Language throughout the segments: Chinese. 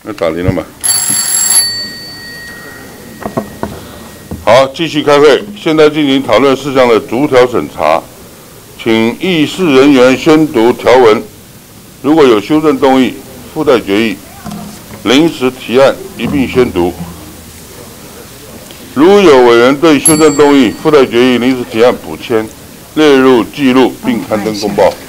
那打铃了吗？好，继续开会。现在进行讨论事项的逐条审查，请议事人员宣读条文。如果有修正动议，附带决议、临时提案一并宣读。如有委员对修正动议、附带决议、临时提案补签，列入记录并刊登公报。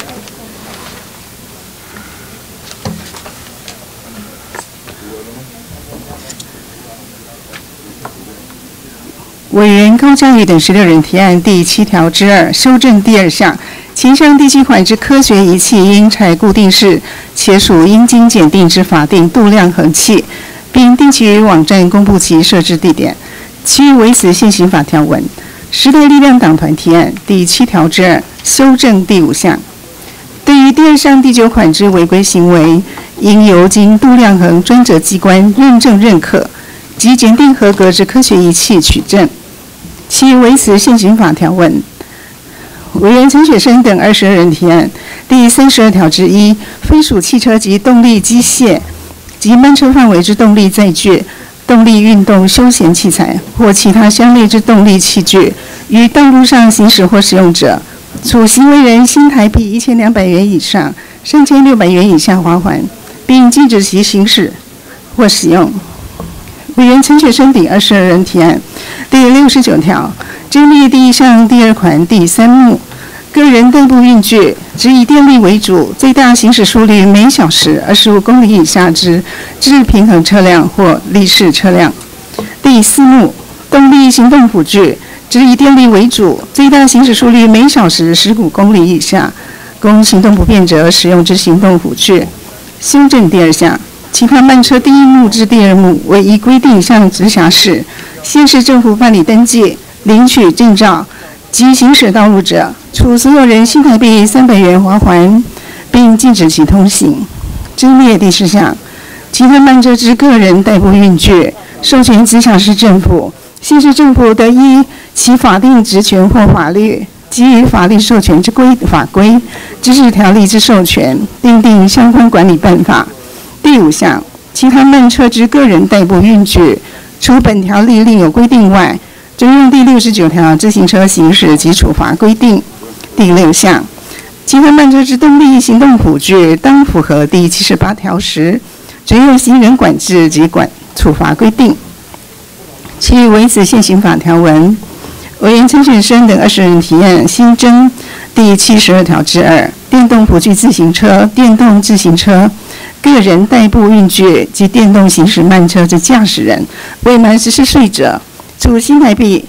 委员高嘉瑜等16人提案第7条之2修正第2项，前项第7款之科学仪器应采固定式，且属应经检定之法定度量衡器，并定期于网站公布其设置地点。其余维持现行法条文。时代力量党团提案第7条之2修正第5项。对于第2项第9款之违规行为，应由经度量衡专责机关认证认可及检定合格之科学仪器取证。其余维持现行法条文。委员陈雪生等22人提案第32条之1非属汽车及动力机械及慢车范围之动力载具、动力运动休闲器材或其他相类之动力器具，于道路上行驶或使用者，处行为人新台币1200元以上3600元以下罚款，并禁止其行驶或使用。委员陈雪生等22人提案第69条，针对第1项第2款第3目，个人代步运具只以电力为主，最大行驶速率每小时25公里以下之自平衡车辆或立式车辆。第4目，动力行动辅具只以电力为主，最大行驶速率每小时15公里以下，供行动不便者使用之行动辅具。修正第2项。其他慢车第1目至第2目为依规定向直辖市、县市政府办理登记、领取证照及行驶道路者，处所有人新台币300元罚款，并禁止其通行。增列第4项。其他慢车之个人代步运具，授权直辖市政府、县市政府得依其法定职权或法律及于法律授权之法规、自治条例之授权，订定相关管理办法。第5项，其他慢车之个人代步运具，除本条例另有规定外，准用第69条自行车行驶及处罚规定。第6项，其他慢车之动力行动辅具，当符合第78条时，准用行人管制及处罚规定。其余维持现行法条文。委员陈雪生等20人提案新增第72条之2电动辅具自行车、电动自行车、个人代步运具及电动行驶慢车之驾驶人，未满14岁者，处新台币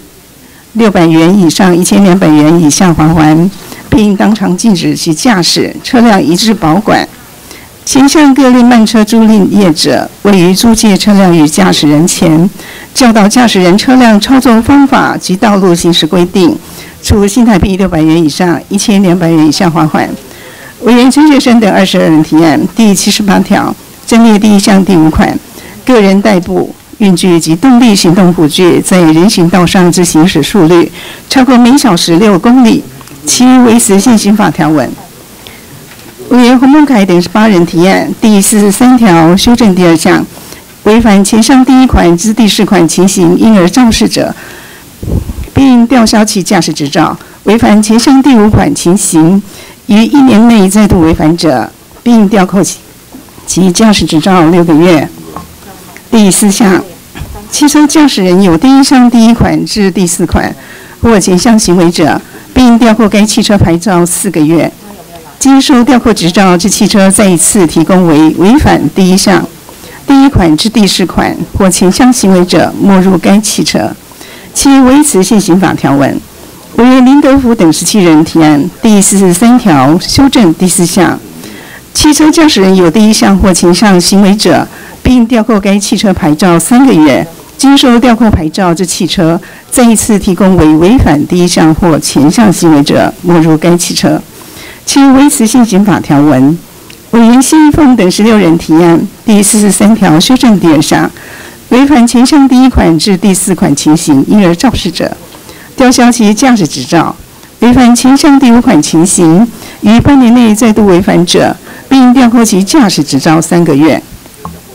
600元以上1200元以下罚款，并当场禁止其驾驶，车辆移至保管。前项各类慢车租赁业者，位于租借车辆与驾驶人前，教导驾驶人车辆操作方法及道路行驶规定，处新台币600元以上1200元以下罚款。委员陈雪生等22人提案第78条，增列第1项第5款，个人代步运具及动力行动辅具在人行道上之行驶速率超过每小时6公里，其余维持现行法条文。委员洪孟凯等8人提案第43条修正第2项，违反前项第1款之第4款情形因而肇事者，并吊销其驾驶执照；违反前项第5款情形，于1年内再度违反者，并吊扣其驾驶执照6个月。第4项，汽车驾驶人有第1项第1款至第4款或前项行为者，并吊扣该汽车牌照4个月。经受吊扣执照之汽车再一次提供为违反第1项第1款至第4款或前项行为者，没入该汽车。其维持现行法条文。委员林德福等17人提案第43条修正第4项，汽车驾驶人有第1项或前项行为者，并吊扣该汽车牌照3个月，经受吊扣牌照之汽车再一次提供为违反第1项或前项行为者，没入该汽车。其维持现行法条文。委员谢玉凤等16人提案第43条修正第2项，违反前项第1款至第4款情形因而肇事者，吊销其驾驶执照；违反前项第5款情形，于半年内再度违反者，并吊扣其驾驶执照3个月。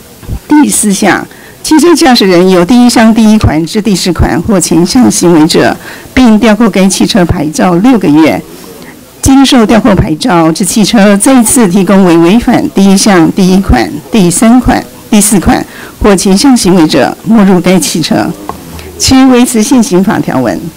第4项，汽车驾驶人有第1项第1款至第10款或前项行为者，并吊扣该汽车牌照6个月。经受吊扣牌照之汽车再次提供为违反第1项第1款、第3款、第4款或前项行为者，没入该汽车。其余维持现行法条文。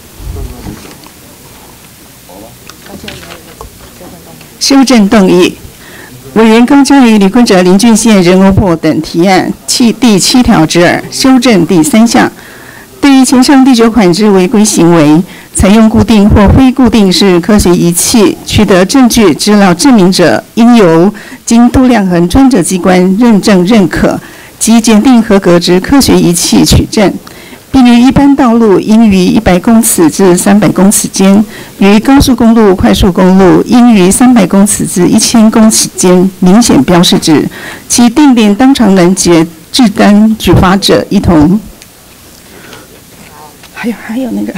修正动议。委员高嘉瑜、李坤哲、林俊宪、任欧珀等提案第7条之2，修正第3项。对于前项第9款之违规行为，采用固定或非固定式科学仪器取得证据资料证明者，应由经度量衡专责机关认证认可及检定合格之科学仪器取证，并于一般道路应于100公尺至300公尺间，于高速公路、快速公路应于300公尺至1000公尺间明显标示之，其定点当场拦截制单举发者一同。还有那个。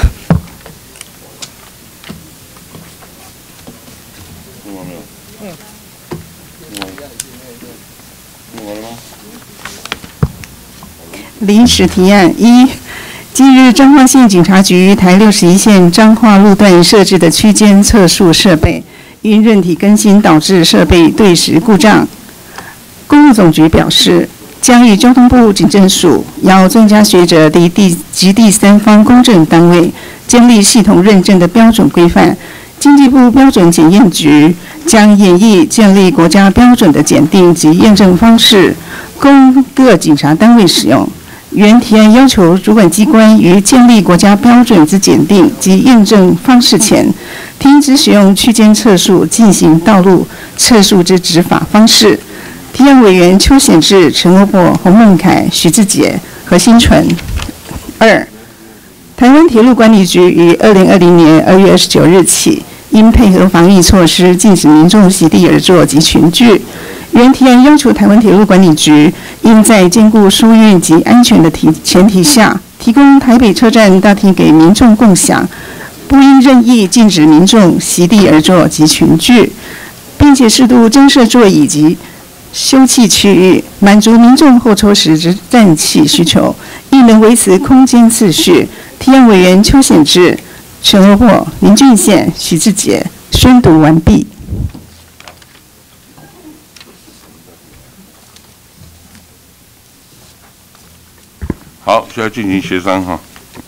临时提案1，近日彰化县警察局台61线彰化路段设置的区间测速设备，因韧体更新导致设备对时故障。公路总局表示，将与交通部警政署、邀专家学者及第三方公证单位建立系统认证的标准规范。经济部标准检验局将研议建立国家标准的检定及验证方式，供各警察单位使用。原提案要求主管机关于建立国家标准之检定及验证方式前，停止使用区间测速进行道路测速之执法方式。提案委员邱显智、陈欧珀、洪孟凯、许志杰、何新纯。2，台湾铁路管理局于2020年2月29日起，因配合防疫措施，禁止民众席地而坐及群聚。原提案要求台湾铁路管理局应在兼顾疏运及安全的前提下，提供台北车站大厅给民众共享，不应任意禁止民众席地而坐及群聚，并且适度增设座椅及休憩区域，满足民众候车时之站气需求，亦能维持空间秩序。提案委员邱显智、陈欧珀、林俊宪、许志杰宣读完毕。 好，现在进行协商哈。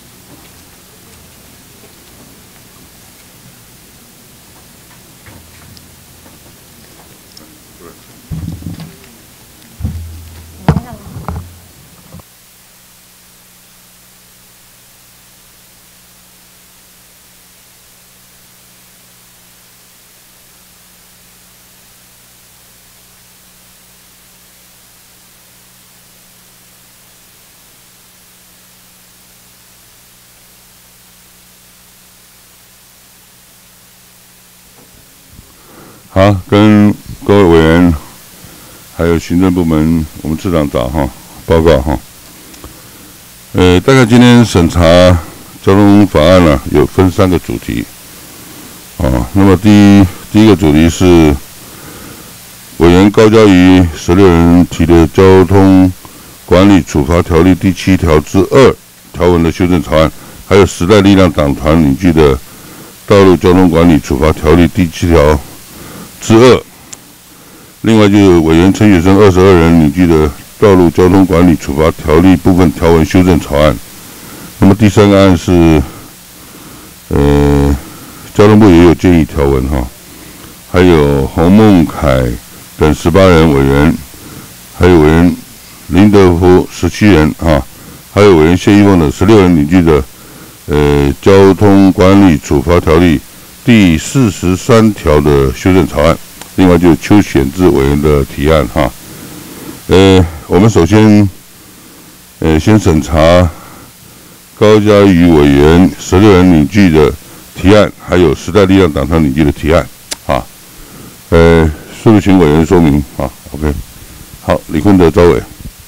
好，跟各位委员还有行政部门，我们次长早哈报告哈。大概今天审查交通法案呢，有分3个主题。那么第一个主题是委员高嘉瑜16人提的交通管理处罚条例第7条之2条文的修正草案，还有时代力量党团拟具的道路交通管理处罚条例第7条之2，另外就是委员陈雪生22人拟具的道路交通管理处罚条例部分条文修正草案。那么第3个案是，交通部也有建议条文哈，还有洪孟凯等18人委员，还有委员林德福17人哈，还有委员谢依凤等16人拟具的交通管理处罚条例第43条的修正草案，另外就是邱显智委员的提案哈。我们首先先审查高嘉瑜委员16人拟具的提案，还有时代力量党团拟具的提案啊。速度请委员说明啊。OK， 好，李坤德、赵伟。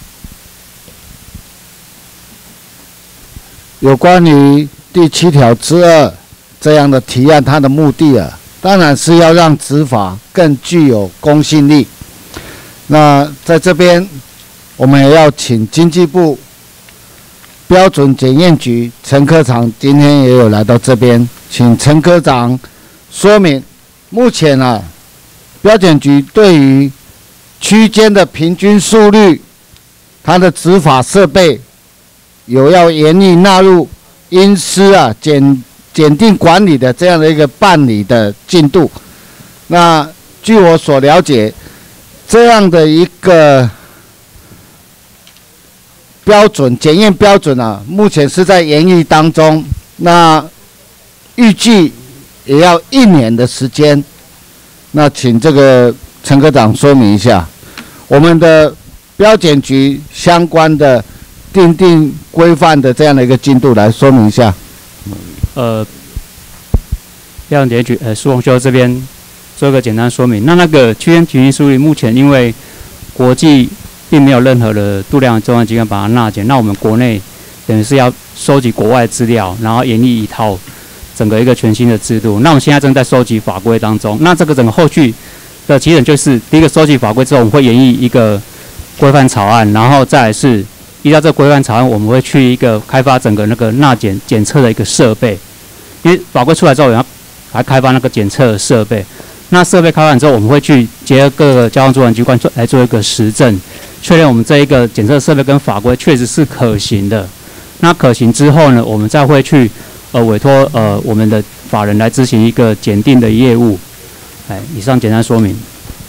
有关于第7条之2这样的提案，它的目的当然是要让执法更具有公信力。那在这边我们也要请经济部标准检验局陈科长今天也有来到这边，请陈科长说明，目前啊，标检局对于区间的平均速率，它的执法设备有要严厉纳入因私啊检定管理的这样的一个办理的进度。那据我所了解，这样的一个标准检验标准啊，目前是在研议当中。那预计也要1年的时间。那请这个陈科长说明一下，我们的标检局相关的订定规范的这样的一个进度来说明一下。 标检局苏宏修这边做一个简单说明。那个区间平均速率，目前因为国际并没有任何的度量中央机关把它纳检，那我们国内等于是要收集国外资料，然后研拟一套整个一个全新的制度。那我们现在正在收集法规当中。那这个整个后续的起点就是第一个收集法规之后，我们会研议一个规范草案，然后再来是依照这个规范草案，我们会去一个开发整个那个纳检测的一个设备，因为法规出来之后，我们要来开发那个检测的设备。那设备开发完之后，我们会去结合各个交通主管机关来做一个实证，确认我们这一个检测设备跟法规确实是可行的。那可行之后呢，我们再会去委托我们的法人来执行一个检定的业务。以上简单说明。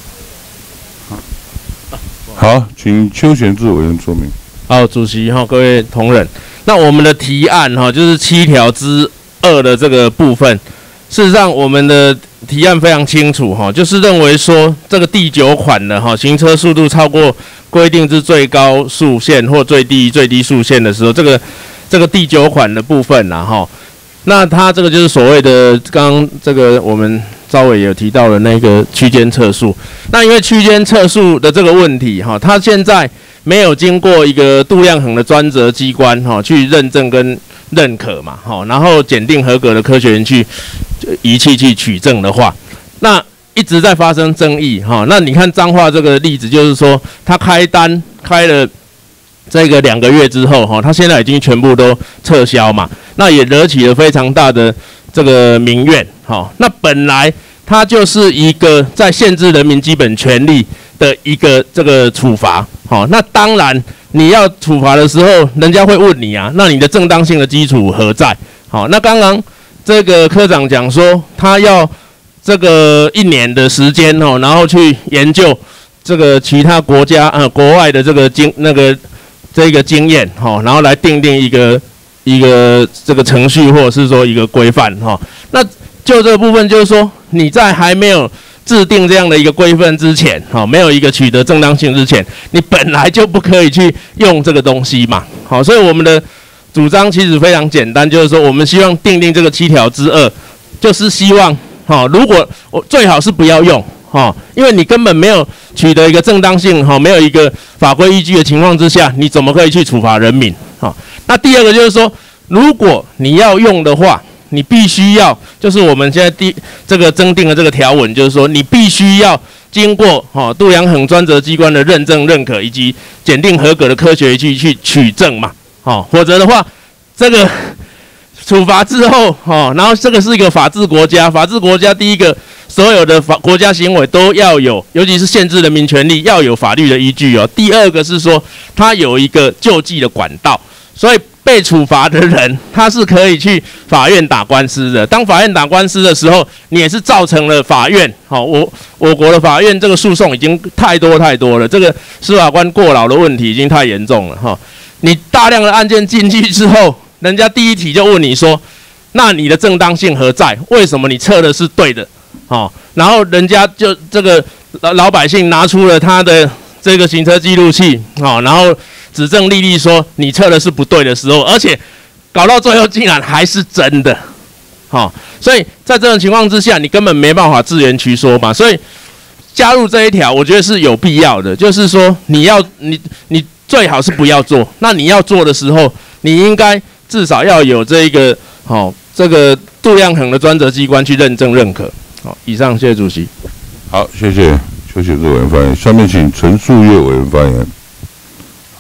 好，请邱显智委员说明。 好，主席各位同仁，那我们的提案就是7条之2的这个部分，事实上我们的提案非常清楚就是认为说这个第9款的行车速度超过规定之最高速限或最低速限的时候，这个第9款的部分那它这个就是所谓的刚刚这个我们赵委也有提到的那个区间测速。那因为区间测速的这个问题它现在没有经过一个度量衡的专责机关去认证跟认可嘛然后检定合格的科学园区仪器去取证的话，那一直在发生争议那你看彰化这个例子，就是说他开单开了这个2个月之后他现在已经全部都撤销嘛，那也惹起了非常大的这个民怨那本来它就是一个在限制人民基本权利的一个这个处罚那当然你要处罚的时候，人家会问你啊，那你的正当性的基础何在？那刚刚这个科长讲说，他要这个1年的时间然后去研究这个其他国家国外的这个经验然后来定一个这个程序或者是说一个规范那就这个部分就是说，你在还没有制定这样的一个规范之前没有一个取得正当性之前，你本来就不可以去用这个东西嘛所以我们的主张其实非常简单，就是说我们希望订定这个7条之2，就是希望如果我最好是不要用因为你根本没有取得一个正当性没有一个法规依据的情况之下，你怎么可以去处罚人民那第二个就是说，如果你要用的话，你必须要就是我们现在这个增订的这个条文，就是说你必须要经过度量衡专责机关的认证认可以及检定合格的科学仪器去取证嘛否则的话，这个处罚之后然后这个是一个法治国家，第一个所有的国家行为都要有，尤其是限制人民权利要有法律的依据第二个是说它有一个救济的管道，所以被处罚的人他是可以去法院打官司的。当法院打官司的时候，你也是造成了法院我国的法院这个诉讼已经太多了，这个司法官过劳的问题已经太严重了你大量的案件进去之后，人家第一题就问你说，那你的正当性何在？为什么你测的是对的？然后人家就这个老百姓拿出了他的这个行车记录器然后指证莉莉说你测的是不对的时候，而且搞到最后竟然还是真的所以在这种情况之下，你根本没办法自圆其说嘛。所以加入这一条，我觉得是有必要的，就是说你最好是不要做，那你要做的时候，你应该至少要有这个度量衡的专责机关去认证认可。以上，谢谢主席。 好，谢谢邱显智委员发言。下面请陈树业委员发言。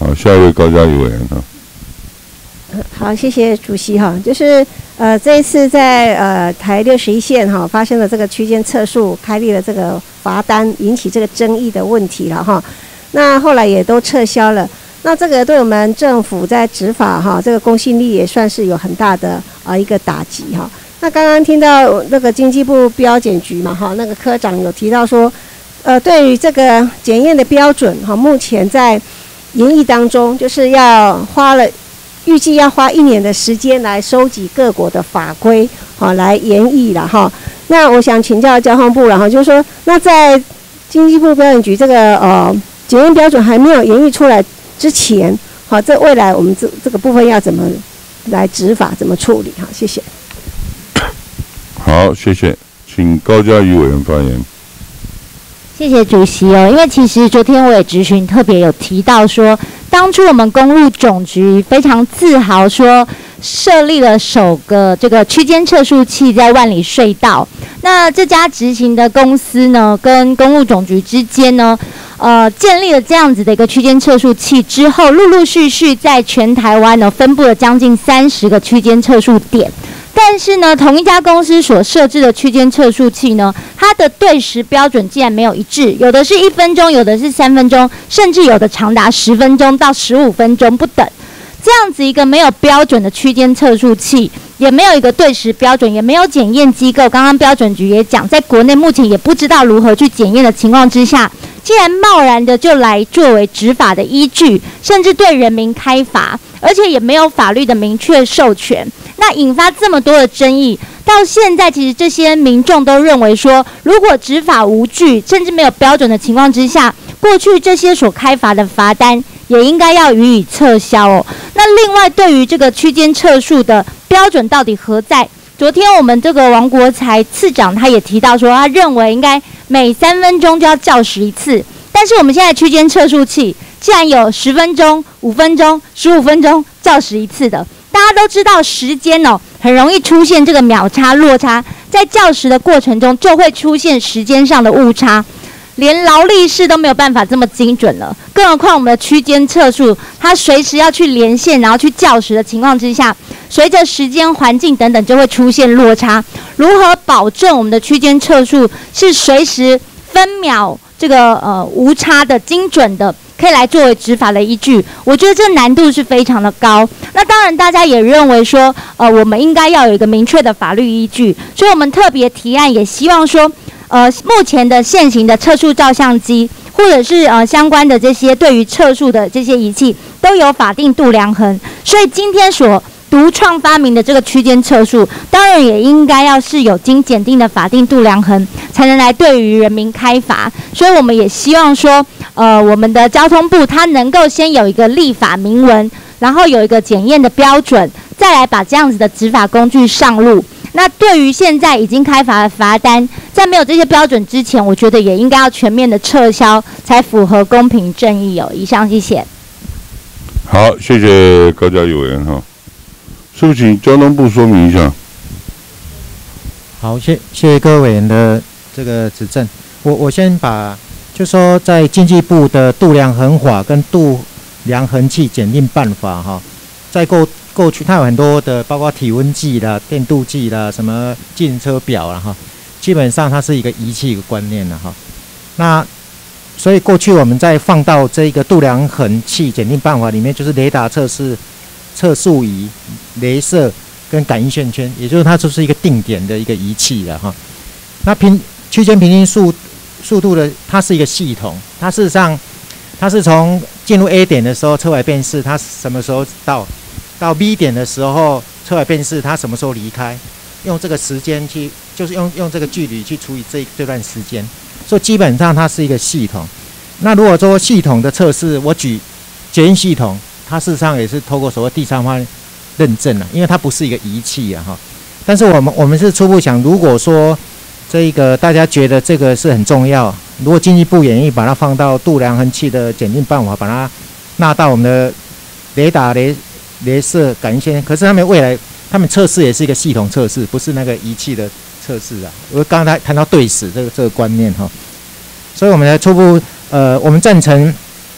好，下一位高嘉瑜委员哈。 好，谢谢主席哈。就是这一次在台61线哈发生了这个区间测速开立了这个罚单，引起这个争议的问题了哈。那后来也都撤销了。那这个对我们政府在执法哈这个公信力也算是有很大的一个打击哈。那刚刚听到那个经济部标检局嘛哈，那个科长有提到说，对于这个检验的标准哈，目前在研议当中，就是预计要花1年的时间来收集各国的法规哈，来研议了哈。那我想请教交通部了哈，就是说，那在经济部标检局这个检验标准还没有研议出来之前，好，这未来我们这个部分要怎么来执法，怎么处理？好，谢谢。 好，谢谢，请高嘉瑜委员发言。 谢谢主席哦，因为其实昨天我也质询特别有提到说，当初我们公路总局非常自豪说设立了首个这个区间测速器在万里隧道。那这家执行的公司呢，跟公路总局之间呢，建立了这样子的一个区间测速器之后，陆陆续续在全台湾呢分布了将近30个区间测速点。但是呢，同一家公司所设置的区间测速器呢，它的对时标准竟然没有一致，有的是1分钟，有的是3分钟，甚至有的长达10分钟到15分钟不等。这样子一个没有标准的区间测速器，也没有一个对时标准，也没有检验机构。刚刚标准局也讲，在国内目前也不知道如何去检验的情况之下，竟然贸然的就来作为执法的依据，甚至对人民开罚，而且也没有法律的明确授权。那引发这么多的争议，到现在其实这些民众都认为说，如果执法无据，甚至没有标准的情况之下，过去这些所开罚的罚单也应该要予以撤销哦。那另外对于这个区间测速的标准到底何在？昨天我们这个王国材次长他也提到说，他认为应该每3分钟就要校时一次，但是我们现在区间测速器既然有10分钟、5分钟、15分钟校时一次的。大家都知道时间很容易出现这个秒差落差，在校时的过程中就会出现时间上的误差，连劳力士都没有办法这么精准了，更何况我们的区间测速，它随时要去连线，然后去校时的情况之下，随着时间、环境等等就会出现落差。如何保证我们的区间测速是随时分秒这个无差的、精准的？可以来作为执法的依据，我觉得这难度是非常的高。那当然，大家也认为说，我们应该要有一个明确的法律依据，所以我们特别提案，也希望说，目前的现行的测速照相机，或者是相关的这些对于测速的这些仪器，都有法定度量衡。所以今天所独创发明的这个区间测速，当然也应该要是有经检定的法定度量衡，才能来对于人民开罚。所以我们也希望说，我们的交通部它能够先有一个立法明文，然后有一个检验的标准，再来把这样子的执法工具上路。那对于现在已经开罚的罚单，在没有这些标准之前，我觉得也应该要全面的撤销，才符合公平正义哦。以上谢谢。 好，谢谢高嘉瑜委员哈。是不是请交通部说明一下？ 好，谢谢各位委员的这个指正。我先把，就说在经济部的度量衡法跟度量衡器检定办法哈，在过去它有很多的，包括体温计啦、电度计啦、什么计程车表啦哈，基本上它是一个仪器一个观念了哈。那所以过去我们在放到这个度量衡器检定办法里面，就是雷达测试、测速仪、雷射跟感应线圈，也就是它就是一个定点的一个仪器了哈。那区间平均速度的，它是一个系统，它事实上它是从进入 A 点的时候车尾辨识，它什么时候到 B 点的时候车尾辨识，它什么时候离开，用这个时间去，就是用这个距离去除以这段时间，所以基本上它是一个系统。那如果说系统的测试，我举检验系统，它事实上也是透过所谓第三方认证了，因为它不是一个仪器啊哈。但是我们是初步想，如果说这个大家觉得这个是很重要，如果经济部愿意把它放到度量衡器的检定办法，把它纳到我们的雷达、雷射、感应线，可是他们未来他们测试也是一个系统测试，不是那个仪器的测试啊。我刚才谈到对时这个观念哈，所以我们的初步我们赞成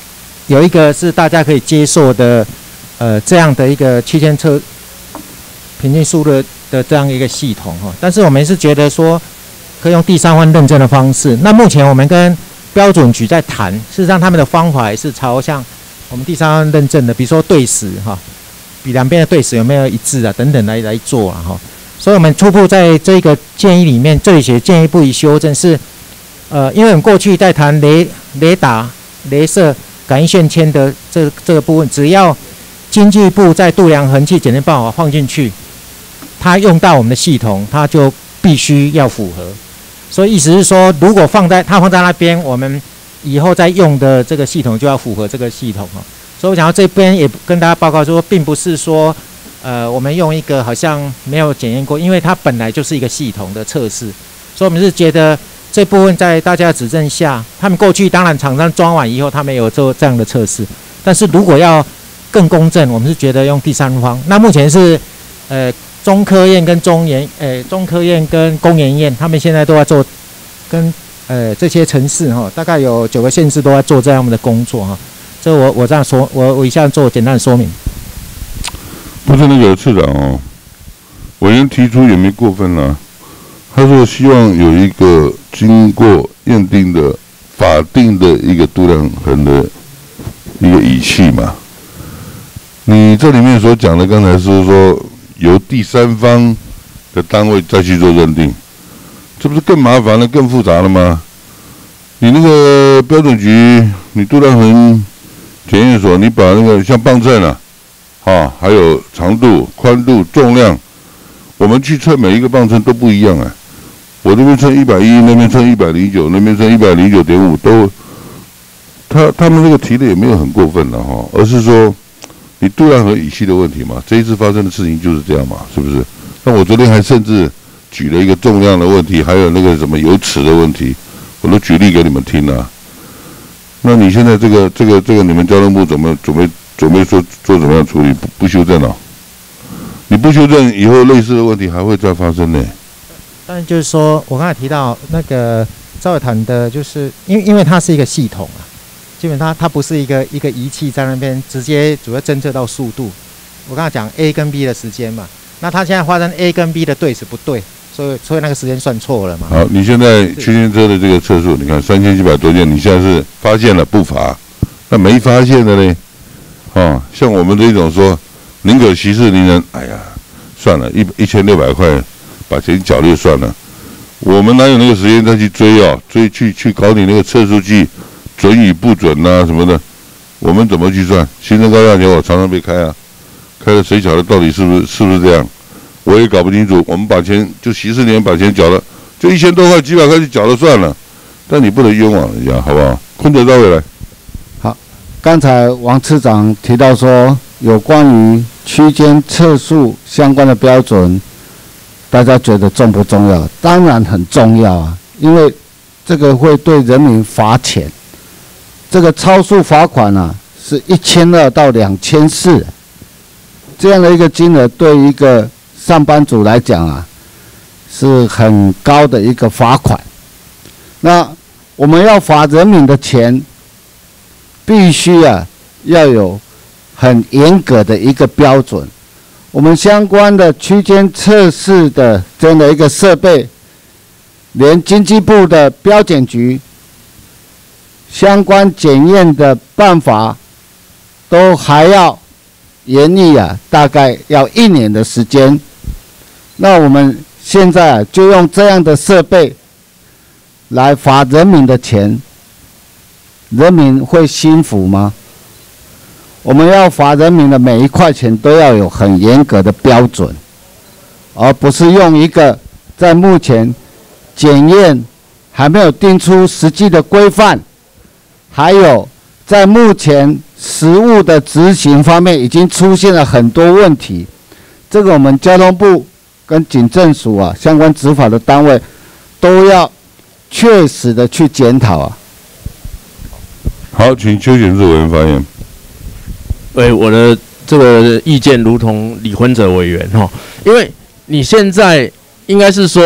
有一个是大家可以接受的，这样的一个区间平均速率的这样一个系统哈。但是我们是觉得说，可以用第三方认证的方式。那目前我们跟标准局在谈，事实上他们的方法也是朝向我们第三方认证的，比如说对时哈，比两边的对时有没有一致啊等等来做啊哈。所以我们初步在这个建议里面，这里写建议不予修正是，因为我们过去在谈雷达、雷射感应线牵的这个部分，只要经济部在度量衡器检验办法放进去，它用到我们的系统，它就必须要符合。所以意思是说，如果放在那边，我们以后在用的这个系统就要符合这个系统哦。所以我想到这边也跟大家报告说，并不是说我们用一个好像没有检验过，因为它本来就是一个系统的测试，所以我们是觉得这部分在大家的指正下，他们过去当然厂商装完以后，他们也有做这样的测试，但是如果要更公正，我们是觉得用第三方。那目前是中科院跟中科院跟工研院，他们现在都在做跟这些城市哈，大概有9个县市都在做这样的工作哈。这我这样说，我以下做简单的说明。 不是那个次长哦，委员提出也没过分啊。他说希望有一个经过验定的法定的一个度量衡的一个仪器嘛。你这里面所讲的刚才是说由第三方的单位再去做认定，这不是更麻烦了、更复杂了吗？你那个标准局，你度量衡检验所，你把那个像磅秤啊，还有长度、宽度、重量，我们去测每一个磅秤都不一样啊。我这边称110，那边称109，那边称109.5，都，他们这个提的也没有很过分了哈，而是说你度量衡仪器的问题嘛，这一次发生的事情就是这样嘛，是不是？那我昨天还甚至举了一个重量的问题，还有那个什么有尺的问题，我都举例给你们听了。那你现在这个你们交通部准备说做怎么样处理？不修正了？你不修正，以后类似的问题还会再发生呢。 当然就是说，我刚才提到那个赵伟谈的，就是因为它是一个系统啊，基本上它不是一个仪器在那边直接主要侦测到速度。我刚才讲 A 跟 B 的时间嘛，那它现在发生 A 跟 B 的对时不对，所以那个时间算错了嘛。 好，你现在区间车的这个测速，你看3700多件，你现在是发现了不罚，那没发现的呢？像我们这种说宁可息事宁人，哎呀，算了，1600块把钱缴就算了，我们哪有那个时间再去追去搞你那个测速计准与不准啊什么的？我们怎么去算？新增高架桥我常常被开啊，开了谁晓得到底是不是这样？我也搞不清楚。我们把钱就息事宁人把钱缴了，就1000多块几百块就缴了算了，但你不能冤枉人家，好不好？坤德到位来。 好，刚才王次长提到说，有关于区间测速相关的标准，大家觉得重不重要？当然很重要啊，因为这个会对人民罚钱。这个超速罚款啊，是1200到2400，这样的一个金额，对一个上班族来讲啊，是很高的一个罚款。那我们要罚人民的钱，必须啊要有很严格的一个标准。我们相关的区间测试的这样的一个设备，连经济部的标检局相关检验的办法都还要研议啊，大概要1年的时间。那我们现在啊，就用这样的设备来罚人民的钱，人民会心服吗？我们要罚人民的每一块钱都要有很严格的标准，而不是用一个在目前检验还没有定出实际的规范，还有在目前实务的执行方面已经出现了很多问题。这个我们交通部跟警政署啊相关执法的单位都要确实的去检讨啊。 好，请邱显智委员发言。 我的这个意见如同李婚哲委员哈，因为你现在应该是说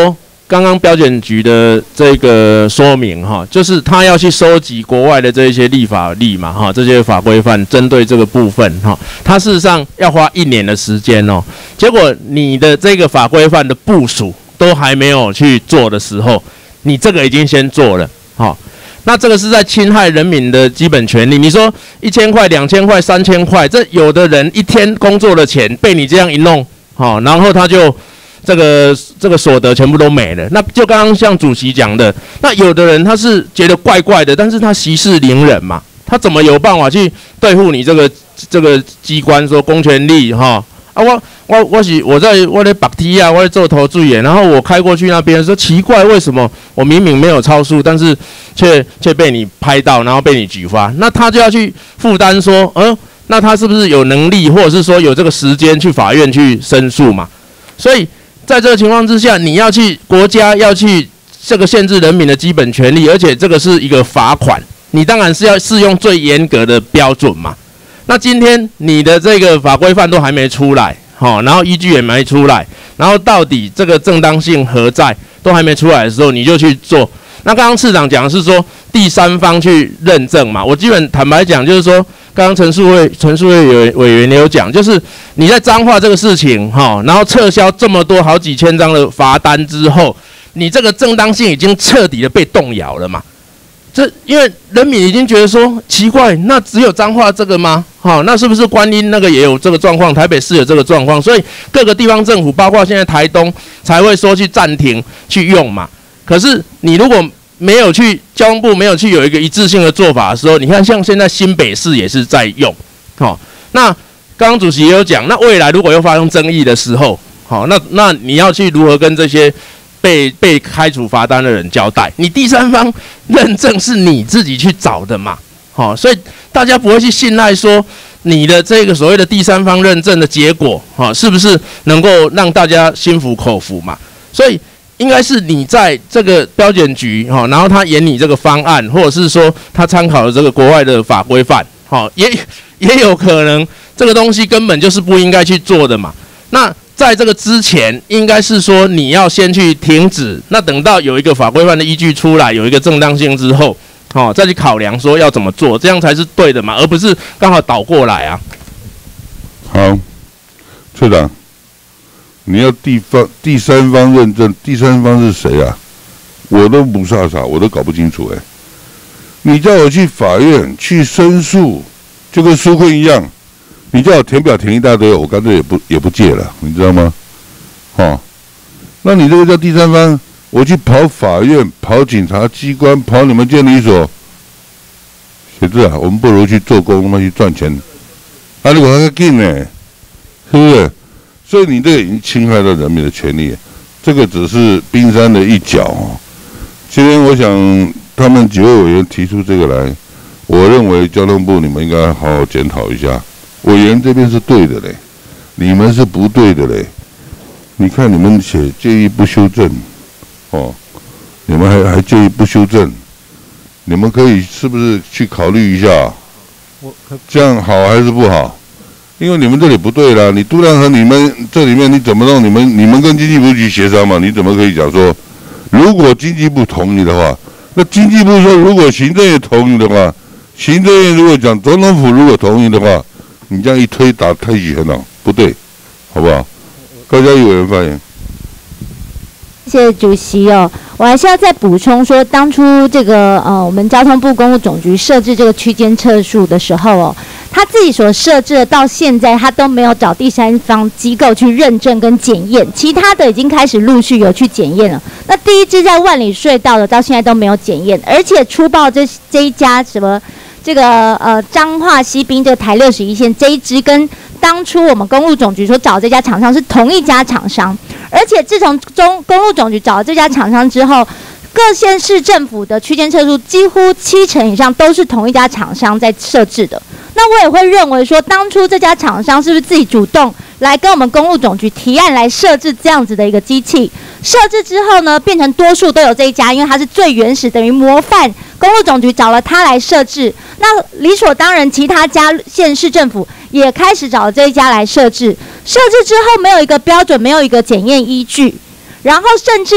刚刚标检局的这个说明哈，就是他要去收集国外的这一些立法例嘛哈，这些法规范针对这个部分哈，他事实上要花1年的时间哦。结果你的这个法规范的部署都还没有去做的时候，你这个已经先做了哈，那这个是在侵害人民的基本权利。你说1000块、2000块、3000块，这有的人一天工作的钱被你这样一弄好，然后他就。这个所得全部都没了，那就刚刚像主席讲的，那有的人他是觉得怪怪的，但是他息事宁人嘛，他怎么有办法去对付你这个机关说公权力哈？我在拔梯啊，我在做投注员，然后我开过去那边说奇怪，为什么我明明没有超速，但是却被你拍到，然后被你举发，那他就要去负担说，那他是不是有能力，或者是说有这个时间去法院去申诉嘛？所以。在这个情况之下，你要去国家要去这个限制人民的基本权利，而且这个是一个罚款，你当然是要适用最严格的标准嘛。那今天你的这个法规范都还没出来，然后依据也没出来，然后到底这个正当性何在都还没出来的时候，你就去做。那刚刚次长讲的是说第三方去认证嘛，我基本坦白讲就是说。刚刚陈述会委员也有讲，就是你在彰化这个事情然后撤销这么多好几千张的罚单之后，你这个正当性已经彻底的被动摇了嘛？这因为人民已经觉得说奇怪，那只有彰化这个吗？那是不是观音那个也有这个状况，台北市有这个状况，所以各个地方政府，包括现在台东才会说去暂停去用嘛？可是你如果没有去交通部没有去有一个一致性的做法的时候，你看像现在新北市也是在用，那刚刚主席也有讲，那未来如果又发生争议的时候，那你要去如何跟这些被开除罚单的人交代？你第三方认证是你自己去找的嘛，所以大家不会去信赖说你的这个所谓的第三方认证的结果，是不是能够让大家心服口服嘛？所以。应该是你在这个标检局然后他研拟这个方案，或者是说他参考了这个国外的法规范，也有可能这个东西根本就是不应该去做的嘛。那在这个之前，应该是说你要先去停止，那等到有一个法规范的依据出来，有一个正当性之后，再去考量说要怎么做，这样才是对的嘛，而不是刚好倒过来啊。 好，处长。你要第三方认证，第三方是谁啊？我都不傻，我都搞不清楚你叫我去法院去申诉，就跟纾困一样，你叫我填表填一大堆，我干脆也不借了，你知道吗？那你这个叫第三方，我去跑法院、跑警察机关、跑你们监理所，写字啊，我们不如去做工，去赚钱，你我还紧呢，是不是？所以你这个已经侵害到人民的权利，这个只是冰山的一角今天我想他们几位委员提出这个来，我认为交通部你们应该好好检讨一下，委员这边是对的嘞，你们是不对的嘞。你看你们写建议不修正，你们还建议不修正，你们可以是不是去考虑一下？这样好还是不好？因为你们这里不对啦，你度量衡你们这里面你怎么弄？你们跟经济部去协商嘛？你怎么可以讲说，如果经济部同意的话，那经济部说如果行政院同意的话，行政院如果讲总统府如果同意的话，你这样一推打太极拳了，不对，好不好？高嘉瑜委员发言。 谢谢主席我还是要再补充说，当初这个我们交通部公路总局设置这个区间测速的时候他自己所设置的到现在他都没有找第三方机构去认证跟检验，其他的已经开始陆续有去检验了。那第一支在万里隧道的到现在都没有检验，而且出报这一家什么这个彰化西滨这个台61线这一支跟当初我们公路总局所找这家厂商是同一家厂商，而且自从公路总局找了这家厂商之后，各县市政府的区间测速几乎70%以上都是同一家厂商在设置的。那我也会认为说，当初这家厂商是不是自己主动来跟我们公路总局提案来设置这样子的一个机器？设置之后呢，变成多数都有这一家，因为它是最原始，等于模范。公路总局找了它来设置，那理所当然，其他家县市政府也开始找了这一家来设置。设置之后没有一个标准，没有一个检验依据，然后甚至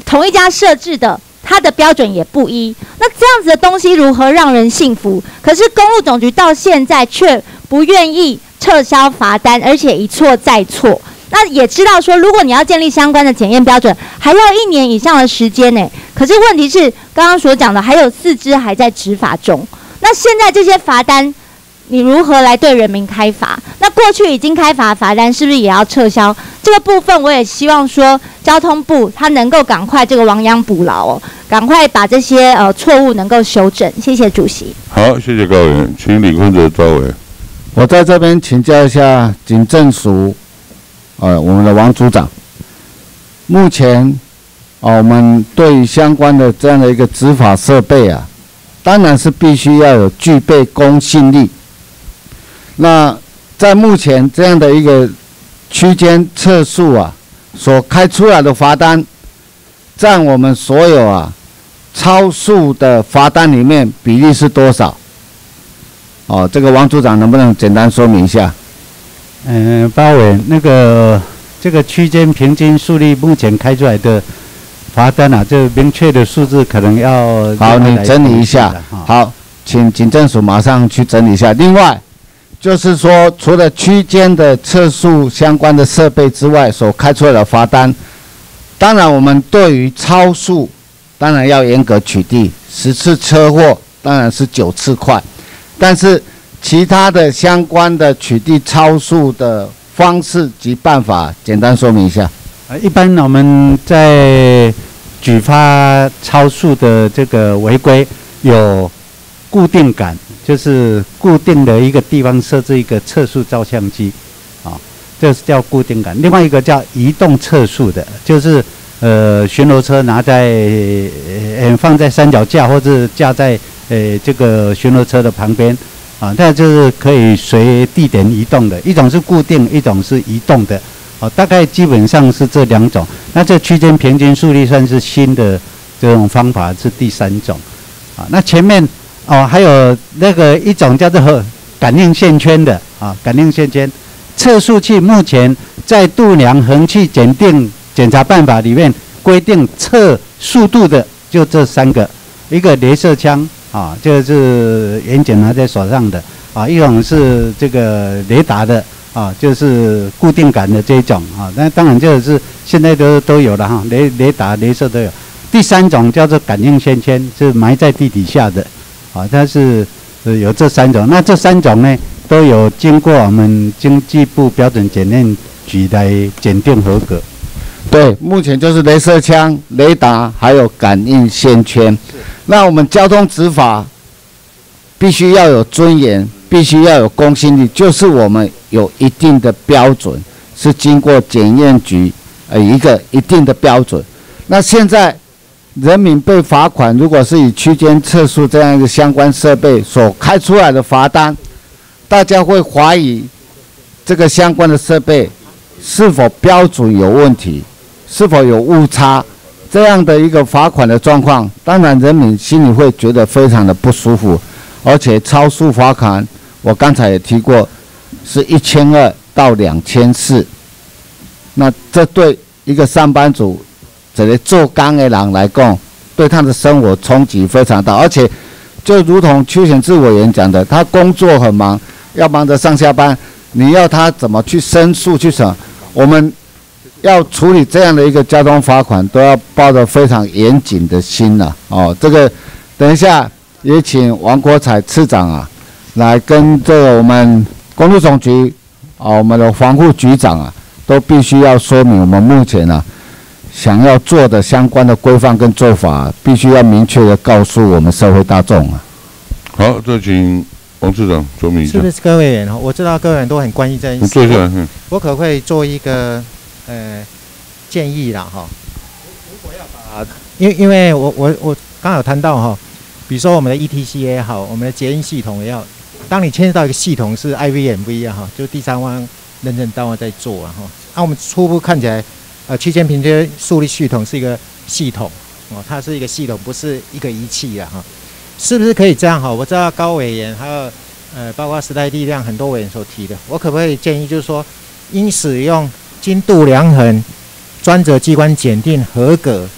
同一家设置的，它的标准也不一。那这样子的东西如何让人信服？可是公路总局到现在却不愿意撤销罚单，而且一错再错。那也知道说，如果你要建立相关的检验标准，还要1年以上的时间呢。可是问题是，刚刚所讲的还有4支还在执法中。那现在这些罚单，你如何来对人民开罚？那过去已经开罚的罚单是不是也要撤销？这个部分我也希望说，交通部他能够赶快这个亡羊补牢哦，赶快把这些错误能够修正。谢谢主席。 好，谢谢高委员，请李坤哲招委。 我在这边请教一下警政署，我们的王组长，目前我们对于相关的这样的一个执法设备啊，当然是必须要有具备公信力。那在目前这样的一个区间测速啊，所开出来的罚单，占我们所有超速的罚单里面比例是多少？这个王组长能不能简单说明一下？ 包委，这个区间平均速率目前开出来的罚单啊，这明确的数字可能要好，你整理一下。好，请警政署马上去整理一下。另外，就是说，除了区间的测速相关的设备之外，所开出来的罚单，当然我们对于超速，当然要严格取缔，10次车祸当然是9次快，但是其他的相关的取缔超速的方式及办法，简单说明一下。 一般我们在举发超速的这个违规有固定杆，就是固定的一个地方设置一个测速照相机，这是叫固定杆。另外一个叫移动测速的，就是巡逻车拿在放在三脚架或者架在这个巡逻车的旁边。那就是可以随地点移动的，一种是固定，一种是移动的，大概基本上是这2种。那这区间平均速率算是新的这种方法，是第3种。那前面还有一种叫做感应线圈的感应线圈测速器，目前在度量衡器检查办法里面规定测速度的就这3个，一个雷射枪。就是严检拿在手上的一种是这个雷达的就是固定杆的这一种那当然这个是现在都有了雷达、雷射都有。第3种叫做感应线圈，是埋在地底下的它是有这3种。那这3种呢，都有经过我们经济部标准检验局来检定合格。 对，目前就是雷射枪、雷达还有感应线圈。那我们交通执法必须要有尊严，必须要有公信力，就是我们有一定的标准，是经过检验局一个一定的标准。那现在人民被罚款，如果是以区间测速这样一个相关设备所开出来的罚单，大家会怀疑这个相关的设备是否标准有问题，是否有误差。这样的一个罚款的状况，当然人民心里会觉得非常的不舒服，而且超速罚款，我刚才也提过，是1200到2400。那这对一个上班族，这个做工的人来讲，对他的生活冲击非常大，而且就如同邱显智委员讲的，他工作很忙，要忙着上下班，你要他怎么去申诉去什么？我们要处理这样的一个交通罚款，都要抱着非常严谨的心了。这个等一下也请王国材次长来跟这个我们公路总局我们的防护局长都必须要说明我们目前想要做的相关的规范跟做法，必须要明确的告诉我们社会大众好，这请王次长说明一下。 是不是各位委员？我知道各位委员都很关心这件事。 坐下来。 我可不可以做一个建议啦如果要把，因为我刚有谈到比如说我们的 ETC 也好，我们的捷运系统也好，当你牵涉到一个系统是 IVMV 就第三方认证单位在做我们初步看起来区间平均速率系统是一个系统它是一个系统，不是一个仪器是不是可以这样我知道高委员还有包括时代力量很多委员所提的，我可不可以建议就是说，应使用经度量衡专责机关检定合格，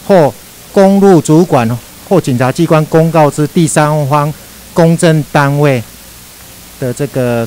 或公路主管或检察机关公告之第三方公证单位的这个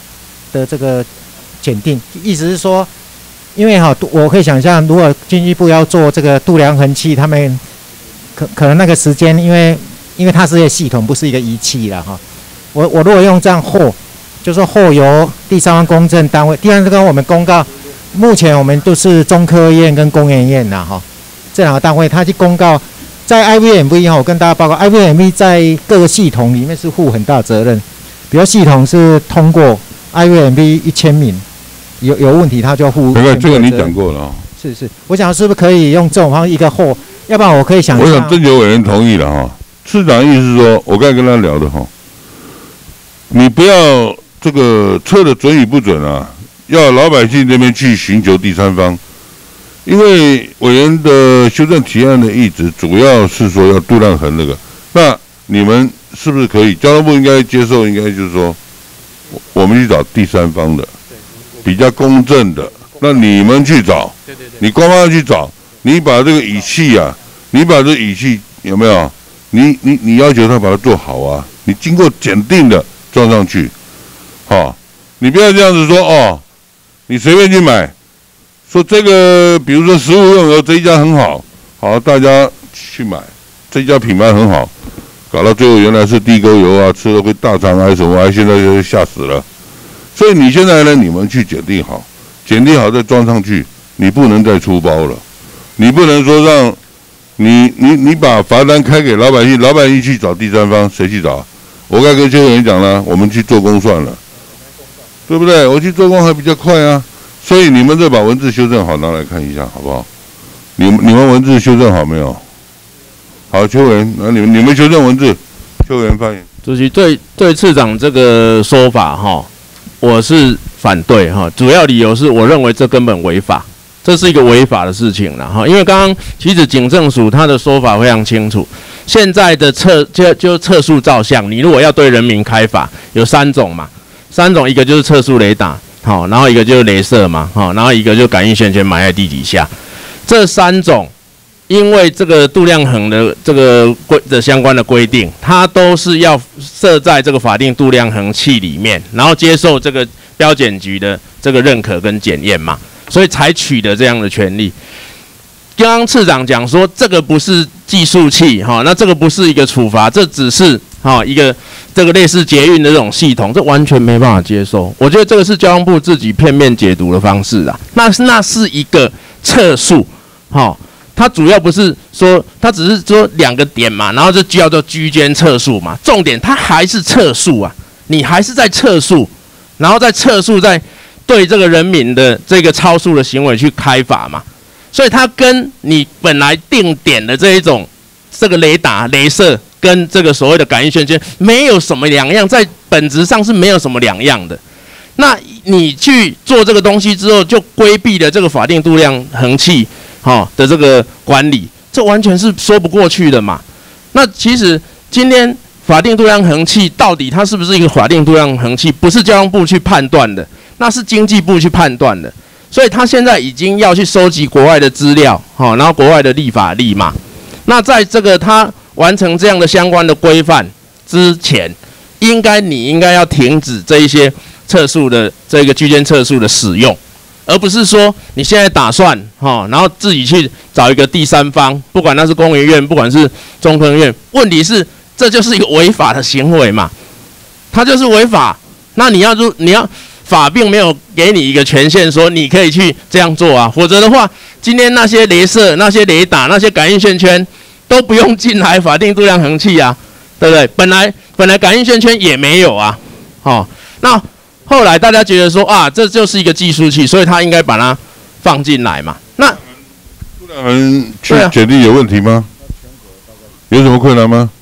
检定。意思是说，因为我可以想象，如果经济部要做这个度量衡器，他们可能那个时间，因为它是一个系统，不是一个仪器啦哈。我如果用这样就是后由第三方公证单位，第二个我们公告，目前我们都是中科院跟工研院啦哈，这两个单位，他去公告，在 IVMV 我跟大家报告 ，IVMV 在各个系统里面是负很大责任，比如系统是通过 IVMV 1000名，有问题他就负。 这个你讲过了啊。 是，我想是不是可以用这种方式一个要不然我可以想象。 我想征求委员同意了哈。市长意思是说，我刚才跟他聊的哈，你不要这个测的准与不准啊，要老百姓这边去寻求第三方，因为委员的修正提案的意旨主要是说要度量衡那个，那你们是不是可以？交通部应该接受，应该就是说，我们去找第三方的，比较公正的，那你们去找，你官方去找，你把这个仪器啊，有没有？你要求他把它做好啊，你经过检定的装上去，你不要这样子说哦，你随便去买，说这个比如说食物用油这一家很好，好大家去买，这一家品牌很好，搞到最后原来是地沟油啊，吃了会大肠癌什么癌，现在就吓死了。所以你现在呢，你们去检定好再装上去，你不能再出包了，你不能说让。你把罚单开给老百姓，老百姓去找第三方，谁去找？我刚跟邱委员讲了，我们去做工算了，对不对？我去做工还比较快啊。所以你们再把文字修正好，拿来看一下，好不好？你们文字修正好没有？好，邱委员，那你们修正文字，邱委员发言。 主席对次长这个说法我是反对主要理由是我认为这根本违法。这是一个违法的事情了因为刚刚其实警政署他的说法非常清楚，现在的测速照相，你如果要对人民开罚，有3种嘛，3种，一个就是测速雷达，然后一个就是雷射嘛，然后一个就感应线圈埋在地底下，这3种，因为这个度量衡的这个相关的规定，它都是要设在这个法定度量衡器里面，然后接受这个标检局的这个认可跟检验嘛。所以才取得这样的权利。刚刚次长讲说，这个不是计数器那这个不是一个处罚，这只是一个这个类似捷运的这种系统，这完全没办法接受。我觉得这个是交通部自己片面解读的方式啊。那是一个测速，它主要不是说，它只是说2个点嘛，然后就叫做居间测速嘛。重点它还是测速啊，你还是在测速，然后在测速在。对这个人民的这个超速的行为去开罚嘛，所以它跟你本来定点的这个雷达、雷射跟这个所谓的感应线圈没有什么两样，在本质上是没有什么两样的。那你去做这个东西之后，就规避了这个法定度量衡器的这个管理，这完全是说不过去的嘛。那其实今天法定度量衡器到底它是不是一个法定度量衡器，不是交通部去判断的。那是经济部去判断的，所以他现在已经要去收集国外的资料，然后国外的立法例嘛。那在这个他完成这样的相关的规范之前，你应该要停止这一些测速的这个居间测速的使用，而不是说你现在打算然后自己去找一个第三方，不管那是工研院，不管是中科院，问题是这就是一个违法的行为嘛，它就是违法。那你要法并没有给你一个权限，说你可以去这样做啊，否则的话，今天那些雷射、那些雷达、那些感应线圈都不用进来法定度量衡器啊，对不对？本来感应线圈也没有啊，那后来大家觉得说这就是一个计数器，所以他应该把它放进来嘛。那度量衡去检定有问题吗？有什么困难吗？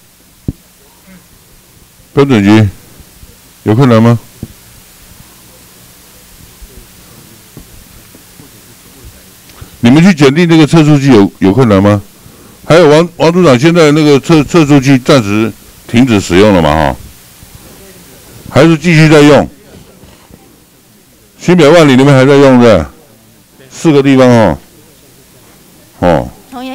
标准局有困难吗？你们去检定这个测速器有困难吗？还有王组长，现在那个测速器暂时停止使用了嘛？还是继续在用？新北万里那边还在用的，4个地方同意， 因为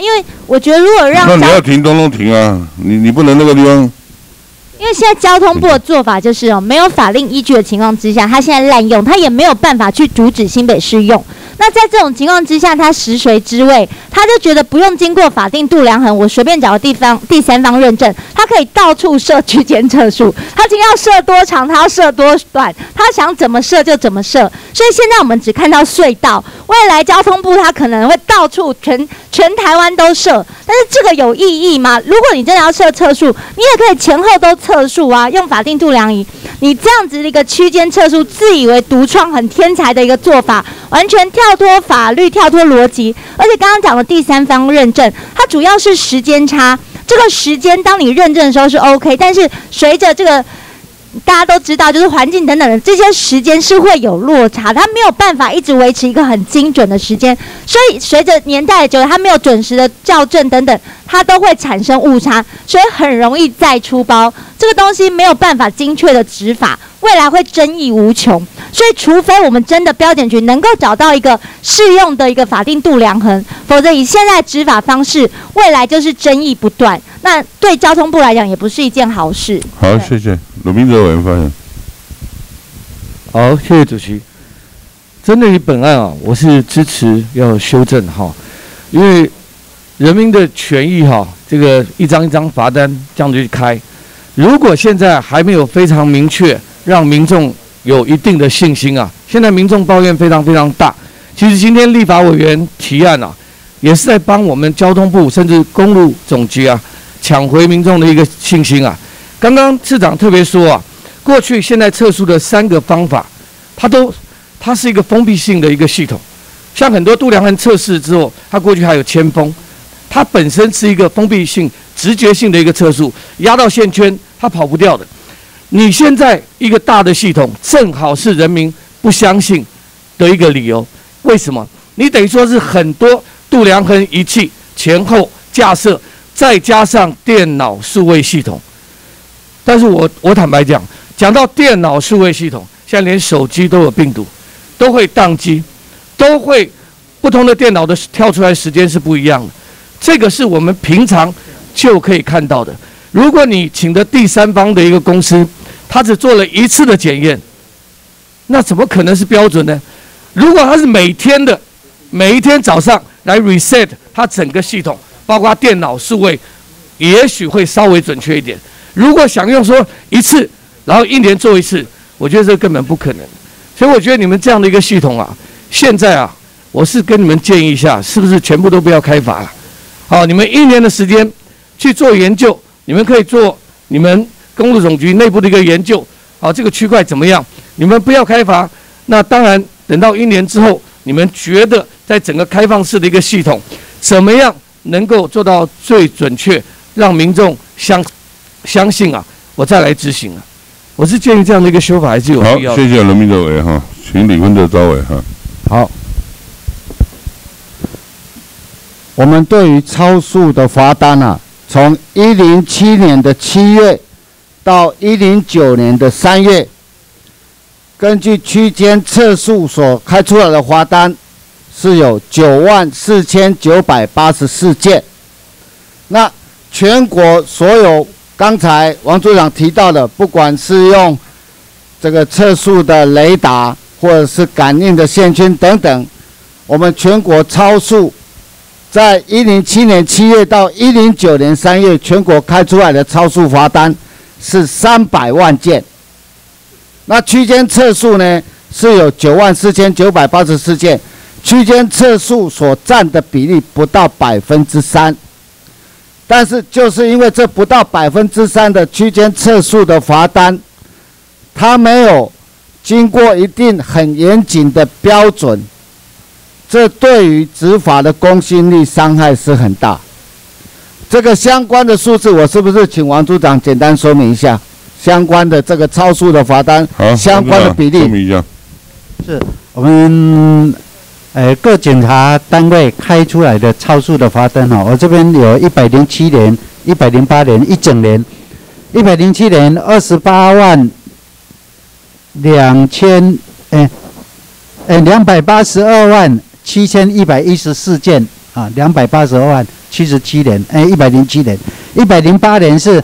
我觉得如果让那你要停，通通停啊！你不能那个地方。 因为现在交通部的做法就是没有法令依据的情况之下，他现在滥用，他也没有办法去阻止新北市用。那在这种情况之下，他食髓知味，他就觉得不用经过法定度量衡，我随便找个地方第三方认证，他可以到处设区间测速，他今天要设多长，他要设多短，他想怎么设就怎么设。所以现在我们只看到隧道，未来交通部他可能会到处全台湾都设，但是这个有意义吗？如果你真的要设测速，你也可以前后都测速啊，用法定度量仪。你这样子的一个区间测速，自以为独创、很天才的一个做法，完全跳脱法律、跳脱逻辑。而且刚刚讲的第三方认证，它主要是时间差。这个时间，当你认证的时候是 OK， 但是随着这个大家都知道，就是环境等等的这些时间是会有落差，它没有办法一直维持一个很精准的时间，所以随着年代的久了，它没有准时的校正等等，它都会产生误差，所以很容易再出包。这个东西没有办法精确的执法，未来会争议无穷。所以，除非我们真的标检局能够找到一个适用的一个法定度量衡，否则以现在执法方式，未来就是争议不断。那对交通部来讲，也不是一件好事。 好，谢谢鲁明哲委员发言。 好，谢谢主席。针对于本案啊，我是支持要修正哈，因为人民的权益哈，这个一张一张罚单这样子去开，如果现在还没有非常明确，让民众有一定的信心啊，现在民众抱怨非常非常大。其实今天立法委员提案啊，也是在帮我们交通部甚至公路总局啊，抢回民众的一个信心啊。刚刚市长特别说啊，过去现在测速的3个方法，它是一个封闭性的一个系统，像很多度量衡测试之后，它过去还有铅封，它本身是一个封闭性、直觉性的一个测速，压到线圈它跑不掉的。你现在一个大的系统，正好是人民不相信的一个理由。为什么？你等于说是很多度量衡仪器前后架设，再加上电脑数位系统。但是我坦白讲到电脑数位系统，现在连手机都有病毒，都会宕机，都会不同的电脑的跳出来时间是不一样的。这个是我们平常就可以看到的。如果你请的第三方的一个公司，他只做了1次的检验，那怎么可能是标准呢？如果他是每一天早上来 reset 它整个系统，包括电脑数位，也许会稍微准确一点。如果想用说1次，然后1年做1次，我觉得这根本不可能。所以我觉得你们这样的一个系统啊，现在啊，我是跟你们建议一下，是不是全部都不要开罚了？好，你们1年的时间去做研究，你们可以做你们公路总局内部的一个研究，好，这个区块怎么样？你们不要开罚。那当然，等到1年之后，你们觉得在整个开放式的一个系统，怎么样能够做到最准确，让民众相信啊，我再来执行啊。我是建议这样的一个修法还是有必要的。 好，谢谢人民的委员哈，请李文哲招委哈。 好，我们对于超速的罚单啊，从107年的7月到109年的3月，根据区间测速所开出来的罚单是有94984件。那全国所有刚才王组长提到的，不管是用这个测速的雷达，或者是感应的线圈等等，我们全国超速在107年7月到109年3月，全国开出来的超速罚单是300万件。那区间测速呢是有94984件，区间测速所占的比例不到3%。但是就是因为这不到3%的区间测速的罚单，它没有经过一定很严谨的标准，这对于执法的公信力伤害是很大。这个相关的数字，我是不是请王组长简单说明一下相关的这个超速的罚单相关的比例？ 说明一下。 是我们各检察单位开出来的超速的罚单哈，我这边有107年、108年一整年，107年28万282万7114件啊，282万 177人，107人，108年是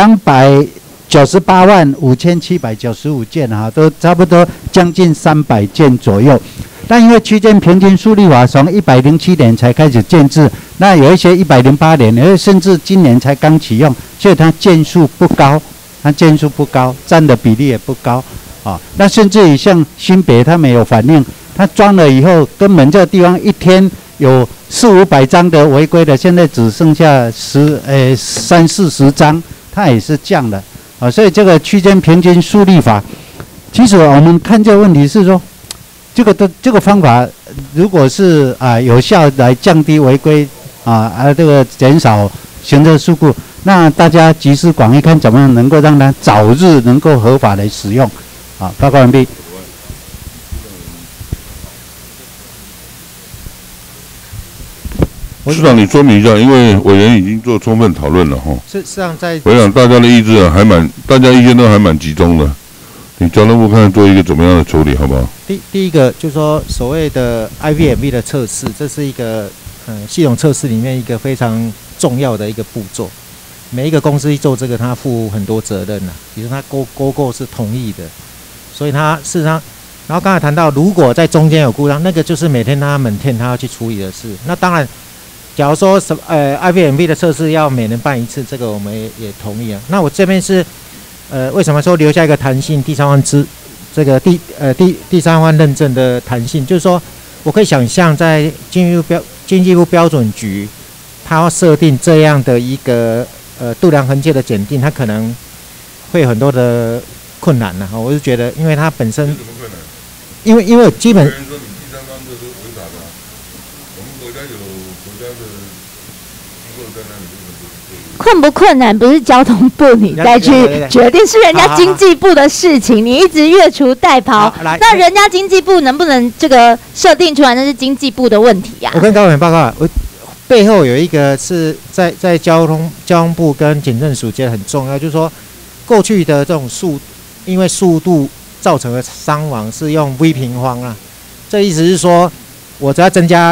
2985795件哈，都差不多将近300件左右。但因为区间平均数率法从107年才开始建制，那有一些108年，甚至今年才刚启用，所以它件数不高，占的比例也不高啊。那甚至于像新北，他们有反映，他装了以后，根本这个地方一天有400-500张的违规的，现在只剩下30-40张，它也是降了啊。所以这个区间平均数率法，其实我们看这个问题是说，这个方法如果是有效来降低违规这个减少行车事故，那大家集思广益，看怎么样能够让它早日能够合法来使用。报告完毕。 市长，你说明一下，因为委员已经做充分讨论了哈。 事实上， 我想大家的意志大家意见都还蛮集中的。你交通部看做一个怎么样的处理，好不好？ 第一个就是说，所谓的 IVMV 的测试，这是一个系统测试里面一个非常重要的一个步骤。每一个公司一做这个，他负很多责任比如他勾购是同意的，所以他事实上，然后刚才谈到，如果在中间有故障，那个就是每天他要去处理的事。那当然。假如说IVMV 的测试要每年办一次，这个我们也同意啊。那我这边是为什么说留下一个弹性第三方第三方认证的弹性？就是说我可以想象，在经济部标准局，它要设定这样的一个度量衡界的检定，它可能会有很多的困难呢。我是觉得，因为它本身，因为基本。 困不困难不是交通部你再去决定，是人家经济部的事情。你一直越俎代庖，那人家经济部能不能这个设定出来，那是经济部的问题呀。 我跟高委员报告，我背后有一个是在交通部跟警政署觉得很重要，就是说过去的这种因为速度造成的伤亡是用 V 平方啊，这意思是说我只要增加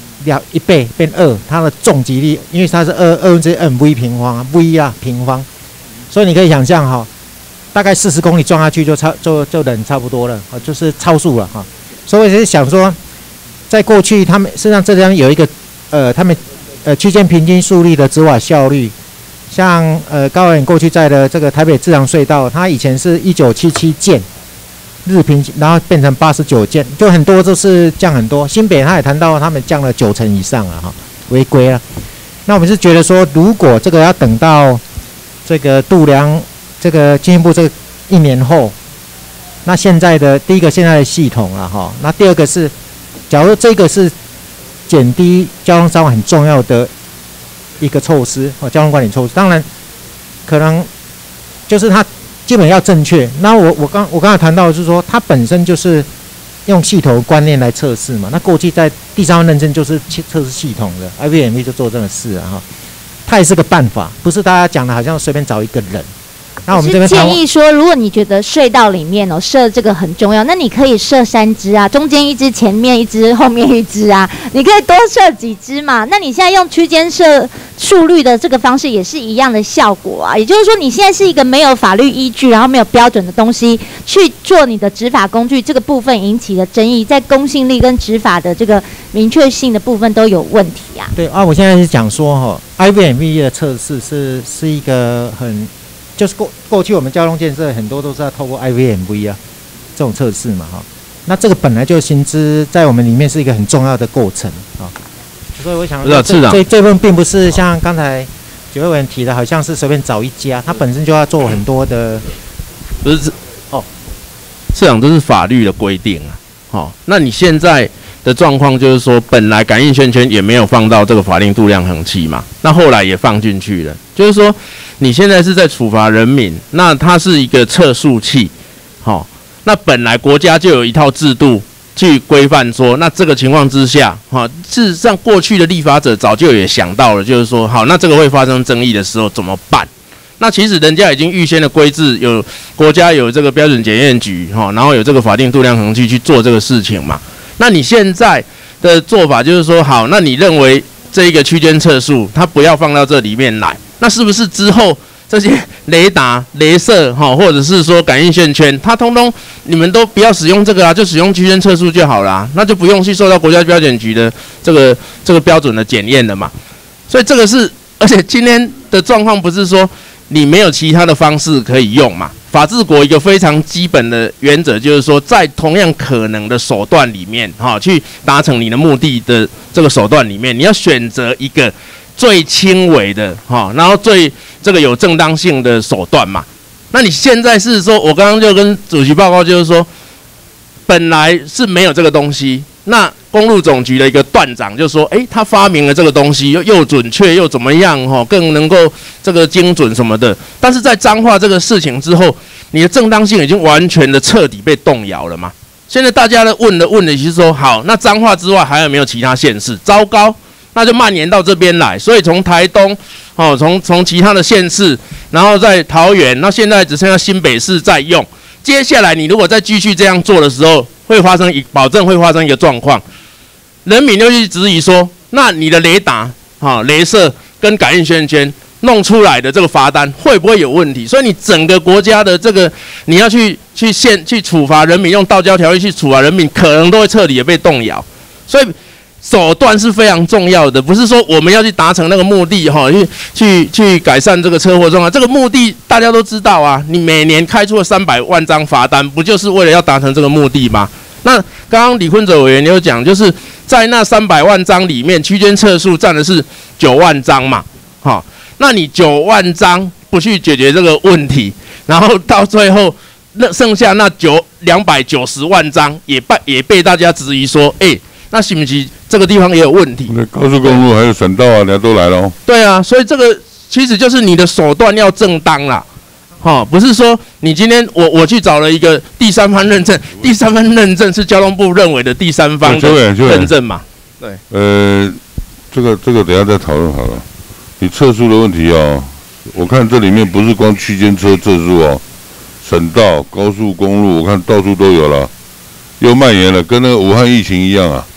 1倍变2，它的重击力，因为它是2/2V 平方，V 平方，所以你可以想象大概40公里撞下去就人差不多了，就是超速了哈。所以我是想说，在过去他们实际上这边有一个他们区间平均速率的执法效率，像高委员过去在的这个台北自强隧道，它以前是1977件。日平均，然后变成89件，就很多，就是降很多。新北他也谈到，他们降了90%以上了违规了。那我们是觉得说，如果这个要等到这个度量，这个经济部这个1年后，那现在的第一个现在的系统了那第二个是，假如这个是减低交通伤亡很重要的一个措施交通管理措施，当然可能就是它。基本要正确。那我刚才谈到的是说，它本身就是用系统观念来测试嘛。那过去在第三方认证就是测试系统的 ，IVMV 就做这个事它也是个办法，不是大家讲的好像随便找一个人。那我们这边建议说，如果你觉得隧道里面设这个很重要，那你可以设3只啊，中间1只，前面1只，后面1只啊，你可以多设几只嘛。那你现在用区间设速率的这个方式也是一样的效果啊。也就是说，你现在是一个没有法律依据，然后没有标准的东西去做你的执法工具，这个部分引起的争议，在公信力跟执法的这个明确性的部分都有问题啊。 对啊，我现在是讲说IVMV 的测试是一个就是过去我们交通建设很多都是要透过 IVMV 这种测试嘛那这个本来就薪资在我们里面是一个很重要的过程所以我想这份并不是像刚才9位委员提的，好像是随便找一家，它本身就要做很多的， 不是市长，这是法律的规定那你现在的状况就是说，本来感应圈圈也没有放到这个法定度量衡器嘛，那后来也放进去了，就是说你现在是在处罚人民，那它是一个测速器，那本来国家就有一套制度去规范说，那这个情况之下，事实上过去的立法者早就也想到了，就是说，好，那这个会发生争议的时候怎么办？那其实人家已经预先的规制，有国家有这个标准检验局，然后有这个法定度量衡器去做这个事情嘛。那你现在的做法就是说，好，那你认为这一个区间测速，它不要放到这里面来，那是不是之后这些雷达、雷射或者是说感应线圈，它通通你们都不要使用这个啊，就使用区间测速就好啦，那就不用去受到国家标检局的这个标准的检验了嘛。所以这个是，而且今天的状况不是说你没有其他的方式可以用嘛。法治国一个非常基本的原则就是说，在同样可能的手段里面，去达成你的目的的这个手段里面，你要选择一个最轻微的，然后最这个有正当性的手段嘛。那你现在是说，我刚刚就跟主席报告，就是说，本来是没有这个东西，那公路总局的一个段长就说，他发明了这个东西，又准确又怎么样，更能够这个精准什么的。但是在彰化这个事情之后，你的正当性已经完全的彻底被动摇了嘛。现在大家的问的是说，好，那彰化之外还有没有其他县市？糟糕，那就蔓延到这边来。所以从台东，从其他的县市，然后在桃园，那现在只剩下新北市在用。接下来你如果再继续这样做的时候，保证会发生一个状况，人民就去质疑说，那你的雷达、雷射跟感应线圈弄出来的这个罚单会不会有问题？所以你整个国家的这个你要去处罚人民，用道交条例去处罚人民，可能都会彻底的被动摇。所以手段是非常重要的，不是说我们要去达成那个目的去改善这个车祸状况。这个目的大家都知道啊，你每年开出了300万张罚单，不就是为了要达成这个目的吗？那刚刚李坤哲委员有讲，就是在那300万张里面，区间测速占的是9万张嘛，那你9万张不去解决这个问题，然后到最后那剩下那290万张也被大家质疑说，那是不是这个地方也有问题？ 高速公路还有省道啊，人家都来了哦。 对啊，所以这个其实就是你的手段要正当啦，不是说你今天我去找了一个第三方认证，第三方认证是交通部认为的第三方的认证嘛？对。 这个等一下再讨论好了。你测速的问题哦，我看这里面不是光区间车测速哦，省道、高速公路，我看到处都有了，又蔓延了，跟那个武汉疫情一样啊。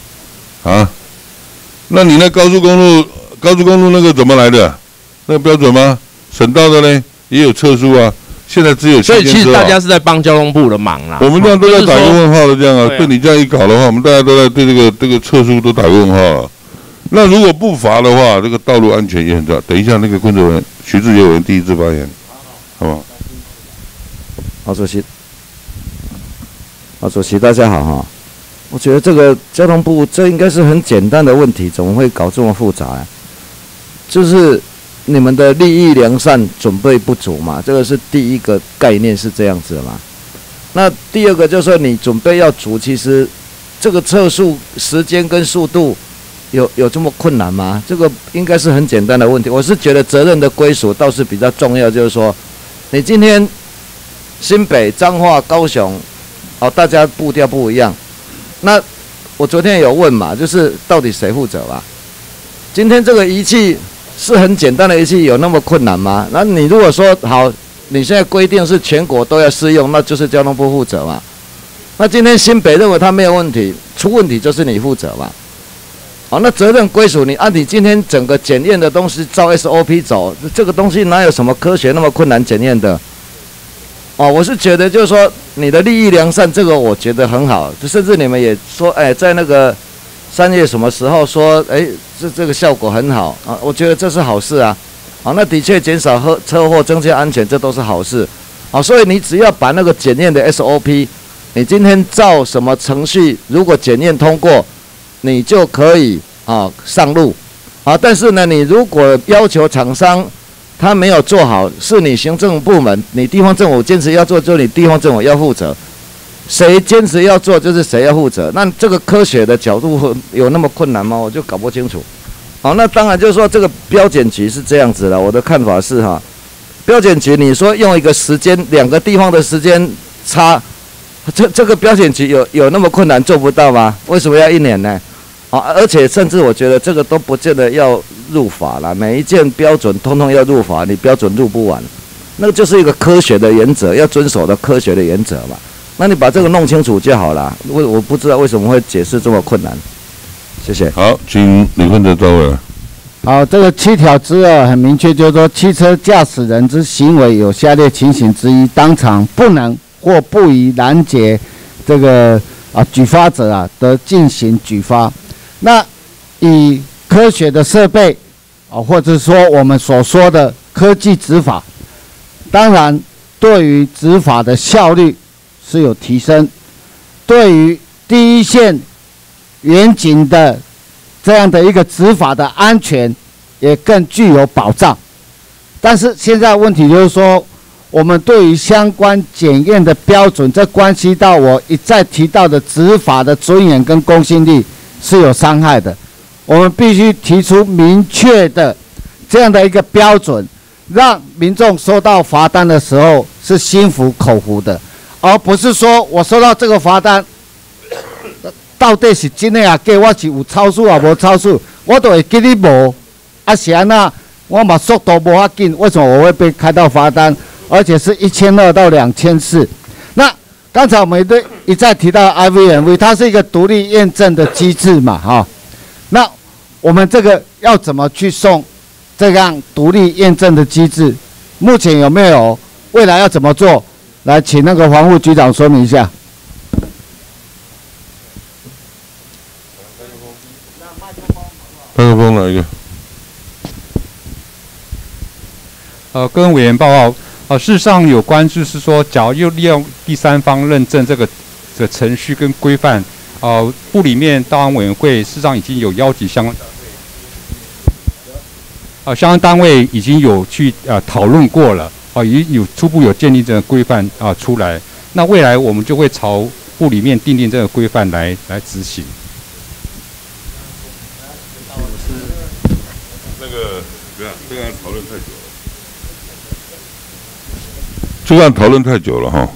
那你那高速公路那个怎么来的？那个标准吗？省道的呢也有测速啊，现在只有区间车。所以其实大家是在帮交通部的忙啦。 我们这样都在打个问号的这样啊，被你这样一搞的话，我们大家都在对这个测速都打个问号了。那如果不罚的话，这个道路安全也很重要。等一下那个坤哲委员、徐志杰委员第一次发言，好不好？ 好，主席，大家好哈。我觉得这个交通部这应该是很简单的问题，怎么会搞这么复杂啊？就是你们的利益良善，准备不足嘛，这个是第一个概念是这样子的嘛。那第二个就是说你准备要足，其实这个测速时间跟速度有这么困难吗？这个应该是很简单的问题。我是觉得责任的归属倒是比较重要，就是说你今天新北、彰化、高雄，大家步调不一样。那我昨天有问嘛，就是到底谁负责吧？今天这个仪器是很简单的仪器，有那么困难吗？那你如果说好，你现在规定是全国都要适用，那就是交通部负责嘛。那今天新北认为它没有问题，出问题就是你负责嘛。那责任归属你你今天整个检验的东西照 SOP 走，这个东西哪有什么科学那么困难检验的？我是觉得就是说你的利益良善，这个我觉得很好，甚至你们也说，在那个3月什么时候说，这个效果很好啊，我觉得这是好事啊。那的确减少车祸、增加安全，这都是好事。所以你只要把那个检验的 SOP， 你今天照什么程序，如果检验通过，你就可以上路。但是呢，你如果要求厂商他没有做好，是你行政部门、你地方政府坚持要做，就你地方政府要负责。谁坚持要做，就是谁要负责。那这个科学的角度有那么困难吗？我就搞不清楚。那当然就是说这个标检局是这样子的。我的看法是标检局你说用一个时间，2个地方的时间差，这个标检局有那么困难做不到吗？为什么要1年呢？而且甚至我觉得这个都不见得要入法了，每一件标准通通要入法，你标准入不完，那个就是一个科学的原则，要遵守的科学的原则嘛。那你把这个弄清楚就好了。我不知道为什么会解释这么困难。谢谢。 好，请李坤哲赵委员。 好，这个7条之2很明确，就是说汽车驾驶人之行为有下列情形之一，当场不能或不宜拦截这个举发者得进行举发。那以科学的设备或者说我们所说的科技执法，当然对于执法的效率是有提升，对于第一线远景的这样的一个执法的安全也更具有保障。但是现在问题就是说，我们对于相关检验的标准，这关系到我一再提到的执法的尊严跟公信力是有伤害的。我们必须提出明确的这样的一个标准，让民众收到罚单的时候是心服口服的，而不是说我收到这个罚单，到底是真的假我是有超速无超速，我都会记你无，是安那我嘛速度无遐紧，为什么我会被开到罚单，而且是1200到2400？那刚才我们一再提到 IVMV， 它是一个独立验证的机制嘛，那我们这个要怎么去送这样独立验证的机制？目前有没有？未来要怎么做？来，请那个防护局长说明一下。 麦克风哪一个？ 跟委员报告，事实上有关就是说，假如又利用第三方认证这个程序跟规范，部里面道安委员会事实上已经有邀集相关相关单位已经有去讨论过了，已经有初步有建立这个规范出来。那未来我们就会朝部里面订定这个规范来执行。 那个这个讨论太久了，这个讨论太久了哈。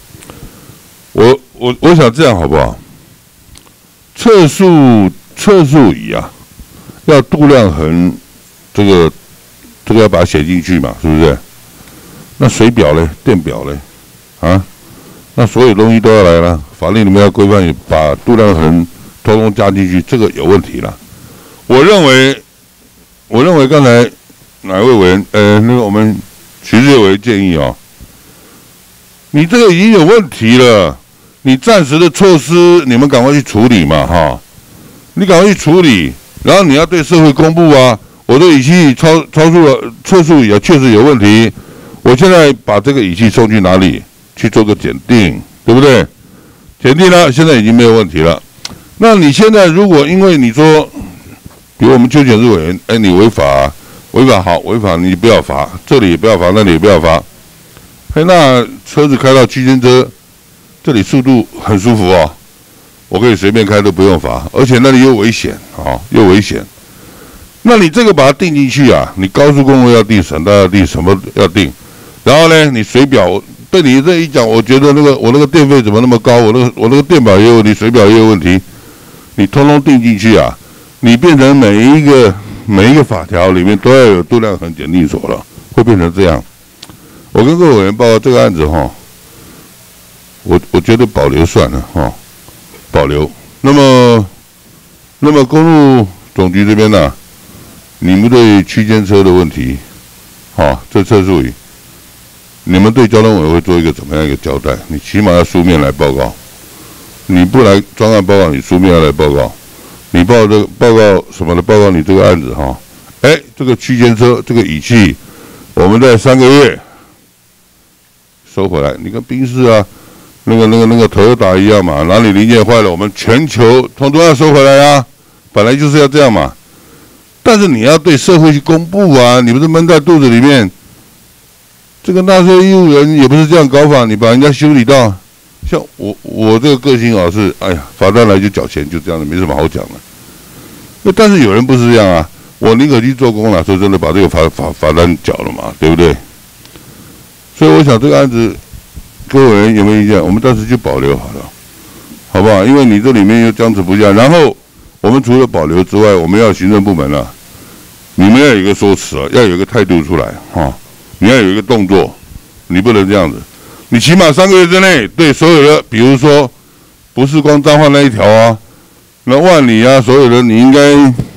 我想这样好不好？测速仪要度量衡，这个要把它写进去嘛，是不是？那水表嘞，电表嘞，那所有东西都要来了，法律里面要规范，把度量衡通通加进去，这个有问题了。我认为刚才哪位委员，那个我们徐志伟建议你这个已经有问题了，你暂时的措施你们赶快去处理嘛你赶快去处理，然后你要对社会公布我的仪器超速了，测速也确实有问题，我现在把这个仪器送去哪里去做个检定，对不对？检定了，现在已经没有问题了。那你现在如果因为你说，比如我们邱检事委员，你违法好，违法你不要罚，这里也不要罚，那里也不要罚。那车子开到区间车，这里速度很舒服我可以随便开都不用罚，而且那里又危险又危险。那你这个把它定进去你高速公路要定，省道要定，什么要定？然后呢，你水表被你这一讲，我觉得我那个电费怎么那么高？我那个电表也有问题，水表也有问题，你通通定进去你变成每一个法条里面都要有度量衡检定所了，会变成这样。我跟各位委员报告这个案子我觉得保留算了保留。那么公路总局这边你们对区间车的问题这测速仪，你们对交通委会做一个怎么样一个交代？你起码要书面来报告，你不来专案报告，你书面要来报告。你报告什么的？报告你这个案子这个区间车这个仪器，我们在3个月收回来。你跟宾士那个Toyota一样嘛，哪里零件坏了，我们全球统统要收回来本来就是要这样嘛。但是你要对社会去公布你不是闷在肚子里面。这个纳税义务人也不是这样搞法，你把人家修理到。像我这个个性是，罚单来就缴钱，就这样的，没什么好讲的。但是有人不是这样我宁可去做工了，说真的，把这个罚单缴了嘛，对不对？所以我想这个案子，各位人有没有意见？我们暂时就保留好了，好不好？因为你这里面又僵持不下，然后我们除了保留之外，我们要行政部门你们要有一个说辞要有一个态度出来你要有一个动作，你不能这样子。你起码3个月之内对所有的，比如说不是光彰化那一条那万里所有的你应该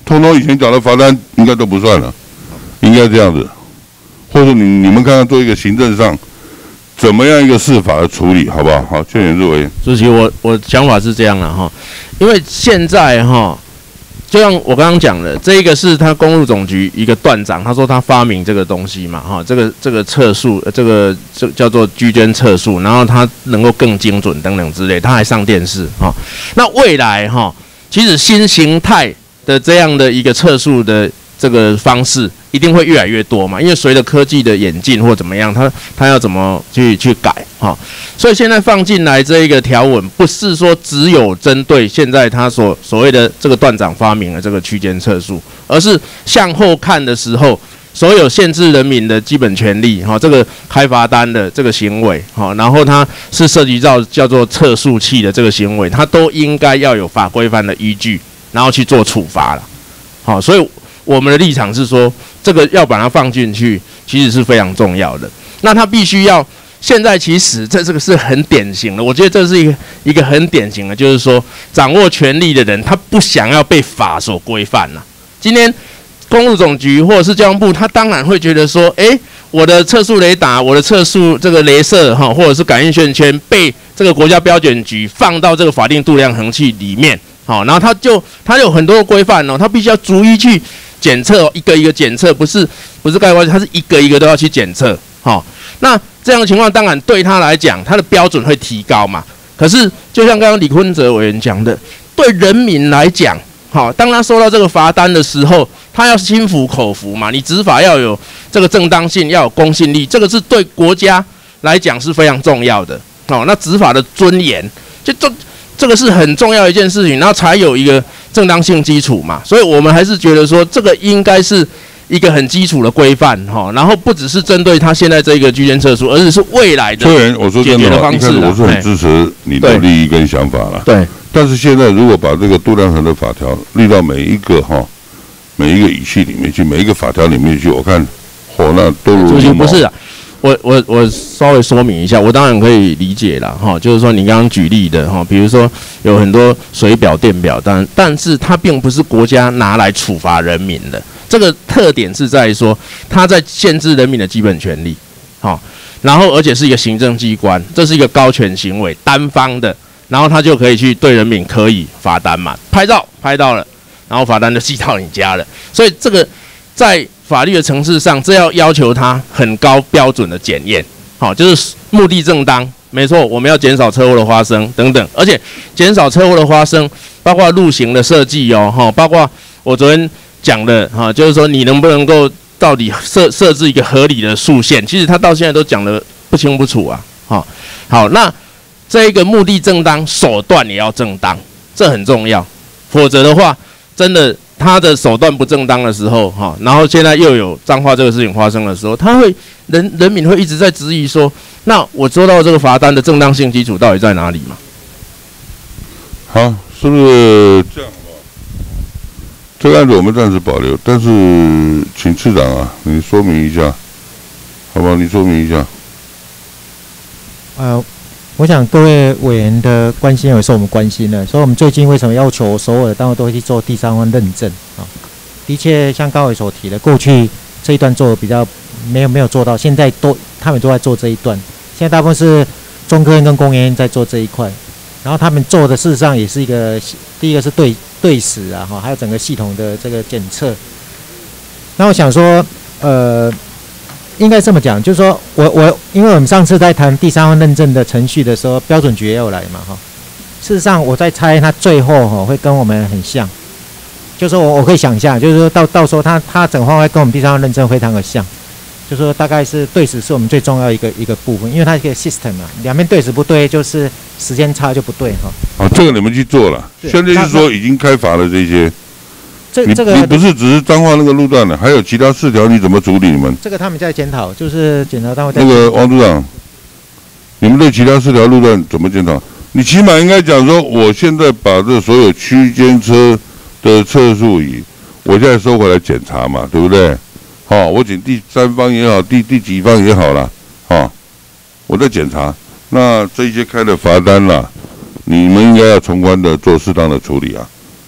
通通以前缴的罚单应该都不算了，应该这样子，或者你们看看做一个行政上怎么样一个司法的处理，好不好？好，劝员入围。 主席，我想法是这样了哈，因为现在哈，就像我刚刚讲的，这一个是他公路总局一个段长，他说他发明这个东西嘛哈，这个测速，这叫做居间测速，然后他能够更精准等等之类，他还上电视哈。那未来哈，其实新形态的这样的一个测速的这个方式一定会越来越多嘛，因为随着科技的演进或怎么样，他要怎么去改哈，所以现在放进来这一个条文，不是说只有针对现在他所谓的这个段长发明的这个区间测速，而是向后看的时候，所有限制人民的基本权利哈，这个开罚单的这个行为哈，然后它是涉及到叫做测速器的这个行为，它都应该要有法规范的依据，然后去做处罚了。好，所以我们的立场是说，这个要把它放进去，其实是非常重要的。那它必须要，现在其实这个是很典型的，我觉得这是一个很典型的，就是说掌握权力的人，他不想要被法所规范了。今天公路总局或者是交通部，他当然会觉得说，我的测速雷达，我的测速这个雷射哈，或者是感应线圈被这个国家标准局放到这个法定度量衡器里面。好，然后它有很多的规范哦，它必须要逐一去检测，一个一个检测，不是概括，它是一个一个都要去检测。好，那这样的情况当然对他来讲，他的标准会提高嘛。可是就像刚刚李坤哲委员讲的，对人民来讲，好，当他收到这个罚单的时候，他要心服口服嘛，你执法要有这个正当性，要有公信力，这个是对国家来讲是非常重要的。好，那执法的尊严，这个是很重要的一件事情，然后才有一个正当性基础嘛，所以我们还是觉得说，这个应该是一个很基础的规范哈，然后不只是针对他现在这个居间测速，而是未来的解决的方式。 我是很支持你的利益跟想法啦。 对。 但是现在如果把这个度量衡的法条立到每一个语系里面去，每一个法条里面去，我看那都如牛毛。 不是啊。我稍微说明一下，我当然可以理解啦哈，就是说你刚刚举例的哈，比如说有很多水表、电表，但是它并不是国家拿来处罚人民的，这个特点是在于说它在限制人民的基本权利，好，然后而且是一个行政机关，这是一个高权行为，单方的，然后他就可以去对人民可以罚单嘛，拍照拍到了，然后罚单就寄到你家了，所以这个在法律的层次上，这要求他很高标准的检验，好，就是目的正当，没错，我们要减少车祸的发生等等，而且减少车祸的发生，包括路型的设计哦，包括我昨天讲的哈，就是说你能不能够到底设置一个合理的速限，其实他到现在都讲得不清不楚啊，好，那这一个目的正当，手段也要正当，这很重要，否则的话，真的。他的手段不正当的时候，然后现在又有彰化这个事情发生的时候，人民会一直在质疑说，那我收到这个罚单的正当性基础到底在哪里嘛？ 好，是不是这样吧？这个案子我们暂时保留，但是请次长啊，你说明一下，好不好？你说明一下。 我想各位委员的关心也是我们关心的，所以我们最近为什么要求所有的单位都会去做第三方认证啊？的确，像高委所提的，过去这一段做的比较没有做到，现在他们都在做这一段。现在大部分是中科院跟工研院在做这一块，然后他们做的事实上也是第一个是对时啊，还有整个系统的这个检测。那我想说，应该这么讲，就是说因为我们上次在谈第三方认证的程序的时候，标准局也有来嘛，事实上我在猜，他最后会跟我们很像，就是说我可以想象，就是说到时候他整方会跟我们第三方认证非常的像，就是说大概是对时是我们最重要一个部分，因为它是一个 system 嘛，两边对时不对，就是时间差就不对哈。 好，这个你们去做了，现在是说已经开罚了这些。你不是只是彰化那个路段的，还有其他4条，你怎么处理？你们这个他们在检讨，就是检讨单位在那个王组长，你们对其他4条路段怎么检讨？你起码应该讲说，我现在把这所有区间车的测速仪，我现在收回来检查嘛，对不对？我请第三方也好，第几方也好啦，我在检查。那这些开的罚单啦，你们应该要从宽的做适当的处理啊。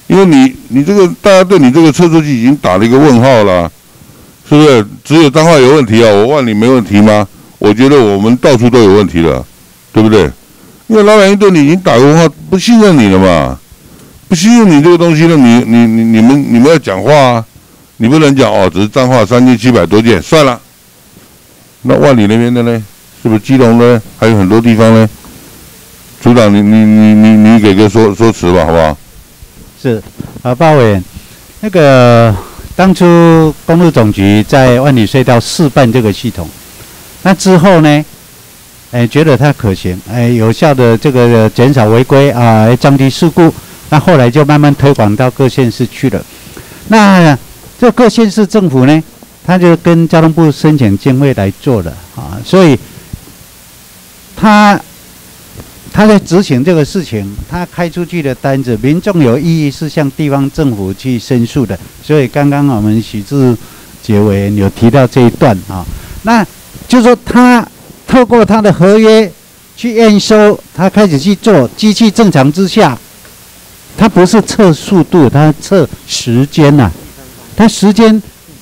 因为你这个大家对你这个测速器已经打了一个问号了，是不是？只有彰化有问题啊，我万里没问题吗？我觉得我们到处都有问题了，对不对？因为老板一对你已经打个问号，不信任你了嘛，不信任你这个东西了，你们要讲话啊，你不能讲哦，只是彰化3700多件，算了。那万里那边的呢？是不是基隆呢？还有很多地方呢？组长，你给个说辞吧，好不好？ 是，鲍委员，那个当初公路总局在万里隧道试办这个系统，那之后呢，觉得它可行，有效的这个减少违规啊，降低事故，那后来就慢慢推广到各县市去了。那这各县市政府呢，他就跟交通部申请经费来做了啊，所以他在执行这个事情，他开出去的单子，民众有异议是向地方政府去申诉的，所以刚刚我们许志杰委员有提到这一段啊，那就是说他透过他的合约去验收，他开始去做，机器正常之下，他不是测速度，他测时间呐，他时间，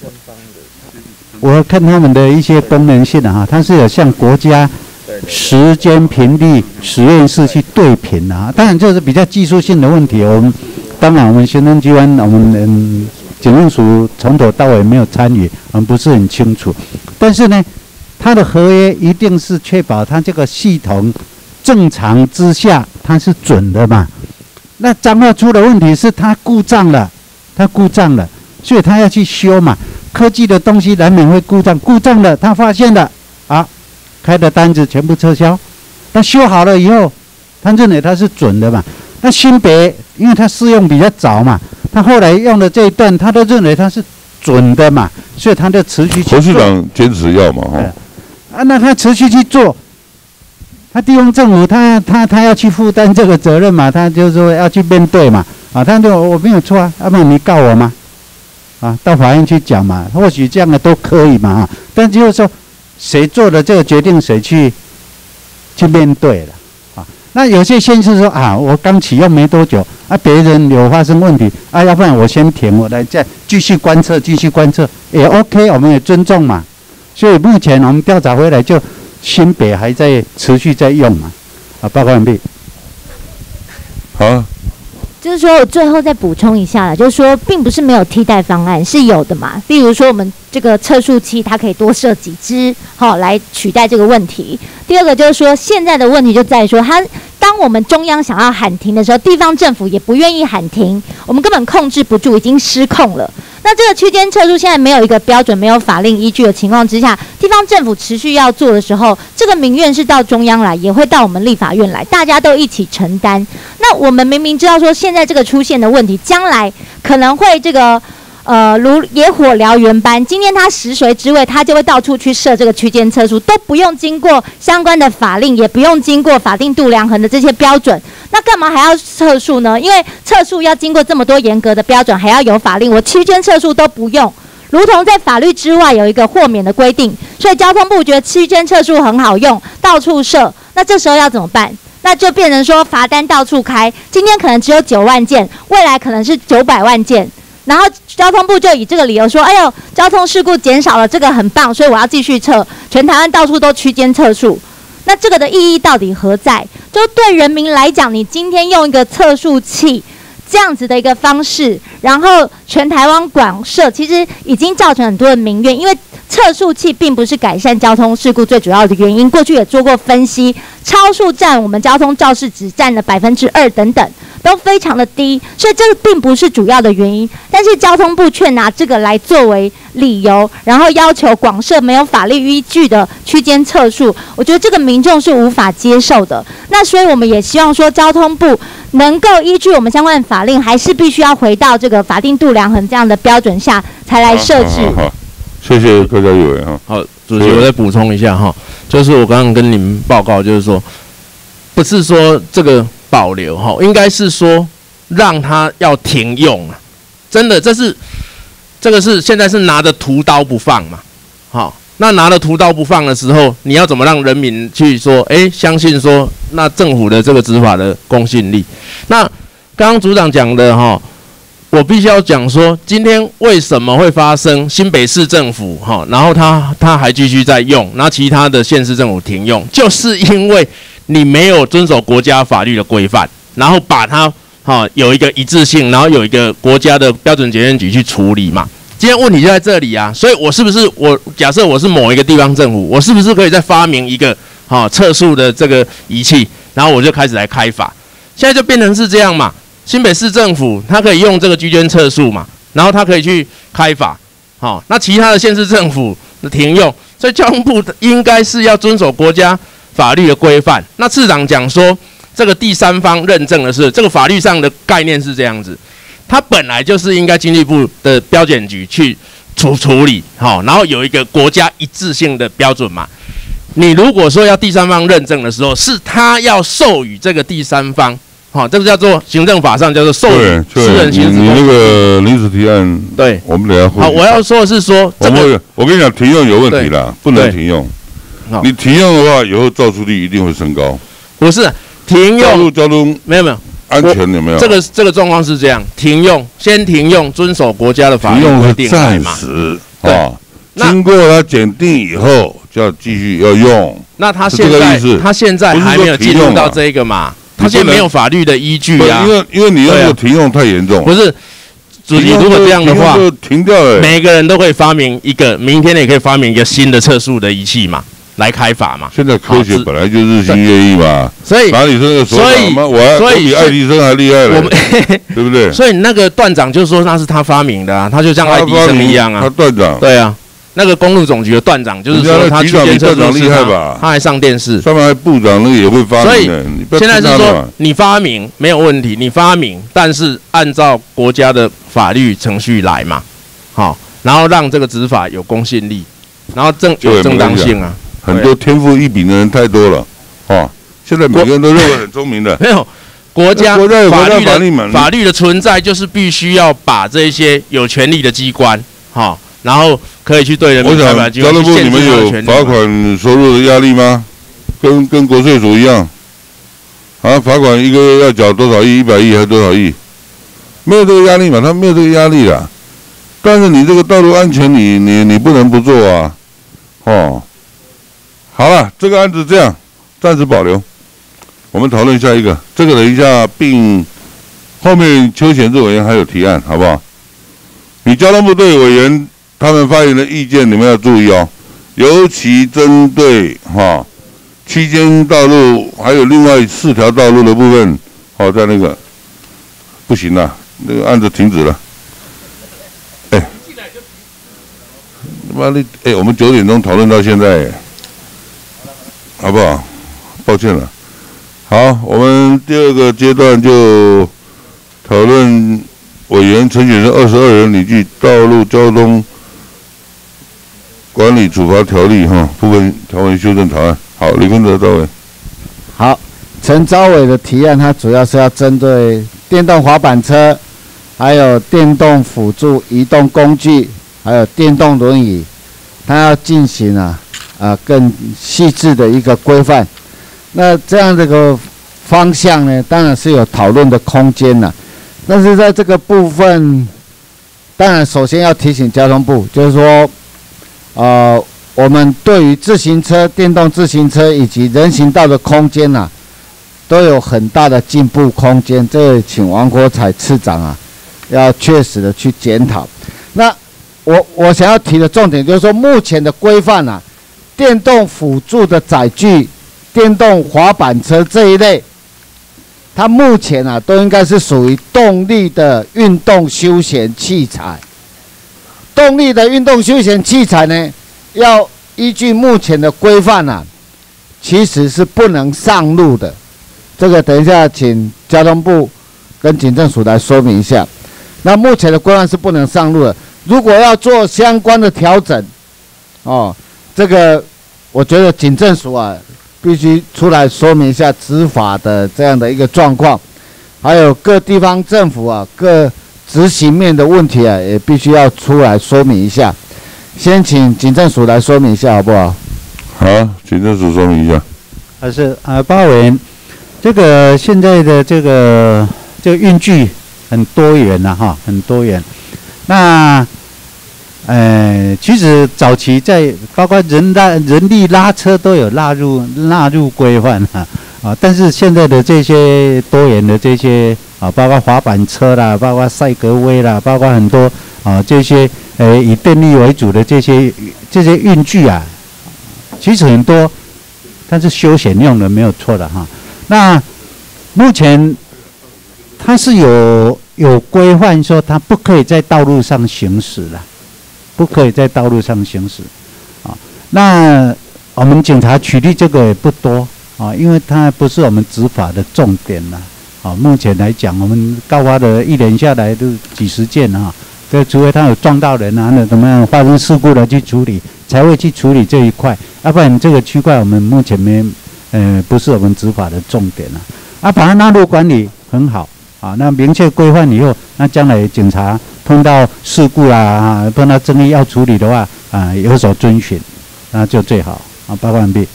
我看他们的一些功能性啊，它是有向国家时间频率实验室去对频啊，当然这是比较技术性的问题。我们行政机关，我们警政署从头到尾没有参与，我们不是很清楚。但是呢，它的合约一定是确保它这个系统正常之下它是准的嘛。那彰化出的问题是它故障了，所以它要去修嘛。科技的东西难免会故障了，他发现了啊。开的单子全部撤销，那修好了以后，他认为它是准的嘛。那新北因为它试用比较早嘛，他后来用的这一段，他都认为它是准的嘛，所以他就持续去做。 侯市长坚持要嘛， 那他持续去做，他地方政府他要去负担这个责任嘛，他就是说要去面对嘛，啊，他就我没有错啊，要不然你告我嘛，啊，到法院去讲嘛，或许这样的都可以嘛，啊，但就是说。谁做的这个决定，谁去面对了啊？那有些县市说啊，我刚启用没多久啊，别人有发生问题啊，要不然我先停，我来再继续观测也 OK， 我们也尊重嘛。所以目前我们调查回来，就新北还在持续在用嘛。啊，报告完毕。 好。 就是说我最后再补充一下了，就是说并不是没有替代方案，是有的嘛。例如说我们这个测速器，它可以多设几支，来取代这个问题。第二个就是说，现在的问题就在于说，当我们中央想要喊停的时候，地方政府也不愿意喊停，我们根本控制不住，已经失控了。那这个区间测速现在没有一个标准，没有法令依据的情况之下，地方政府持续要做的时候，这个民怨是到中央来，也会到我们立法院来，大家都一起承担。那我们明明知道说现在这个出现的问题，将来可能会这个如野火燎原般，今天他食髓知味，他就会到处去设这个区间测速，都不用经过相关的法令，也不用经过法定度量衡的这些标准。那干嘛还要测速呢？因为测速要经过这么多严格的标准，还要有法令，我区间测速都不用，如同在法律之外有一个豁免的规定。所以交通部觉得区间测速很好用，到处设，那这时候要怎么办？那就变成说罚单到处开，今天可能只有9万件，未来可能是900万件。然后交通部就以这个理由说，哎呦，交通事故减少了，这个很棒，所以我要继续测，全台湾到处都区间测速。那这个的意义到底何在？就对人民来讲，你今天用一个测速器这样子的一个方式，然后全台湾广设，其实已经造成很多的民怨，因为测速器并不是改善交通事故最主要的原因。过去也做过分析，超速占我们交通肇事只占了2%等等，都非常的低，所以这个并不是主要的原因。但是交通部却拿这个来作为理由，然后要求广设没有法律依据的区间测速，我觉得这个民众是无法接受的。那所以我们也希望说，交通部能够依据我们相关的法令，还是必须要回到这个法定度量衡这样的标准下才来设置。 好，谢谢柯嘉义委员哈。 好，主席，我再补充一下哈，就是我刚刚跟你们报告，就是说，不是说这个保留哈，应该是说让它要停用啊，真的，这个是现在是拿着屠刀不放嘛，好，那拿着屠刀不放的时候，你要怎么让人民去说，相信说那政府的这个执法的公信力？那刚刚组长讲的哈， 我必须要讲说，今天为什么会发生新北市政府然后他还继续在用，然后其他的县市政府停用，就是因为你没有遵守国家法律的规范，然后把它有一个一致性，然后有一个国家的标准检验局去处理嘛。今天问题就在这里啊，所以我是不是假设我是某一个地方政府，我是不是可以再发明一个测速的这个仪器，然后我就开始来开罚？现在就变成是这样嘛。新北市政府它可以用这个居间测速嘛，然后它可以去开罚，那其他的县市政府停用，所以交通部应该是要遵守国家法律的规范。那市长讲说，这个第三方认证的是这个法律上的概念是这样子，它本来就是应该经济部的标检局去处理，然后有一个国家一致性的标准嘛。你如果说要第三方认证的时候，是他要授予这个第三方。这个叫做行政法上叫做授予私人行使。 你那个临时提案， 对， 我们等一下会。 好，我要说的是说， 我跟你讲，停用有问题啦，不能停用。你停用的话，以后肇事率一定会升高。 不是停用， 交通没有安全有没有？ 这个状况是这样，先停用，遵守国家的法律规定来嘛。 停用是暂时经过它检定以后，就要继续要用。 那他现在还没有进入到这个嘛？他现在没有法律的依据啊， 因为你用这个停用太严重。 不是，主席，如果这样的话， 停掉了， 每个人都可以发明一个，明天也可以发明一个新的测速的仪器嘛，来开罚嘛。 现在科学本来就日新月异嘛， 所以哪里是那个手掌吗？我比爱迪生还厉害了，对不对？ 所以那个段长就说那是他发明的啊，他就像爱迪生一样啊。 他段长对啊。那个公路总局的段长就是说他区间测速厉害吧？ 他还上电视， 上面还部长那个也会发明。 所以现在是说你发明没有问题，你发明，但是按照国家的法律程序来嘛，然后让这个执法有公信力，然后有正当性啊。 很多天赋异禀的人太多了，现在每个人都认为很聪明的。 没有国家法律的存在，就是必须要把这些有权力的机关，然后可以去对人民开罚机关去限制他的权利。 交通部你们有罚款收入的压力吗？跟国税署一样啊？罚款一个月要缴多少亿？100亿还是多少亿？没有这个压力嘛？他没有这个压力啦。但是你这个道路安全你不能不做啊！好了，这个案子这样暂时保留，我们讨论下一个。这个等一下并后面邱显智委员还有提案，好不好？你交通部对委员他们发言的意见，你们要注意哦，尤其针对区间道路还有另外4条道路的部分，在那个不行了，那个案子停止了。我们9点钟讨论到现在，好不好？抱歉了。好，我们第2个阶段就讨论委员陈选生22人拟具道路交通管理处罚条例部分条文修正草案。好，李坤哲、赵伟。 好，陈昭伟的提案，它主要是要针对电动滑板车，还有电动辅助移动工具，还有电动轮椅，它要进行更细致的一个规范。那这样的一个方向呢，当然是有讨论的空间了。但是在这个部分，当然首先要提醒交通部，就是说，我们对于自行车、电动自行车以及人行道的空间都有很大的进步空间。这请王国材次长要确实的去检讨。那我想要提的重点就是说，目前的规范电动辅助的载具、电动滑板车这一类，它目前都应该是属于动力的运动休闲器材。动力的运动休闲器材呢，要依据目前的规范其实是不能上路的。这个等一下请交通部跟警政署来说明一下。那目前的规范是不能上路的。如果要做相关的调整，这个我觉得警政署必须出来说明一下执法的这样的一个状况，还有各地方政府各执行面的问题也必须要出来说明一下。先请警政署来说明一下，好不好？ 好，警政署说明一下。 还是报委员，这个现在的这个运具很多元呐哈，很多元。那其实早期在包括人力拉车都有纳入规范但是现在的这些多元的这些包括滑板车啦，包括赛格威啦，包括很多这些以电力为主的这些运具啊，其实很多，但是休闲用的没有错的哈。那目前它是有规范说它不可以在道路上行驶了。不可以在道路上行驶，那我们警察取缔这个也不多因为它不是我们执法的重点了目前来讲，我们告发的一年下来都几十件除非他有撞到人那怎么样发生事故了去处理，才会去处理这一块，要不然这个区块我们目前不是我们执法的重点把它纳入管理很好那明确规范以后，那将来警察碰到事故碰到争议要处理的话有所遵循，那就最好报告完毕。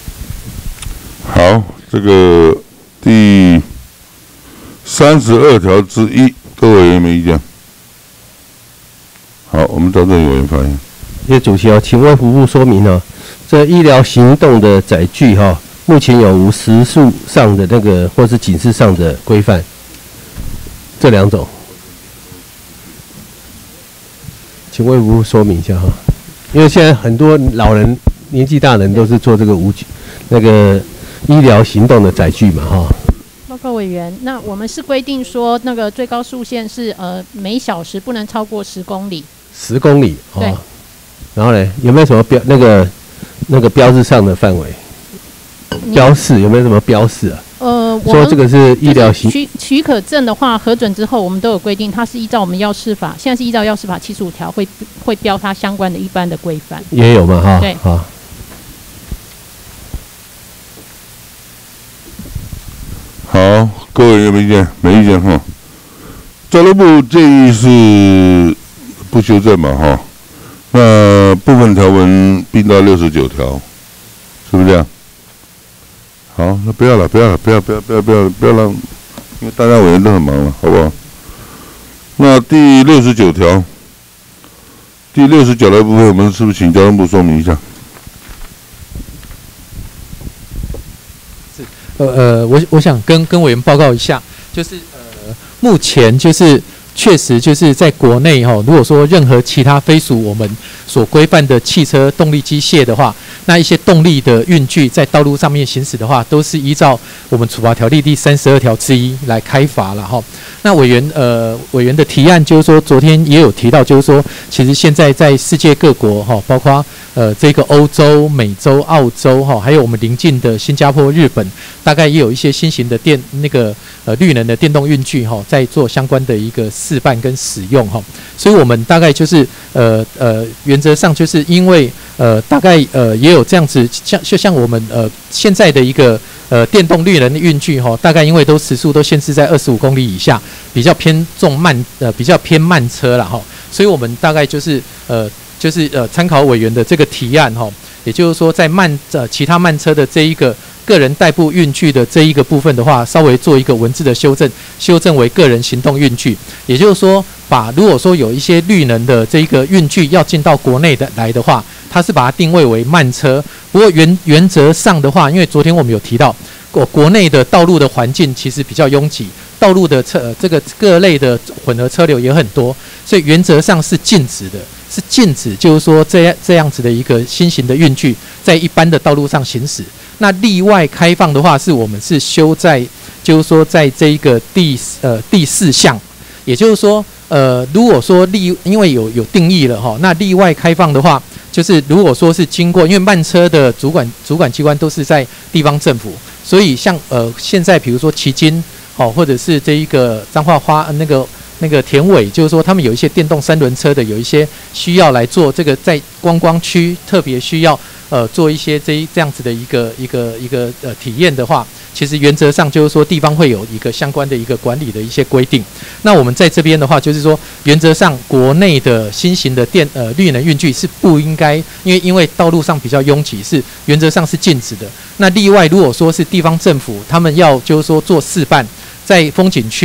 好，这个第32条之一，各位委员没意见？好，我们赵正宇委员发言。 谢谢主席请问服务说明这医疗行动的载具目前有无时速上的那个或是警示上的规范？这两种，请为服务说明一下因为现在很多老人、年纪大人都是做这个那个医疗行动的载具嘛报告委员，那我们是规定说那个最高速限是每小时不能超过10公里。 10公里对。 然后呢，有没有什么那个标志上的范围？标示有没有什么标示说这个是医疗许可证的话，核准之后，我们都有规定，它是依照我们药事法，现在是依照药事法75条会标它相关的一般的规范。 也有嘛对。 好。 好，各位有没有意见？没意见教育部建议是不修正嘛那部分条文并到69条，是不是这样？好，那不要了，不要让，因为大家委员都很忙了，好不好？那第69条，第69条的部分，我们是不是请交通部说明一下？ 我想跟委员报告一下，就是目前就是确实就是在国内如果说任何其他非属我们所规范的汽车动力机械的话，那一些动力的运具在道路上面行驶的话，都是依照我们处罚条例第32条之一来开罚了那委员的提案就是说，昨天也有提到，就是说，其实现在在世界各国包括这个欧洲、美洲、澳洲还有我们邻近的新加坡、日本，大概也有一些新型的绿能的电动运具在做相关的一个示范跟使用所以我们大概就是原则上就是因为大概也有这样子，像我们现在的一个电动绿能的运具大概因为时速都限制在25公里以下，比较偏比较偏慢车啦所以我们大概就是参考委员的这个提案也就是说在其他慢车的这一个个人代步运具的这一个部分的话，稍微做一个文字的修正为个人行动运具，也就是说如果说有一些绿能的这一个运具要进到国内来的话，它是把它定位为慢车。不过原则上的话，因为昨天我们有提到国内的道路的环境其实比较拥挤，道路的这个各类的混合车流也很多，所以原则上是禁止的，是禁止就是说这样子的一个新型的运具在一般的道路上行驶。那例外开放的话，是我们是修在就是说在这一个第4项，也就是说如果说因为有定义了那例外开放的话，就是如果说是经过，因为慢车的主管机关都是在地方政府，所以像现在比如说旗津或者是这一个彰化花那个田尾，就是说他们有一些电动3轮车的，有一些需要来做这个在观光区特别需要做一些这样子的一个体验的话，其实原则上就是说地方会有一个相关的一个管理的一些规定。那我们在这边的话，就是说原则上国内的新型的绿能运具是不应该，因为道路上比较拥挤，是原则上是禁止的。那例外如果说是地方政府他们要就是说做示范，在风景区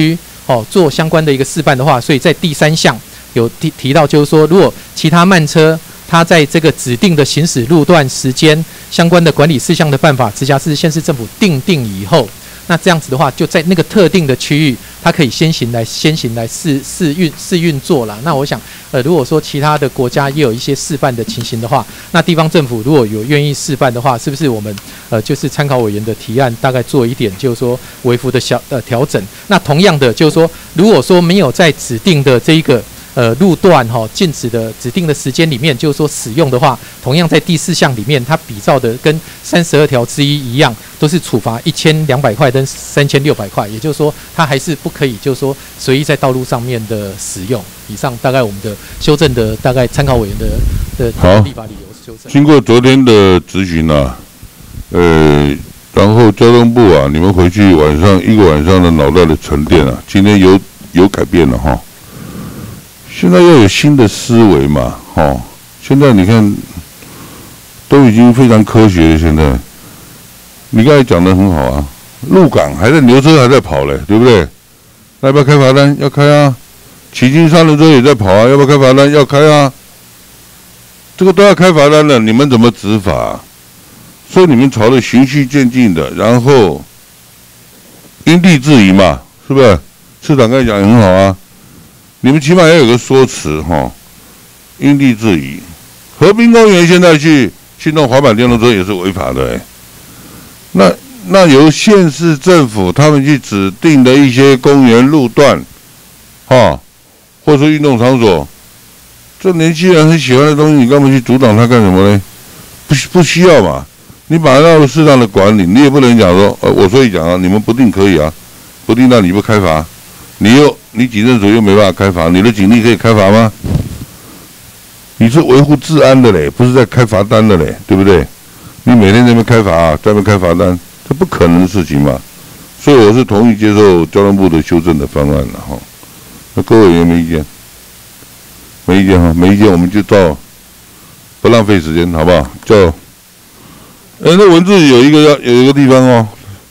做相关的一个示范的话，所以在第3项有提到，就是说，如果其他慢车它在这个指定的行驶路段时间相关的管理事项的办法，直辖市、县市政府定以后，那这样子的话，就在那个特定的区域，它可以先行来试运作啦。那我想，如果说其他的国家也有一些示范的情形的话，那地方政府如果有愿意示范的话，是不是我们就是参考委员的提案，大概做一点就是说微幅的调整？那同样的就是说，如果说没有在指定的这一个路段禁止的指定的时间里面，就是说使用的话，同样在第4项里面，它比照的跟32条之一一样，都是处罚1200块跟3600块，也就是说，它还是不可以就是说随意在道路上面的使用。以上大概我们的修正的大概参考委员的立法理由修正。 经过昨天的质询啊，然后交通部啊，你们回去晚上一个晚上的脑袋的沉淀啊，今天有改变了哈。现在要有新的思维嘛，现在你看，都已经非常科学了。现在，你刚才讲的很好啊，鹿港还在牛车还在跑嘞，对不对？要不要开罚单？要开啊。骑经3轮车也在跑啊，要不要开罚单？要开啊。这个都要开罚单了，你们怎么执法啊？所以你们朝着循序渐进的，然后因地制宜嘛，是不是？市长刚才讲得很好啊。你们起码要有个说辞因地制宜。和平公园现在去弄滑板电动车也是违法的那由县市政府他们去指定的一些公园路段，或是运动场所，这年轻人很喜欢的东西，你干嘛去阻挡他干什么呢？不需要嘛。你把它到适当的管理，你也不能讲说，我所以讲啊，你们不定可以啊，不定那你不开罚。你警政署又没办法开罚，你的警力可以开罚吗？你是维护治安的嘞，不是在开罚单的嘞，对不对？你每天在那边开罚在那边开罚单，这不可能的事情嘛。所以我是同意接受交通部的修正的方案了那各位也没意见？没意见没意见我们就照，不浪费时间，好不好？那文字有一个地方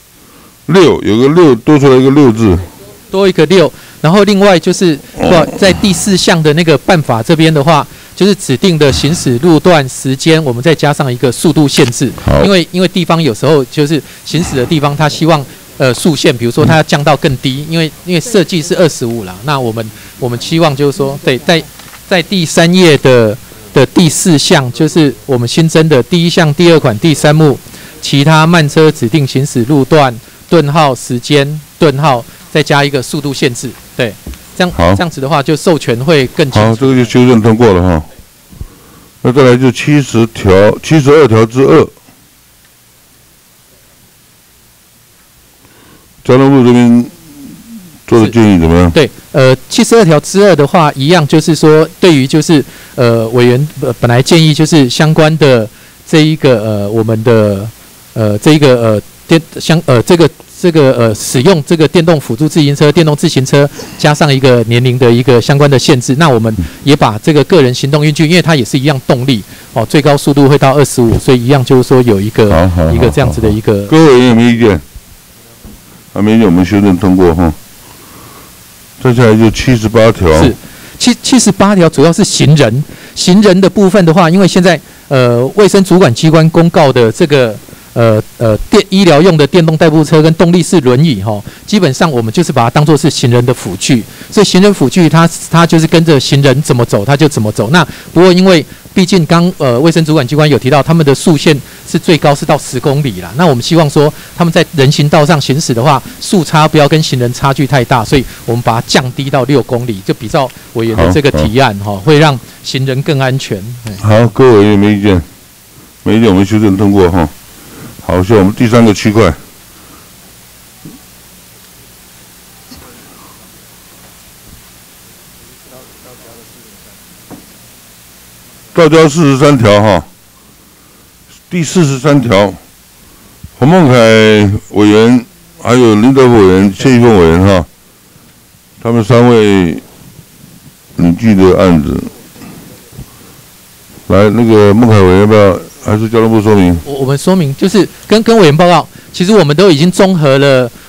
6有个6多出来一个6字。 多一个6，然后另外就是在第4项的那个办法这边的话，就是指定的行驶路段时间，我们再加上一个速度限制，因为地方有时候就是行驶的地方，他希望速限，比如说他要降到更低，因为设计是25啦，那我们期望就是说，对，在第3页的第4项，就是我们新增的第1项第2款第3目，其他慢车指定行驶路段顿号时间顿号。再加一个速度限制，对，这样子的话，就授权会更清楚。好， 这个就修正通过了那再来就72条之2，交通部这边做的建议怎么样？ 对，72条之2的话，一样就是说，对于就是委员本来建议就是相关的这一个我们的这一个这个使用这个电动辅助自行车、电动自行车，加上一个年龄的一个相关的限制。那我们也把这个个人行动运具，因为它也是一样动力最高速度会到25，所以一样就是说有一个这样子的一个。 各位有没有意见？没意见，我们修正通过接下来就78条。 是78条主要是行人的部分的话，因为现在卫生主管机关公告的这个。医疗用的电动代步车跟动力式轮椅基本上我们就是把它当作是行人的辅具，所以行人辅具它就是跟着行人怎么走它就怎么走。那不过因为毕竟卫生主管机关有提到他们的速限是最高是到10公里啦，那我们希望说他们在人行道上行驶的话，速差不要跟行人差距太大，所以我们把它降低到6公里，就比照委员的这个提案会让行人更安全。 好，各位有没有意见？没意见，我们修正通过好，现在我们第3个区块，道交43条第43条，洪孟凯委员还有林德委员、谢玉凤委员他们3位领据的案子，来，那个孟凯委员要不要？还是交通部说明？ 我们说明就是跟委员报告，其实我们都已经综合了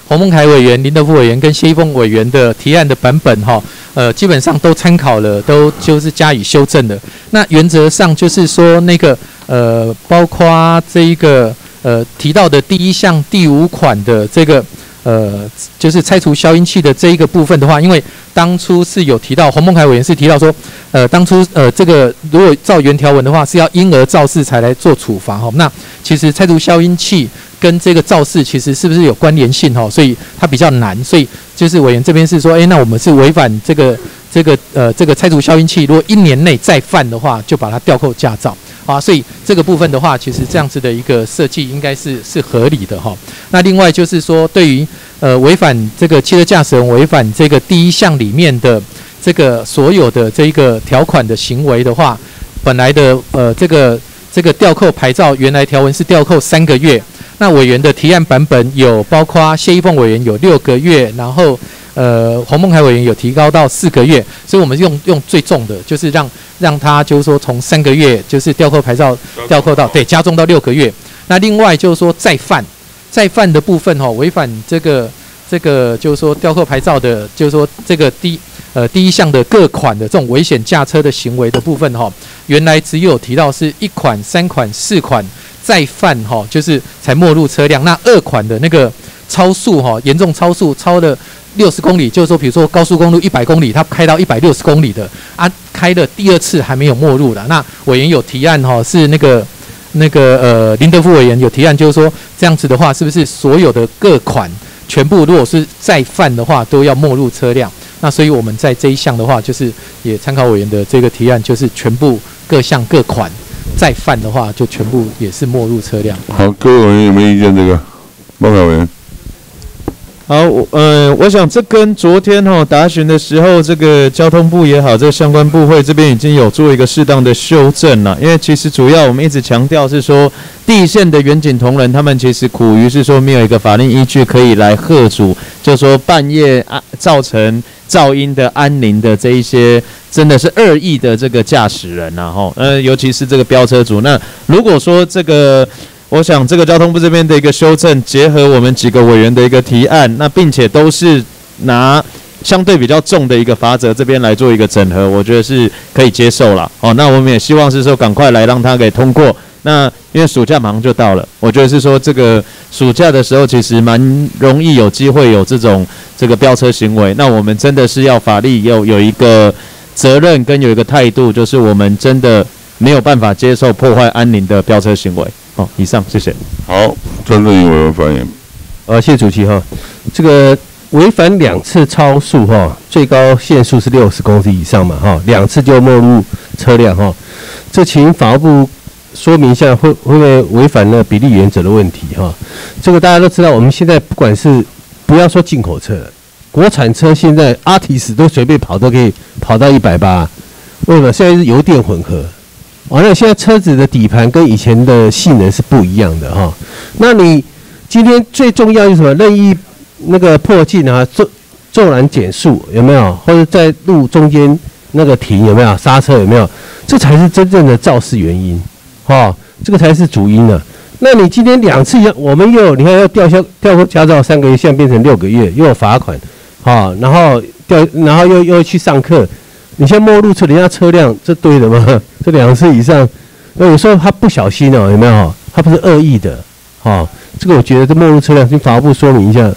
洪孟凯委员、林德富委员跟谢依凤委员的提案的版本哈，基本上都参考了，都就是加以修正的。那原则上就是说那个包括这一个提到的第1项第5款的这个就是拆除消音器的这一个部分的话，因为当初是有提到洪孟凯委员是提到说，当初这个如果照原条文的话是要因而肇事才来做处罚哈。那其实拆除消音器跟这个肇事其实是不是有关联性哈？所以它比较难，所以就是委员这边是说，那我们是违反这个拆除消音器，如果1年内再犯的话，就把它吊扣驾照啊。所以这个部分的话，其实这样子的一个设计应该是合理的哈。那另外就是说，对于违反这个汽车驾驶人违反这个第1项里面的这个所有的这一个条款的行为的话，本来的这个吊扣牌照原来条文是吊扣3个月。那委员的提案版本有包括谢依凤委员有6个月，然后洪孟凯委员有提高到4个月，所以我们用最重的，就是让他就是说从3个月就是吊扣牌照吊扣到加重到6个月。那另外就是说再犯的部分违反这个就是说吊扣牌照的，就是说这个第1项的各款的这种危险驾车的行为的部分原来只有提到是1款、3款、4款。再犯就是才没入车辆。那2款的那个超速严重超速超了60公里，就是说比如说高速公路100公里，他开到160公里的开了第2次还没有没入的。那委员有提案是那个林德富委员有提案，就是说这样子的话，是不是所有的各款全部如果是再犯的话，都要没入车辆？那所以我们在这一项的话，就是也参考委员的这个提案，就是全部各项各款。再犯的话，就全部也是没入车辆。 好，各位委员有没有意见？这个，孟凯委员。 好，我想这跟昨天答询的时候，这个交通部也好，这个相关部会这边已经有做一个适当的修正了。因为其实主要我们一直强调是说，第一线的远警同仁他们其实苦于是说没有一个法令依据可以来吓阻，就说半夜造成噪音的安宁的这一些真的是恶意的这个驾驶人尤其是这个飙车族。那如果说这个，我想这个交通部这边的一个修正，结合我们几个委员的一个提案，那并且都是拿相对比较重的一个罚则这边来做一个整合，我觉得是可以接受了。那我们也希望是说赶快来让它给通过。那因为暑假马上就到了，我觉得是说这个暑假的时候其实蛮容易有机会有这个飙车行为。那我们真的是要法律要有一个责任跟有一个态度，就是我们真的没有办法接受破坏安宁的飙车行为。以上谢谢。 好，张正宇委员发言。 谢谢主席这个违反2次超速最高限速是60公里以上嘛2次就没入车辆这请法务部说明一下会不会违反那比例原则的问题这个大家都知道，我们现在不管是不要说进口车了，国产车现在阿提斯都随便跑都可以跑到180，为什么？现在是油电混合。那现在车子的底盘跟以前的性能是不一样的那你今天最重要是什么？任意那个迫近骤然减速有没有？或者在路中间那个停有没有？刹车有没有？这才是真正的肇事原因这个才是主因呢。那你今天2次我们你看要吊扣驾照3个月，现在变成6个月，又有罚款然后又去上课。你现在没入车人家车辆，这对的吗？这2次以上，那有时候他不小心有没有？他不是恶意的这个我觉得这没入车辆，请法务部说明一下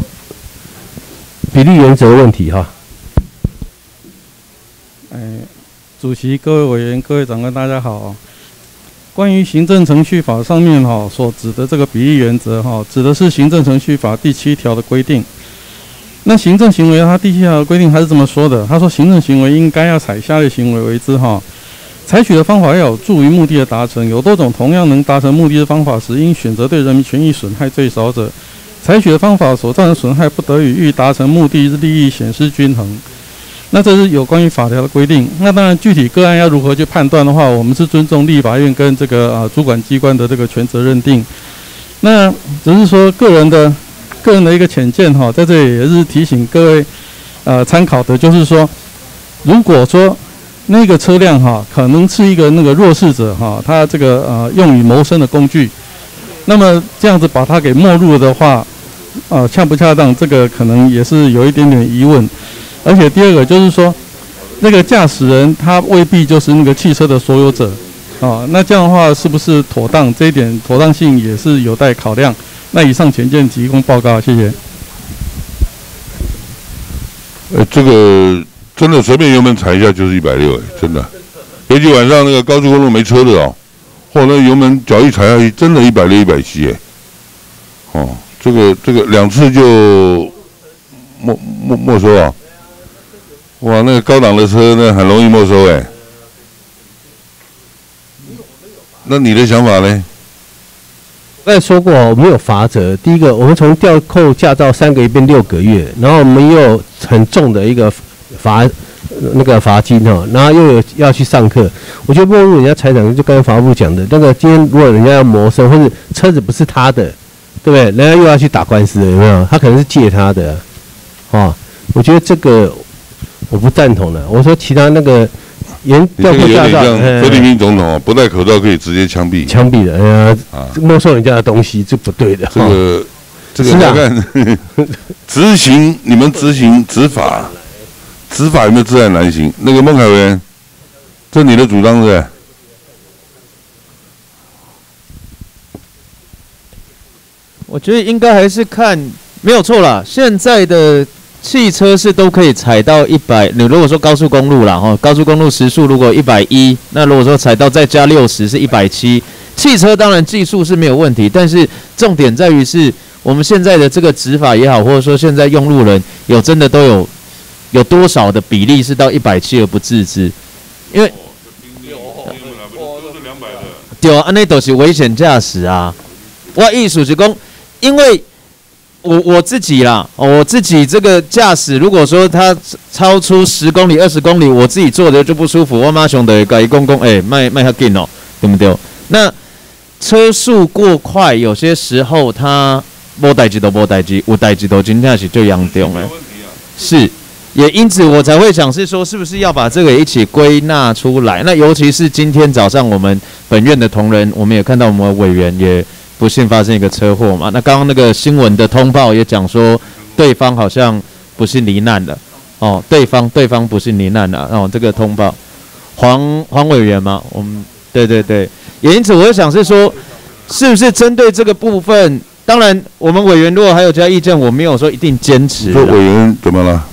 比例原则的问题主席、各位委员、各位长官，大家好。关于行政程序法上面所指的这个比例原则指的是行政程序法第7条的规定。那行政行为它第7条的规定还是这么说的，他说行政行为应该要采下列行为为之采取的方法要有助于目的的达成，有多种同样能达成目的的方法时，应选择对人民权益损害最少者。采取的方法所造成损害不得与欲达成目的之利益显失均衡。那这是有关于法条的规定。那当然具体个案要如何去判断的话，我们是尊重立法院跟这个主管机关的这个权责认定。那只是说个人的一个浅见在这里也是提醒各位参考的，就是说，如果说那个车辆可能是一个那个弱势者他这个用以谋生的工具，那么这样子把它给没入的话， 恰不恰当，这个可能也是有一点点疑问。而且第二个就是说，那个驾驶人他未必就是那个汽车的所有者，那这样的话是不是妥当？这一点妥当性也是有待考量。那以上前件提供报告，谢谢。 这个真的随便油门踩一下就是160，真的。尤其晚上那个高速公路没车的那油门脚一踩下去，真的160、170这个2次就没收啊！哇，那个高档的车那很容易没收那你的想法呢？ 刚才说过，我们有罚则。第一个，我们从吊扣驾照3个月变6个月，然后我们又有很重的一个罚金然后又有要去上课。我觉得没入人家财产，就刚才法务部讲的那个，今天如果人家要没收，或者车子不是他的，对不对？人家又要去打官司了，有没有？他可能是借他的，我觉得这个我不赞同的。我说其他那个吊扣驾照， 菲律宾总统不戴口罩可以直接枪毙的，没收人家的东西，这不对的。 这个要看执行，你们执法有没有自然难行？那个孟凯文，这你的主张是不是？ 我觉得应该还是看没有错啦。现在的汽车是都可以踩到100，你如果说高速公路啦，高速公路时速如果110，那如果说踩到再加60是170。汽车当然技术是没有问题，但是重点在于是我们现在的这个执法也好，或者说现在用路人真的都有多少的比例是到170而不自知？因为对啊，那都是危险驾驶啊。我意思是说，因为我自己啦，我自己这个驾驶，如果说它超出10公里、20公里，我自己坐的就不舒服。我马上就跟他讲，卖较紧哦，对不对？那车速过快，有些时候它无代志都无代志，有代志都真正是最严重的。是，也因此我才会想是说，是不是要把这个一起归纳出来？那尤其是今天早上我们本院的同仁，我们也看到我们委员也不幸发生一个车祸嘛。那刚刚那个新闻的通报也讲说，对方好像不幸罹难了。对方不幸罹难了。这个通报，黄委员嘛，我们对。也因此，我就想是说，是不是针对这个部分？当然，我们委员如果还有其他意见，我没有说一定坚持。 这委员怎么了？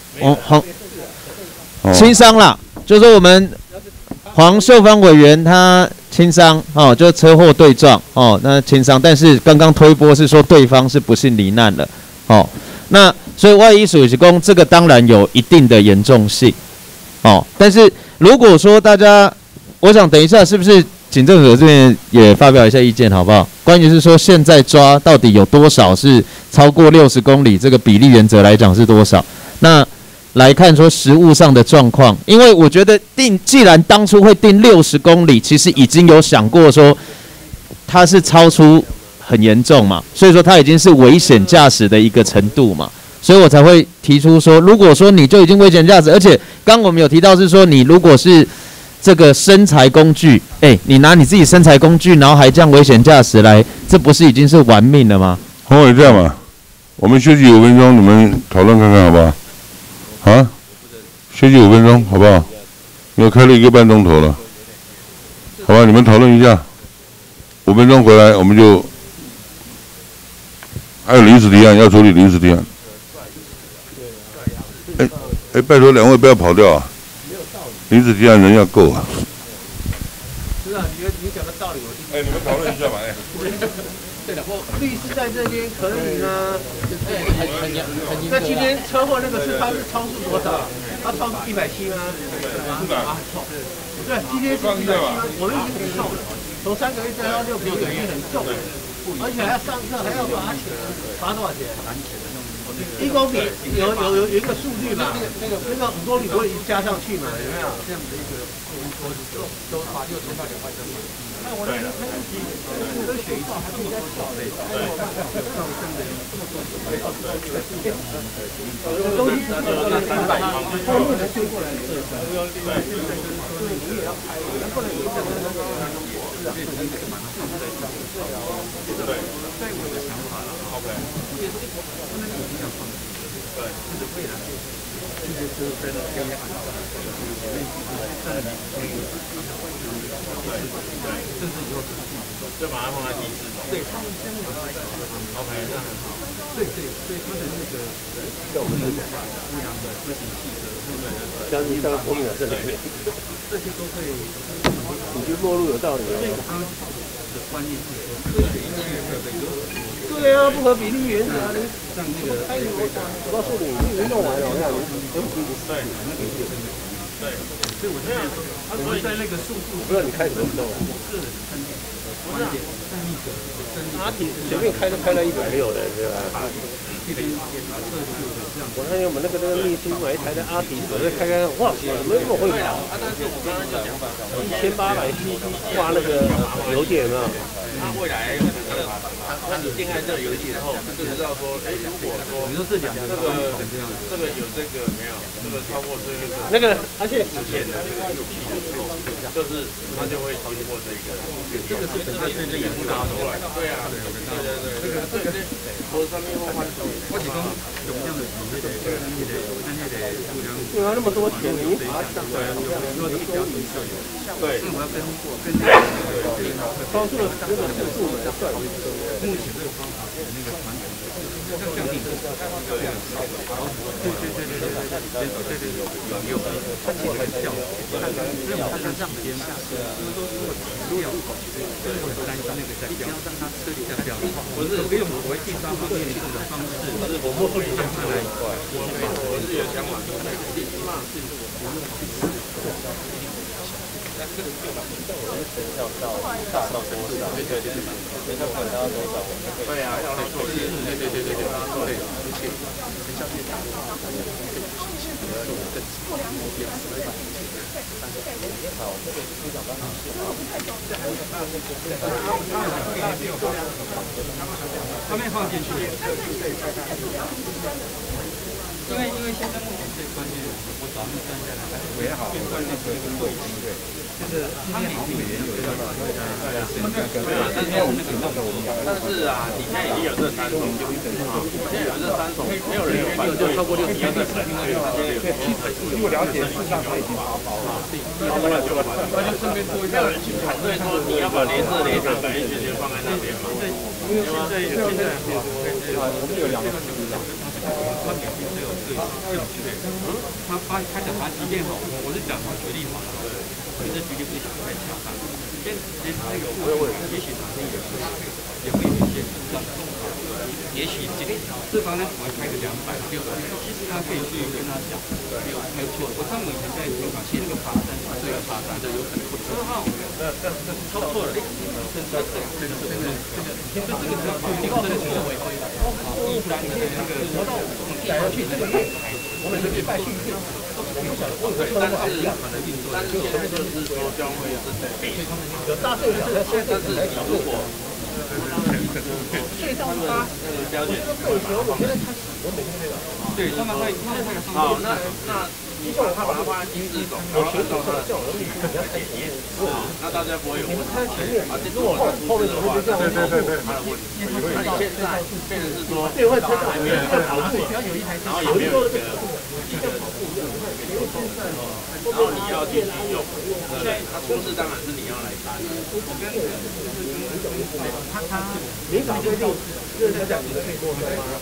轻伤啦，就是说我们黄秀芳委员他轻伤就车祸对撞那轻伤，但是刚刚推播是说对方是不幸罹难了那所以外衣属是公这个当然有一定的严重性但是如果说大家，我想等一下是不是？警政署这边也发表一下意见，好不好？关于是说现在抓到底有多少是超过60公里，这个比例原则来讲是多少？那来看说实务上的状况，因为我觉得既然当初会定60公里，其实已经有想过说它是超出很严重嘛，所以说它已经是危险驾驶的一个程度嘛，所以我才会提出说，如果说你就已经危险驾驶，而且刚我们有提到是说你如果是这个生财工具，你拿你自己生财工具，然后还这样危险驾驶来，这不是已经是玩命了吗？ 黄委这样嘛，我们休息5分钟，你们讨论看看好不好？休息5分钟好不好？因为开了1个半钟头了，好吧？你们讨论一下，5分钟回来我们就还有临时提案要处理临时提案。拜托2位不要跑掉啊！临时提案人要够啊！ 是啊，你讲的道理我听。 你们讨论一下嘛， 对了，律师在这边可以呢。那今天车祸那个他是超速多少？他超速170吗？对，今天是170吗？我们已经很重了，从3个月降到6个月已经很重了，而且还要上课，还要罚钱，罚多少钱？1公里有一个数据嘛，那个5公里不会加上去嘛，有没有？这样的一个都罚6000到2万对了，都选一次，他应该少嘞。东西那300方，后面才推过来。你也要拍，不能有对，在我的想法了 ，OK。不能影响放弃。对，就是未来。这些车真的要看到，甚至以后就把它放在第四种。对，他们现在OK， 这样很好。对，所以他的那个我们的不良的自行汽车，相信像风影这里面，这些都会，你就落入有道理了。所以他的观念是说，科学一切对啊，不合比例原则啊，你像那个开走到树林，你弄完了，我想对，对，所以我这样，我们在那个速度，不知道你开什么时候，个人参与观点，在那个阿体随便开都开到160的，对吧？我看见我们那个秘书买一台的阿体，我在开，哇，怎么那么会跑？但是我刚刚就讲1800cc 挂那个油点啊。它未来它定在这游戏之后，就知道说，如果说你说这两个这个有这个没有，这个超过这个那个，而且实现的这个游戏的时候，就是它就会超过这个，这个是本身这个拿出来，对啊，对，我上面我提供有这样的体验的，因为那么多钱，你把它想对啊，说你比较明确，对，我要跟超出了这个速度的算，目前这个方法是那个传统的，像降低对，有，它其实很效果，所以我看它上边都是如果对，我很担心那个在标，让它车里在标，我是可以用我为第三方面的方式，我们会让它来，我是有想法，这个就把到多少？对，那管到多少？对啊，要来做对，而且相对大，他们放进去，因为现在目前最关键，我早上站下来，最关键是一个位置。就是它每年有一个没有，但是我们但是啊，你现在已经有这3种，现在有这3种，没有人有反对，超过60要再买，因为它现在有据我了解，事实上它已经拔包了，那就顺便做一下人去反对说你要把连这连场摆进去就放在那边嘛，因为现在我们有2个组长。他每天都有这个兴趣，他开始他即便好，我是讲他决定好了，可是决定不想太强大，先他那个也许哪天也会有一些让也许这方呢我开个200、600，其实他可以去跟他讲，没有错，我上以前在香港写那个爬山，这个爬山这有可能不错，超错了，这个只要确定真的是违规的，一般的那个。去这个我们这边拜去我不晓得，但是现在就是说将会是有大队长，但是你如果最上发了解，我觉得他我每天对，他们会好，那他把它放在第4种，然后按照他的叫我的比较简易，那大家不会有问题。啊，如果后面的话，对，他的问题。那你现在变成是说，还没有跑步，然后也没有一个，然后你要继续用，对，他出事当然是你要来担。他民法规定，就是讲你可以多买吗？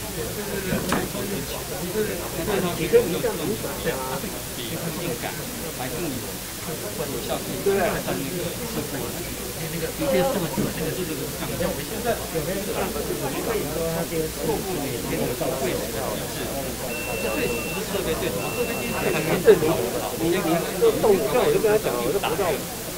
你跟民法民法比性感，还更有效性，对不对？那个的确这么久，这个讲比较危险。我们可以说它这个错误每天有到最少的是，对，不是设备最少，设备机还没证明。你动，像我就跟他讲，我就不到。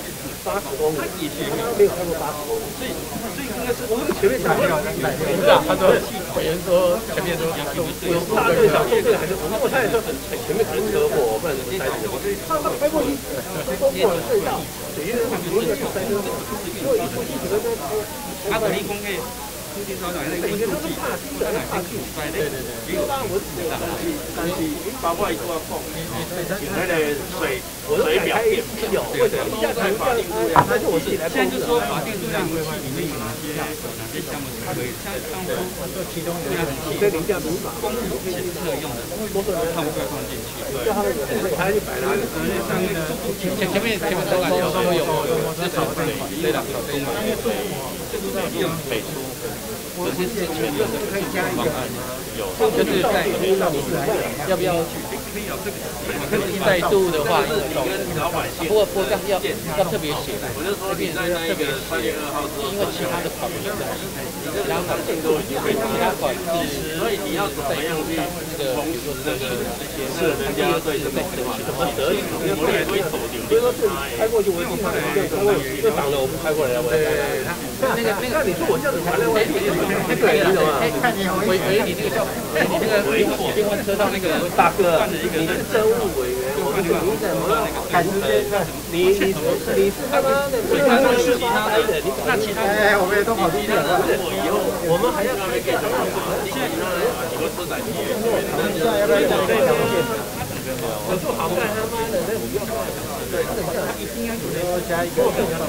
80公里，没有开过80公里，所以应该是我们前面讲不是啊，他说委员说前面说有大队小队还是我他也说前面可能车祸，不然怎么塞车？他开过去，都过了隧道，水源很多就塞车，因为一出去可能都开。他理工业。我觉得都是怕新的，怕旧。对，当然我只是但是包括一个讲，那个水表变有，为什么一下子法定数量？但是我自己来现在就说法定数量规划里面有哪些项目是可以？像当初其中有这零件读法，公路检测用的，他们会放进去。对，他就摆了。前面都有，这少对两个公路用北苏。我是之前有可以加一个有，就是在要不要再度的话，不过这样要特别写，我就说你在那个3月2号之后，因为其他的款不在，其他款式都已经被其他款式，所以你要怎么样去那个，比如说这个是人家对什么怎么得意，我也会走掉。所以说是开过去我已经开过去，就挡了我不开过来了，我来。那你说我这样子传来我。对了，看你委员，你那个叫你那个电话车上那个大哥，你是政务委员，我跟你怎么赶时间？你是他妈的，那其他我们也都跑出去了。以后我们还要给他们现在很多车展业，要不要我做好干他妈的那不要对，他一定要有加一个。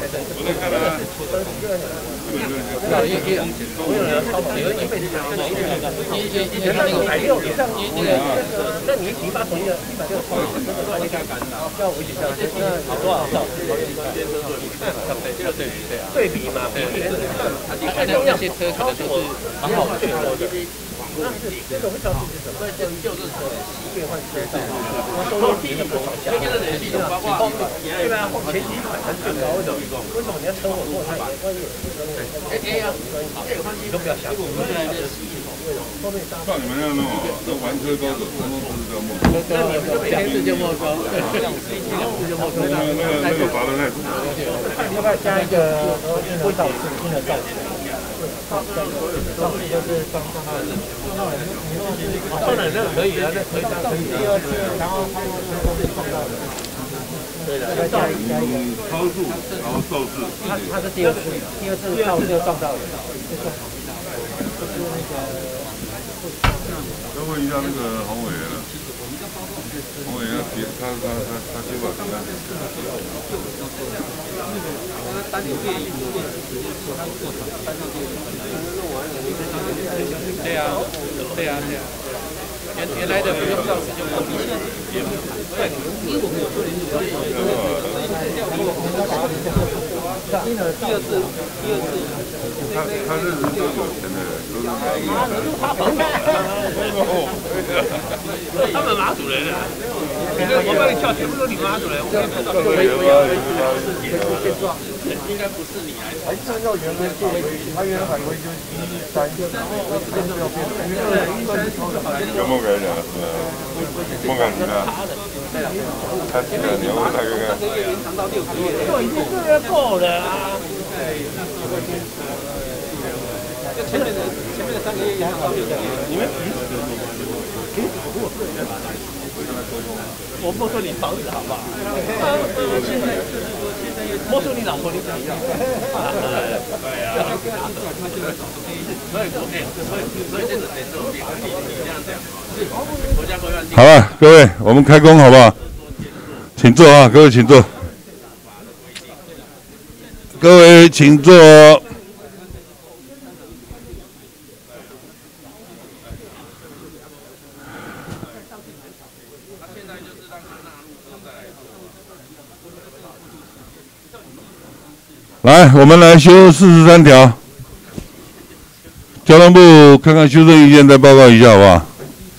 那你提发从160要维持下来，好多少兆？对比嘛，最重要，些车可能就是蛮好的。那这种会导致什么？就是变换车道，收入的不好下。对吧？前几款还是最高的，为什么你要称我过太？你都不要想。 像你们那样弄，都玩车高手，通通都是这样没收。 那你们每天是就没收， 那个罚的太多。 要不要加一个会导致新的造型？造型就是装上去。当然那可以啊，那可以。第二次，然后他们碰到的。对的，要加一个超速，然后肇事。 他是第二次肇事就撞到人，就是那个。 要问一下那个洪委员了，洪委员他接把提案。 对啊，原来的不用肇事就不必第二次， 他认识最有钱的人，都是他们马主人啊，我帮你叫，全部都你马主人，我跟你说，应该不是你来，还是按照原来做回去，他原来返回就113，然后我这边没有变， 有没有改讲？梦感情啊？他这个你要问他看看。3个月延长到6个月， 这个够了啊！前面的3个月延长到6个月，你们凭什么过？我没收你房子好不好？现在没收你老婆，你怎么样？对啊。所以这个得做变，你这样讲，国家规范。 好了，各位，我们开工好不好？请坐啊，各位请坐。各位请坐。来，我们来修43条。交通部看看修正意见，再报告一下，好不好？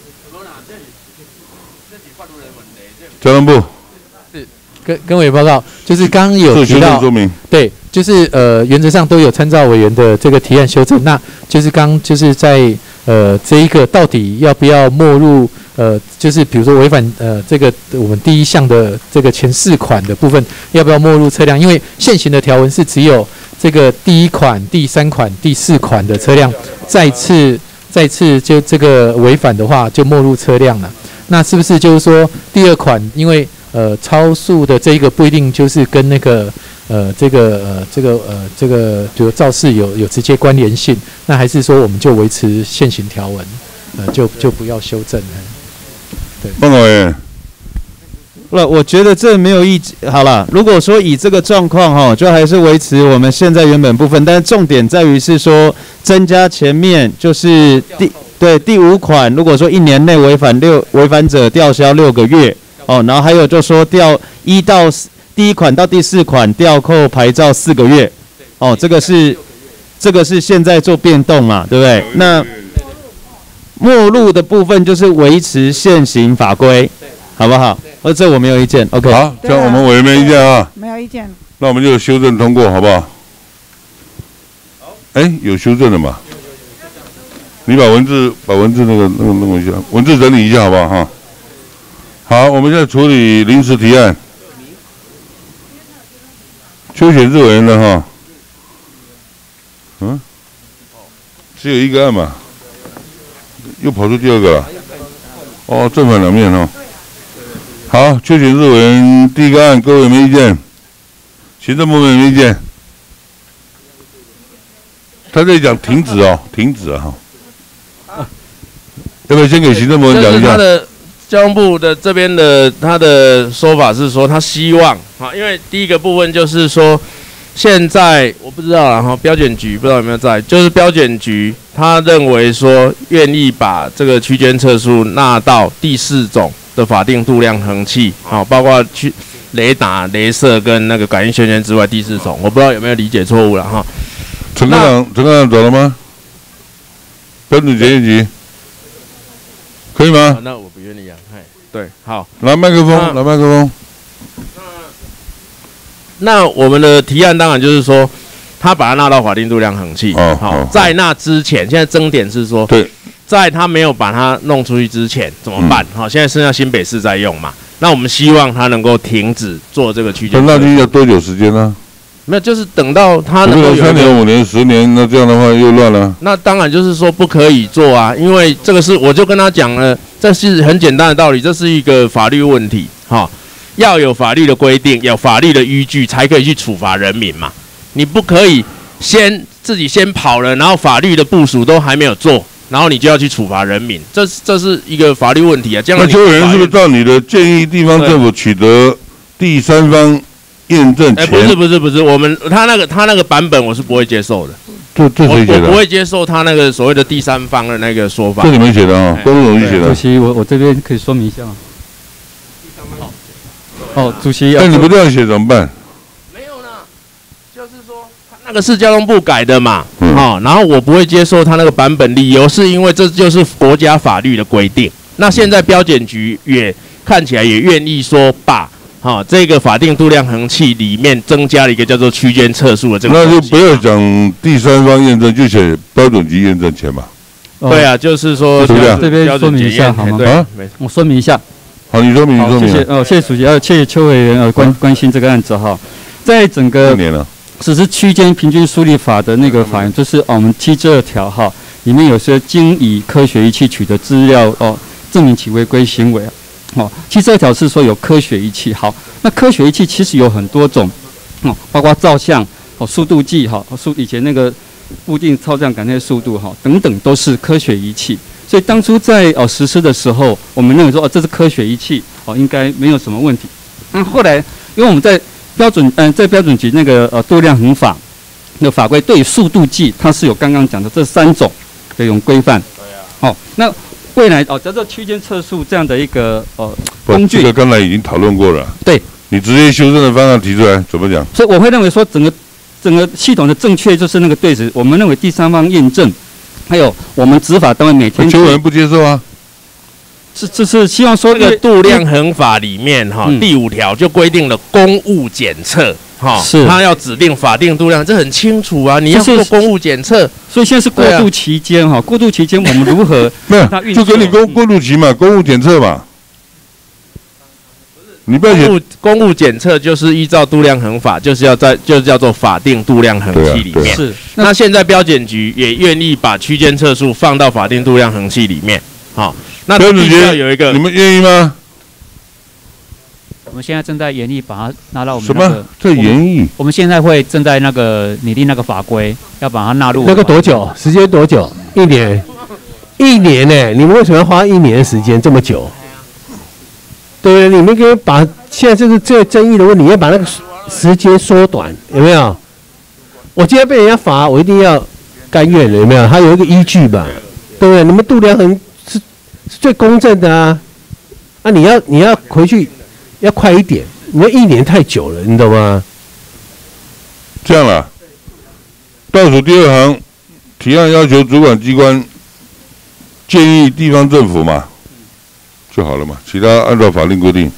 交通部是跟委员报告，就是刚刚有提到，对，就是原则上都有参照委员的这个提案修正，那就是刚就是在这一个到底要不要没入就是比如说违反这个我们第一项的这个前4款的部分，要不要没入车辆？因为现行的条文是只有这个第1款、第3款、第4款的车辆再次就这个违反的话，就没入车辆了。那是不是就是说第2款，因为超速的这一个不一定就是跟那个这个就肇事有直接关联性？那还是说我们就维持现行条文，就不要修正？对， 孟委员， 我觉得这没有意见。好了，如果说以这个状况哈，就还是维持我们现在原本部分，但是重点在于是说增加前面就是第5款，如果说1年内违反者吊销6个月哦，然后还有就说第1款到第4款吊扣牌照4个月哦，这个是现在做变动嘛，对不对？那没入的部分就是维持现行法规，好不好？这我没有意见 ，OK。 好，这样我们委员没意见啊？ 没有意见。 那我们就修正通过，好不好？有修正的嘛？你把文字那个一下，文字整理一下，好不好？哈。好，我们现在处理临时提案。邱显志委员的哈。只有一个案嘛。又跑出第2个了，正反两面哦。好，邱显志委员第1个案，各位有没有意见？行政部门有没有意见？他在讲停止啊要不要先给行政部门讲一下？ 他的交通部的这边的他的说法是说，他希望因为第一个部分就是说。现在我不知道啦，标检局不知道有没有在，就是标检局他认为说愿意把这个区间测速纳到第4种的法定度量衡器，包括雷达、雷射跟那个感应宣言之外第4种，我不知道有没有理解错误了哈。 陈科长走了吗？标准检验局可以吗？ 那我不愿意啊，对，好， 拿麦克风。 那我们的提案当然就是说，他把它纳到法定度量衡器。在那之前，现在争点是说，在他没有把它弄出去之前怎么办？现在剩下新北市在用嘛。那我们希望他能够停止做这个区间。 那要多久时间呢？ 没有，就是等到他能够有 3年、5年、10年，那这样的话又乱了。 那当然就是说不可以做啊，因为这个是我就跟他讲了，这是很简单的道理，这是一个法律问题要有法律的规定，有法律的依据，才可以去处罚人民嘛。你不可以自己先跑了，然后法律的部署都还没有做，然后你就要去处罚人民，这是一个法律问题啊。 那邱委员是不是照你的建议，地方政府取得第3方验证前？ 不是，他那个版本我是不会接受的。 这谁写的？ 我不会接受他那个所谓的第3方的那个说法。 这你们写的啊？公路统一写的。 主席，我这边可以说明一下吗？主席， 那你不这样写怎么办？ 没有呢，就是说那个是交通部改的嘛，然后我不会接受他那个版本，理由是因为这就是国家法律的规定。那现在标检局也看起来也愿意说把这个法定度量衡器里面增加了一个叫做区间测速的这个。 那就不要讲第3方验证，就写标准局验证前嘛。 对啊，就是说这边说明一下好吗？我说明一下。 好，你说明。 谢谢主席，谢谢邱委员关心这个案子哈。在整个实施区间平均速率法的那个法源，就是我们72条哈，里面有些经以科学仪器取得资料证明其违规行为72条是说有科学仪器。好，那科学仪器其实有很多种包括照相速度计以前那个固定超降感测速度等等都是科学仪器。所以当初在实施的时候，我们认为说这是科学仪器应该没有什么问题。后来因为我们在标准局那个度量衡法的法规对于速度计，它是有刚刚讲的这3种的一种规范。那未来叫做区间测速这样的一个工具， 这个刚才已经讨论过了。 对， 你直接修正的方案提出来，怎么讲？ 所以我会认为说整个系统的正确就是那个对值。我们认为第3方验证。还有我们执法单位每天， 邱委员不接受啊？ 这是希望说这个度量衡法里面第5条就规定了公务检测是他要指定法定度量，这很清楚啊。你要做公务检测， 所以现在是过渡期间哈，过渡期间我们如何没有就给你过渡期嘛，公务检测嘛。你不要公务检测就是依照度量衡法，就是叫做法定度量衡器里面。 是。 那现在标检局也愿意把区间测速放到法定度量衡器里面。好，那标准局要有一个， 你们愿意吗？ 我们现在正在研议把它拿到我们什么？在研议？ 我们现在会正在那个拟定那个法规，要把它纳入。 那个多久？时间多久？1年？1年呢？你们为什么要花1年的时间这么久？对不对？你们可以把现在这个争议的问题，要把那个时间缩短，有没有？我今天被人家罚，我一定要甘愿的，有没有？它有一个依据吧，对不对？你们度量衡是最公正的啊！啊，你要回去要快一点，你们1年太久了，你懂吗？ 这样啦，倒数第2行，提案要求主管机关建议地方政府嘛。就好了嘛，其他按照法令规定。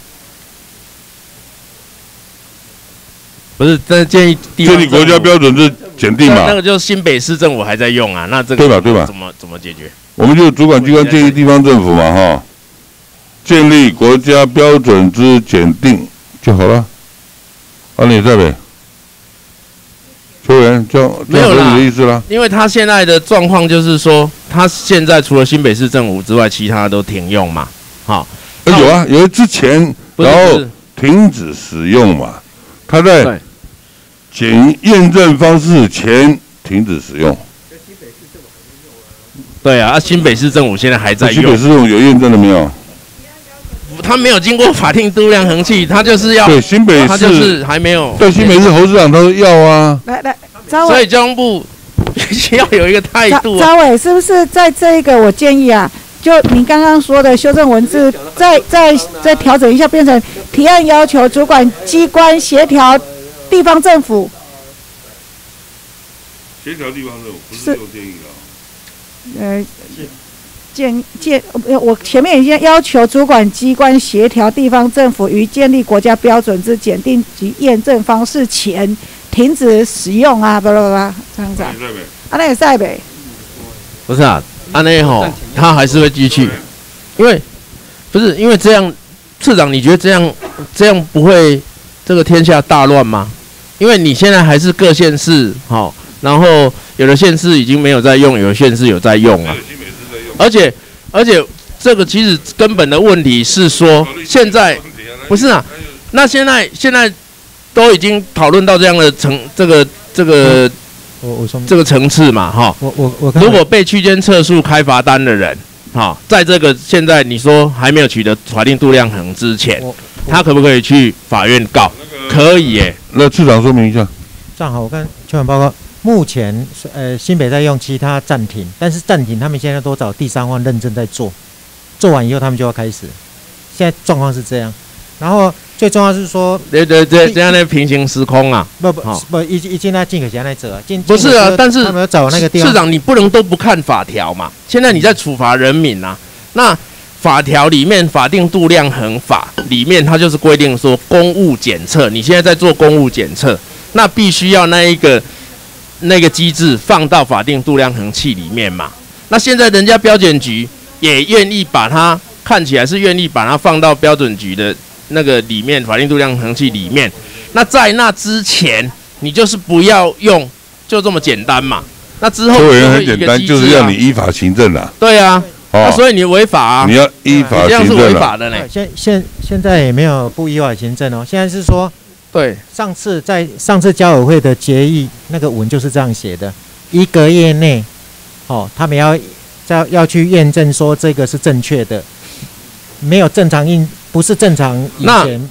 不是，但是建议国家标准是检定嘛？ 那个就是新北市政府还在用啊，那这个对吧？ 怎么解决？ 我们就主管机关建议地方政府嘛，哈，建立国家标准之检定就好了。啊，你在没？邱元， 没有啦， 你的意思啦？ 因为他现在的状况就是说，他现在除了新北市政府之外，其他都停用嘛。好， 有啊，有之前然后停止使用嘛，他在验证方式前停止使用。 对啊，新北市政府现在还在用。 新北市政府有验证了没有？ 他没有经过法定度量衡器，他就是要对新北市， 他就是还没有。 对新北市侯市长他说要啊。 来，张所以交通部要有一个态度。 张伟是不是在这一个我建议啊？就您刚刚说的修正文字，再调整一下，变成提案要求主管机关协调地方政府。 协调地方政府不是用建议啊。 我前面已经要求主管机关协调地方政府于建立国家标准之检定及验证方式前停止使用啊，巴拉巴拉，这样子啊？那也在呗。 不是啊。安内吼，他还是会继续，因为这样，市长，你觉得这样不会这个天下大乱吗？因为你现在还是各县市好，然后有的县市已经没有在用，有的县市有在用啊。而且这个其实根本的问题是说，现在不是啊，那现在都已经讨论到这样的这个层次嘛，哈。如果被区间测速开罚单的人，哈，在这个现在你说还没有取得法定度量衡之前，他可不可以去法院告？可以耶。 那市长说明一下。 这样好，我看秋晚报告，目前新北在用，其他暂停，但是暂停他们现在都找第三方认证在做，做完以后他们就要开始。现在状况是这样，然后最重要是说， 对，这样的平行时空啊， 不，已经在进可现在走啊， 不是啊，但是他们要找那个地方。 市长，你不能都不看法条嘛？现在你在处罚人民啊，那法条里面法定度量衡法里面，它就是规定说公务检测，你现在在做公务检测，那必须要那个机制放到法定度量衡器里面嘛。那现在人家标检局也愿意把它，看起来是愿意把它放到标准局的那个里面，法定度量衡器里面。那在那之前，你就是不要用，就这么简单嘛。那之后所以很简单，就是要你依法行政啦。 对啊。那所以你违法啊！ 你要依法行政，这样是违法的呢。 现在也没有不依法行政哦，现在是说， 对， 上次交委会的决议那个文就是这样写的，1个月内，他们要去验证说这个是正确的，没有正常不是正常以前。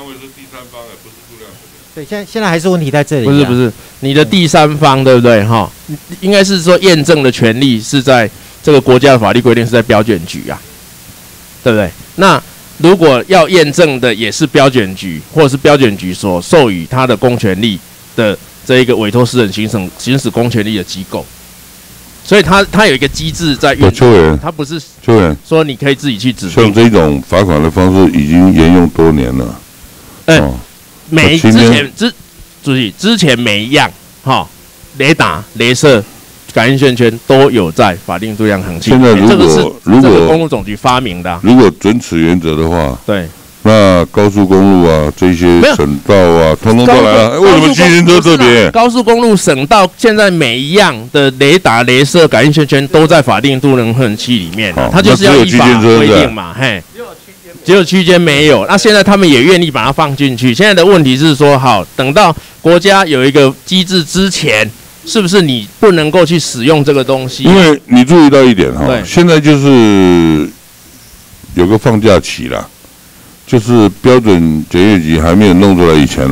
对，现在还是问题在这里。 不是，你的第三方对不对？哈，应该是说验证的权利是在。这个国家的法律规定是在标检局啊，对不对？那如果要验证的也是标检局，或者是标检局所授予他的公权力的这一个委托私人行使公权力的机构，所以他有一个机制在运作，他不是说你可以自己去指定。 像这种罚款的方式已经沿用多年了。 之前注意之前每一样雷达、雷射、感应线圈都有在法定度量衡器。 现在如果公路总局发明的， 如果准此原则的话， 对。 那高速公路啊，这些省道啊，通通都来了。为什么机行车特别？ 高速公路、省道现在每一样的雷达、雷射、感应线圈都在法定度量衡器里面，它就是要依法规定嘛，嘿。只有区间没有，那现在他们也愿意把它放进去。现在的问题是说，好，等到国家有一个机制之前，是不是你不能够去使用这个东西？ 因为你注意到一点现在就是有个放假期啦。就是标准检验局还没有弄出来以前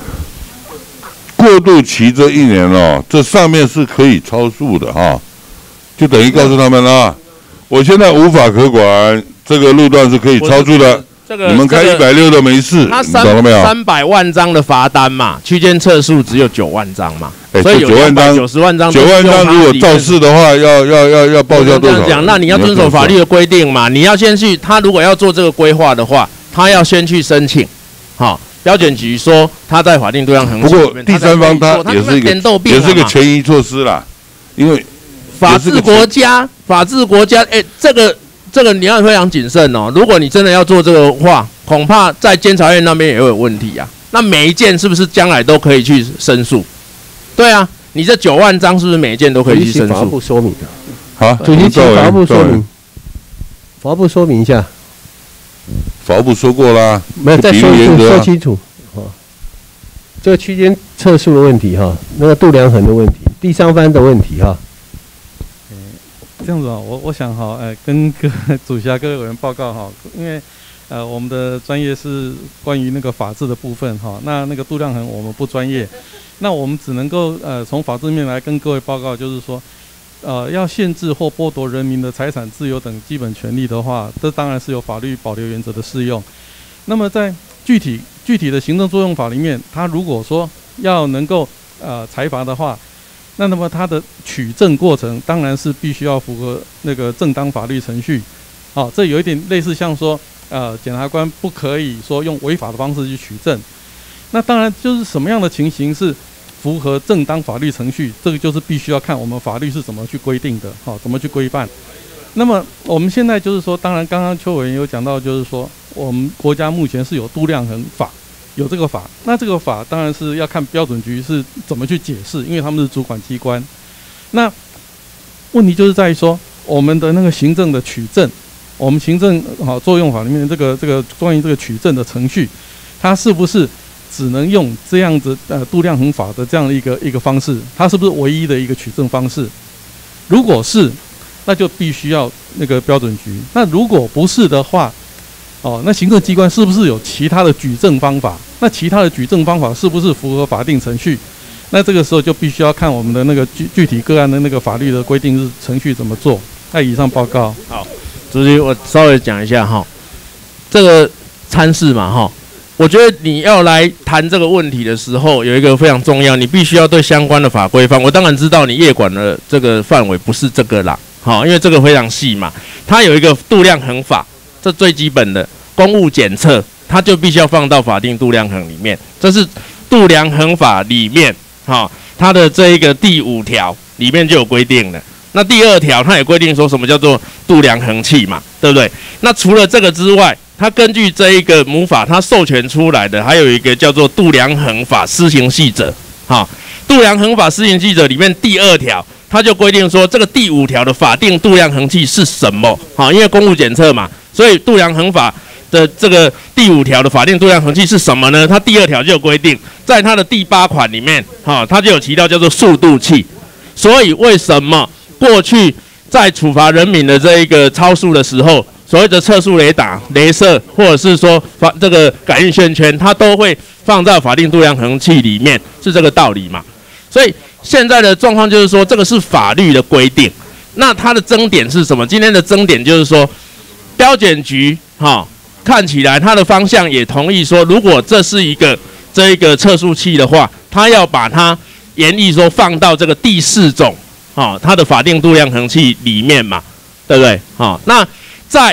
过渡期这1年这上面是可以超速的就等于告诉他们我现在无法可管，这个路段是可以超速的，你们开160都没事， 他你懂了没有 ？300万张的罚单嘛，区间测速只有9万张嘛，所以有 9万张 90万张 ，9万张如果肇事的话，要报销多少？ 这样讲，那你要遵守法律的规定嘛，你要先去，他如果要做这个规划的话。他要先去申请，标检局说他在法定度量衡器里面。 不过第三方他也是一个权益措施啦，因为法治国家，这个你要非常谨慎哦。如果你真的要做这个话，恐怕在监察院那边也会有问题啊。那每一件是不是将来都可以去申诉？对啊，你这9万张是不是每一件都可以去申诉？ 法务部说明的。 好， 主席，请法务部说明。法务部说明一下。 法务部说过啦， 没有再说清楚这个区间测速的问题那个度量衡的问题，第三方的问题这样子我想跟各位主席各位委员报告因为我们的专业是关于那个法治的部分那个度量衡我们不专业，那我们只能够从法治面来跟各位报告，就是说。要限制或剥夺人民的财产自由等基本权利的话，这当然是有法律保留原则的适用。那么在具体的行政作用法里面，它如果说要能够裁罚的话，那么它的取证过程当然是必须要符合那个正当法律程序。这有一点类似像说检察官不可以说用违法的方式去取证。那当然就是什么样的情形是符合正当法律程序，这个就是必须要看我们法律是怎么去规定的，怎么去规范。那么我们现在就是说，当然刚刚邱委员有讲到，就是说我们国家目前是有度量衡法，有这个法，那这个法当然是要看标准局是怎么去解释，因为他们是主管机关。那问题就是在于说，我们的那个行政的取证，我们行政作用法里面这个关于这个取证的程序，它是不是只能用这样子度量衡法的这样的一个方式，它是不是唯一的一个取证方式？如果是，那就必须要那个标准局。那如果不是的话，那行政机关是不是有其他的举证方法？那其他的举证方法是不是符合法定程序？那这个时候就必须要看我们的那个具体个案的那个法律的规定是程序怎么做。那以上报告。 好，主席，我稍微讲一下这个参事嘛我觉得你要来谈这个问题的时候，有一个非常重要，你必须要对相关的法规范。我当然知道你业管的这个范围不是这个啦，因为这个非常细嘛。它有一个度量衡法，这最基本的公务检测，它就必须要放到法定度量衡里面。这是度量衡法里面它的这一个第5条里面就有规定了。那第2条它也规定说什么叫做度量衡器嘛，对不对？那除了这个之外，它根据这一个母法，它授权出来的还有一个叫做度量衡法施行细则。度量衡法施行细则里面第2条，它就规定说这个第5条的法定度量衡器是什么？因为公务检测嘛，所以度量衡法的这个第5条的法定度量衡器是什么呢？它第2条就有规定，在它的第8款里面，它就有提到叫做速度器。所以为什么过去在处罚人民的这一个超速的时候，所谓的测速雷达、雷射，或者是说这个感应线圈，它都会放在法定度量衡器里面，是这个道理嘛？所以现在的状况就是说，这个是法律的规定。那它的争点是什么？今天的争点就是说，标检局看起来它的方向也同意说，如果这是一个测速器的话，它要把它严厉说放到这个第4种它的法定度量衡器里面嘛，对不对？那在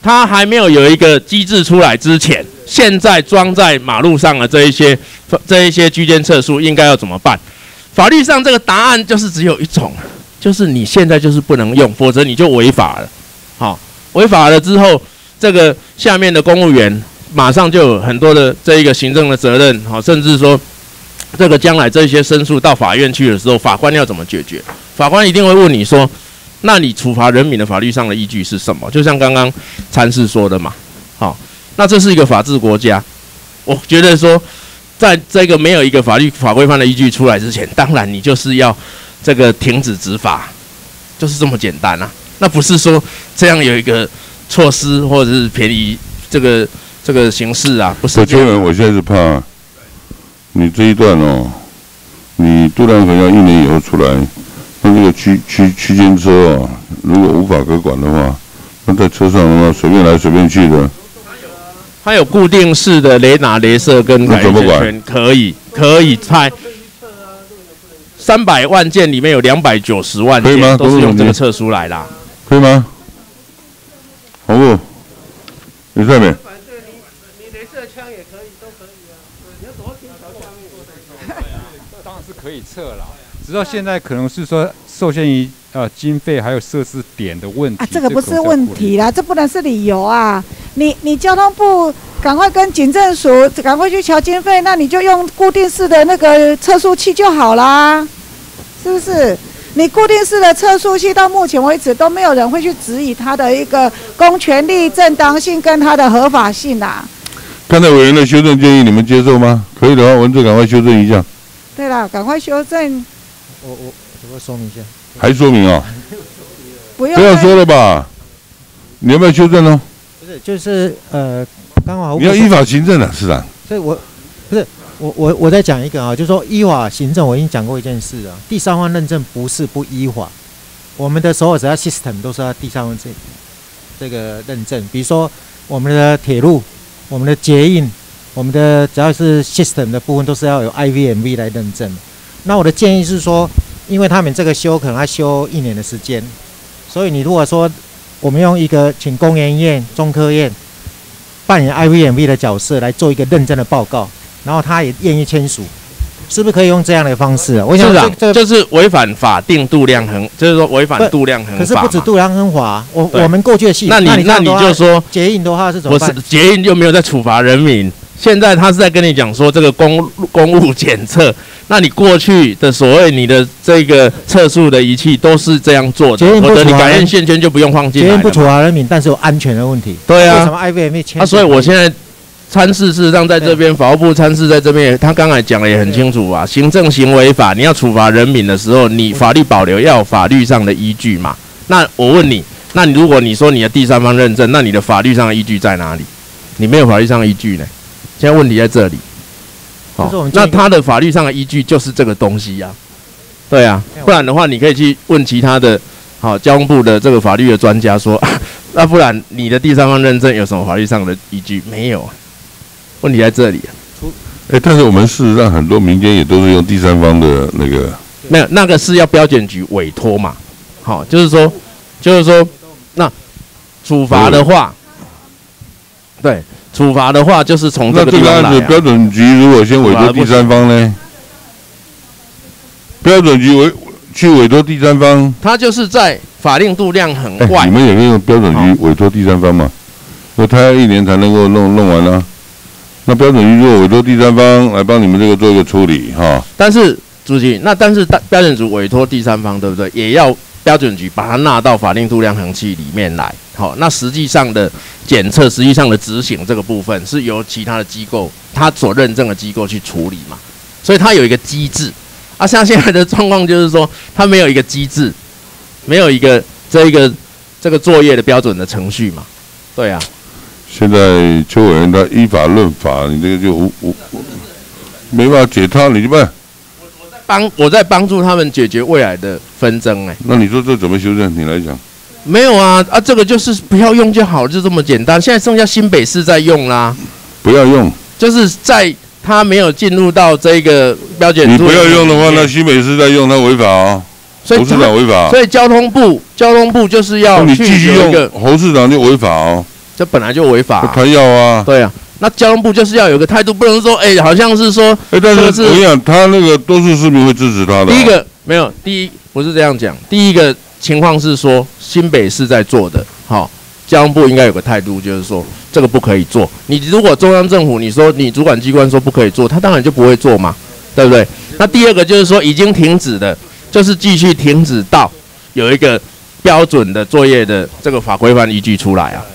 它还没有一个机制出来之前，现在装在马路上的这一些居间测速应该要怎么办？法律上这个答案就是只有一种，就是你现在就是不能用，否则你就违法了。好，违法了之后，这个下面的公务员马上就有很多的这一个行政的责任，好，甚至说这个将来这些申诉到法院去的时候，法官要怎么解决？法官一定会问你说，那你处罚人民的法律上的依据是什么？就像刚刚参事说的嘛，好，那这是一个法治国家，我觉得说，在这个没有一个法律法规范的依据出来之前，当然你就是要这个停止执法，就是这么简单啊。那不是说这样有一个措施或者是便宜这个形式啊，不是这样。 我现在是怕你这一段哦，你度量衡要1年以后出来，那这个区间车哦，如果无法可管的话，那在车上的话随便来随便去的。 它有固定式的雷达、雷射跟感应圈，可以拍。300万件里面有290万件都是用这个测速来啦， 可以吗？好不？你在没？ 你雷射枪也可以，都可以啊。你要怎么调下面？ 当然是可以测啦，直到现在可能是说受限于经费还有设置点的问题。 这个不是问题啦，这不能是理由啊！你交通部赶快跟警政署赶快去调经费，那你就用固定式的那个测速器就好啦，是不是？你固定式的测速器到目前为止都没有人会去质疑它的一个公权力正当性跟它的合法性啦。 刚才委员的修正建议你们接受吗？可以的话，文字赶快修正一下。 对啦，赶快修正。 我说明一下。 还说明啊？ 不要说了吧？你要不要修正呢？ 不是，就是刚好你要依法行政的，市长。 所以我再讲一个啊，就是说依法行政，我已经讲过一件事啊，第三方认证不是不依法，我们的所有只要 system 都是要第三方这个认证，比如说我们的铁路、我们的捷运、我们的只要是 system 的部分都是要有 IVMV 来认证。那我的建议是说，因为他们这个修可能要修1年的时间，所以你如果说我们用一个请工研院、中科院扮演 IVMV 的角色来做一个认证的报告，然后他也愿意签署，是不是可以用这样的方式啊？我想就是违反法定度量衡，就是说违反度量衡法。 可是不止度量衡法，我们过去的系， 那你就说捷运的话是怎么办？ 不是捷运又没有在处罚人民，现在他是在跟你讲说这个公务检测。那你过去的所谓你的这个测速的仪器都是这样做的，或者你感应线圈就不用放进来。 捷运不处罚人民，但是有安全的问题。 对啊， 为什么 IVMV 签？ 所以我现在参事事实上在这边，法务部参事在这边，他刚才讲的也很清楚啊。行政行为法，你要处罚人民的时候，你法律保留要有法律上的依据嘛。那我问你，那如果你说你的第三方认证，那你的法律上的依据在哪里？你没有法律上的依据呢？现在问题在这里。那他的法律上的依据就是这个东西呀，对啊，不然的话你可以去问其他的，交通部的这个法律的专家说，那不然你的第三方认证有什么法律上的依据？没有，问题在这里啊。 但是我们事实上很多民间也都是用第三方的那个， 没有，那个是要标检局委托嘛，就是说，那处罚的话，对。处罚的话，就是从这个地方来。 那这个案子标准局如果先委托第三方呢？标准局去委托第三方， 他就是在法定度量衡外。 你们也可以用标准局委托第三方嘛？那他要1年才能够弄完啊。那标准局如果委托第三方来帮你们这个做一个处理哈。 但是主席，但是标准局委托第三方，对不对？也要标准局把它纳到法定度量衡器里面来。那实际上的检测、实际上的执行这个部分是由其他的机构，他所认证的机构去处理嘛，所以它有一个机制啊。像现在的状况就是说，它没有一个机制，没有一个这个作业的标准的程序嘛，对啊。 现在邱委员他依法论法，你这个就没办法解套，你就办。 我在帮助他们解决未来的纷争那你说这怎么修正？你来讲。 没有啊，这个就是不要用就好，就这么简单。现在剩下新北市在用啦， 不要用， 就是在他没有进入到这个标检。 你不要用的话，那新北市在用，他违法哦。侯市长违法。 所以交通部就是要你继续用，侯市长就违法哦。 这本来就违法、 他要啊。 对啊，那交通部就是要有个态度，不能说好像是说， 但是我跟你讲，他那个多数市民会支持他的。 第一个没有，第一不是这样讲，第一个情况是说新北市在做的，交通部应该有个态度，就是说这个不可以做。你如果中央政府你说你主管机关说不可以做，他当然就不会做嘛，对不对？那第二个就是说已经停止的，就是继续停止到有一个标准的作业的这个法规范依据出来啊。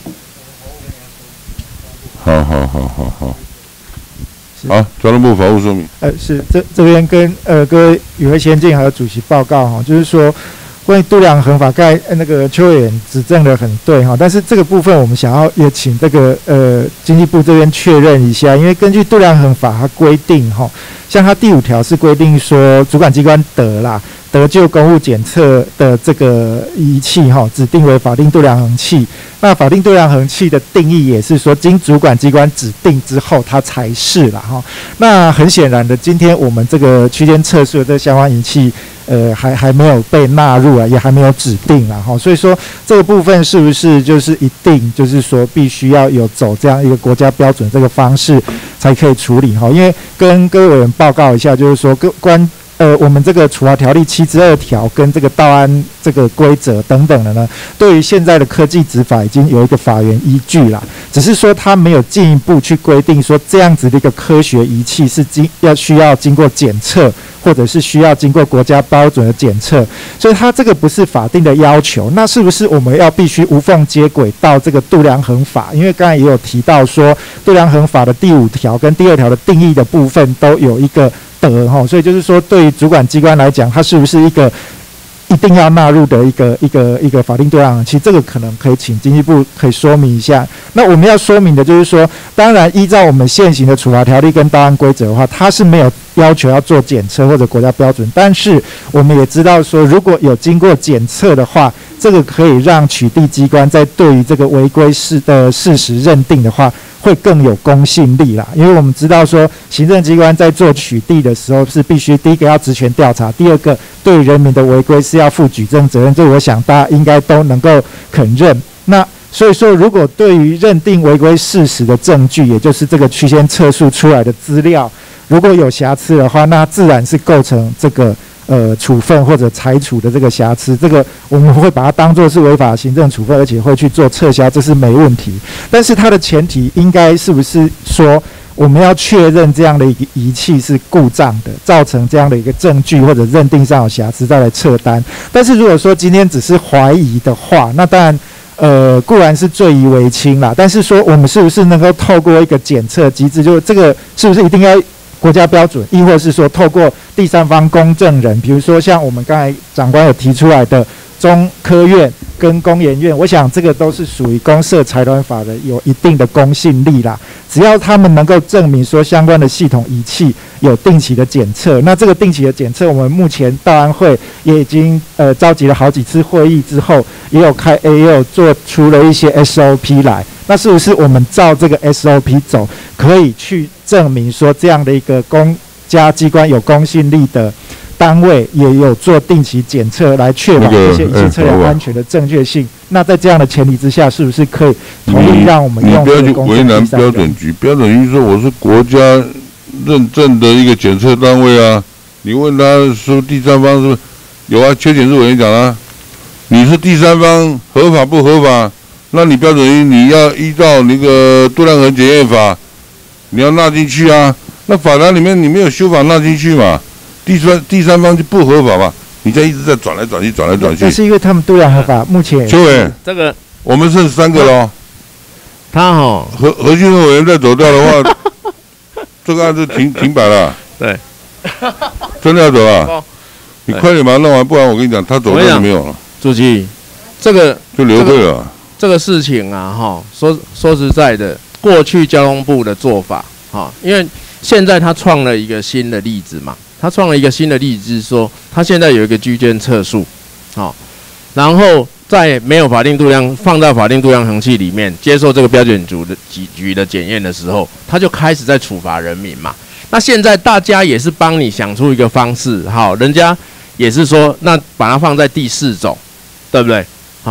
好，交通部法务说明。 是这边跟各位与会先进还有主席报告哈，就是说关于度量衡法，刚才那个邱委员指正的很对哈，但是这个部分我们想要也请这个经济部这边确认一下，因为根据度量衡法它规定哈，像它第5条是规定说主管机关得就公务检测的这个仪器指定为法定度量衡器。那法定度量衡器的定义也是说经主管机关指定之后它才是啦哈。那很显然的，今天我们这个区间测速的这个相关仪器还没有被纳入啊，也还没有指定啦哈。所以说这个部分是不是就是一定就是说必须要有走这样一个国家标准这个方式才可以处理哈？因为跟各位委员报告一下，就是说我们这个处罚条例7之2条跟这个道安这个规则等等的呢，对于现在的科技执法已经有一个法源依据啦，只是说它没有进一步去规定说这样子的一个科学仪器是需要经过检测，或者是需要经过国家标准的检测，所以它这个不是法定的要求。那是不是我们要必须无缝接轨到这个度量衡法？因为刚才也有提到说度量衡法的第5条跟第2条的定义的部分都有一个所以就是说对于主管机关来讲，它是不是一个一定要纳入的一个法定度量衡器？这个可能可以请经济部可以说明一下。那我们要说明的就是说，当然依照我们现行的处罚条例跟道安规则的话，它是没有要求要做检测或者国家标准，但是我们也知道说，如果有经过检测的话，这个可以让取缔机关在对于这个违规的事实认定的话，会更有公信力啦。因为我们知道说，行政机关在做取缔的时候是必须第一个要职权调查，第二个对人民的违规是要负举证责任，这我想大家应该都能够肯认。那所以说，如果对于认定违规事实的证据，也就是这个区间测速出来的资料，如果有瑕疵的话，那自然是构成这个处分或者裁处的这个瑕疵，这个我们会把它当作是违法行政处分，而且会去做撤销，这是没问题。但是它的前提应该是不是说，我们要确认这样的一个仪器是故障的，造成这样的一个证据或者认定上有瑕疵，再来撤单。但是如果说今天只是怀疑的话，那当然固然是罪疑为轻啦，但是说我们是不是能够透过一个检测机制，就这个是不是一定要国家标准，亦或是说透过第三方公证人，比如说像我们刚才长官有提出来的中科院跟工研院，我想这个都是属于公社财团法的有一定的公信力啦。只要他们能够证明说相关的系统仪器有定期的检测，那这个定期的检测，我们目前道安会也已经召集了好几次会议之后，也有做出了一些 SOP 来。那是不是我们照这个 SOP 走，可以去证明说这样的一个公家机关有公信力的单位也有做定期检测，来确保这些仪器测量安全的正确性？那在这样的前提之下，是不是可以同意让我们用这个公证第三方？ 你不要去为难标准局，标准局说我是国家认证的一个检测单位啊，你问他说第三方是不是有啊？缺检是委员讲啊，你是第三方合法不合法？那你标准局你要依照那个度量衡检验法，你要纳进去啊。那法条里面你没有修法纳进去嘛？第三方就不合法嘛？你这一直在转来转去，转来转去。 那是因为他们度量合法，目前邱委这个我们剩3个咯。 他何俊伟委员再走掉的话，这个案子停摆了。 对， 真的要走啊？你快点把它弄完，不然我跟你讲，他走掉就没有了。 主席，这个就流会了。 这个事情啊，说实在的，过去交通部的做法，因为现在他创了一个新的例子嘛，他创了一个新的例子是说，他现在有一个居间测速，然后在没有法定度量放到法定度量衡器里面接受这个标准局的检验的时候，他就开始在处罚人民嘛。那现在大家也是帮你想出一个方式，人家也是说，那把它放在第4种，对不对？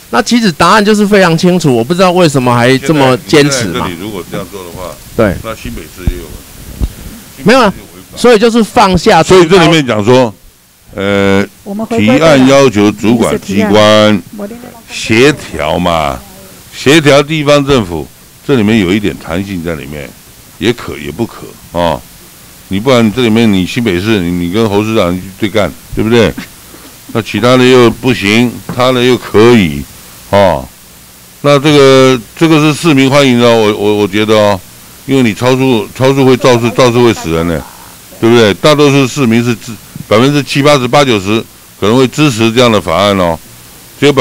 那其实答案就是非常清楚，我不知道为什么还这么坚持嘛。 这里如果这样做的话， 对， 那新北市也有问题。 没有啊，所以就是放下。 所以这里面讲说，提案要求主管机关协调嘛，协调地方政府，这里面有一点弹性在里面，也可也不可哦。你不然这里面你新北市你跟侯市长去对干，对不对？那其他的又不行，他的又可以，哦。那这个是市民欢迎的，我觉得哦，因为你超速会肇事会死人的，对不对？大多数市民是70%、80%、90%可能会支持这样的法案哦，只有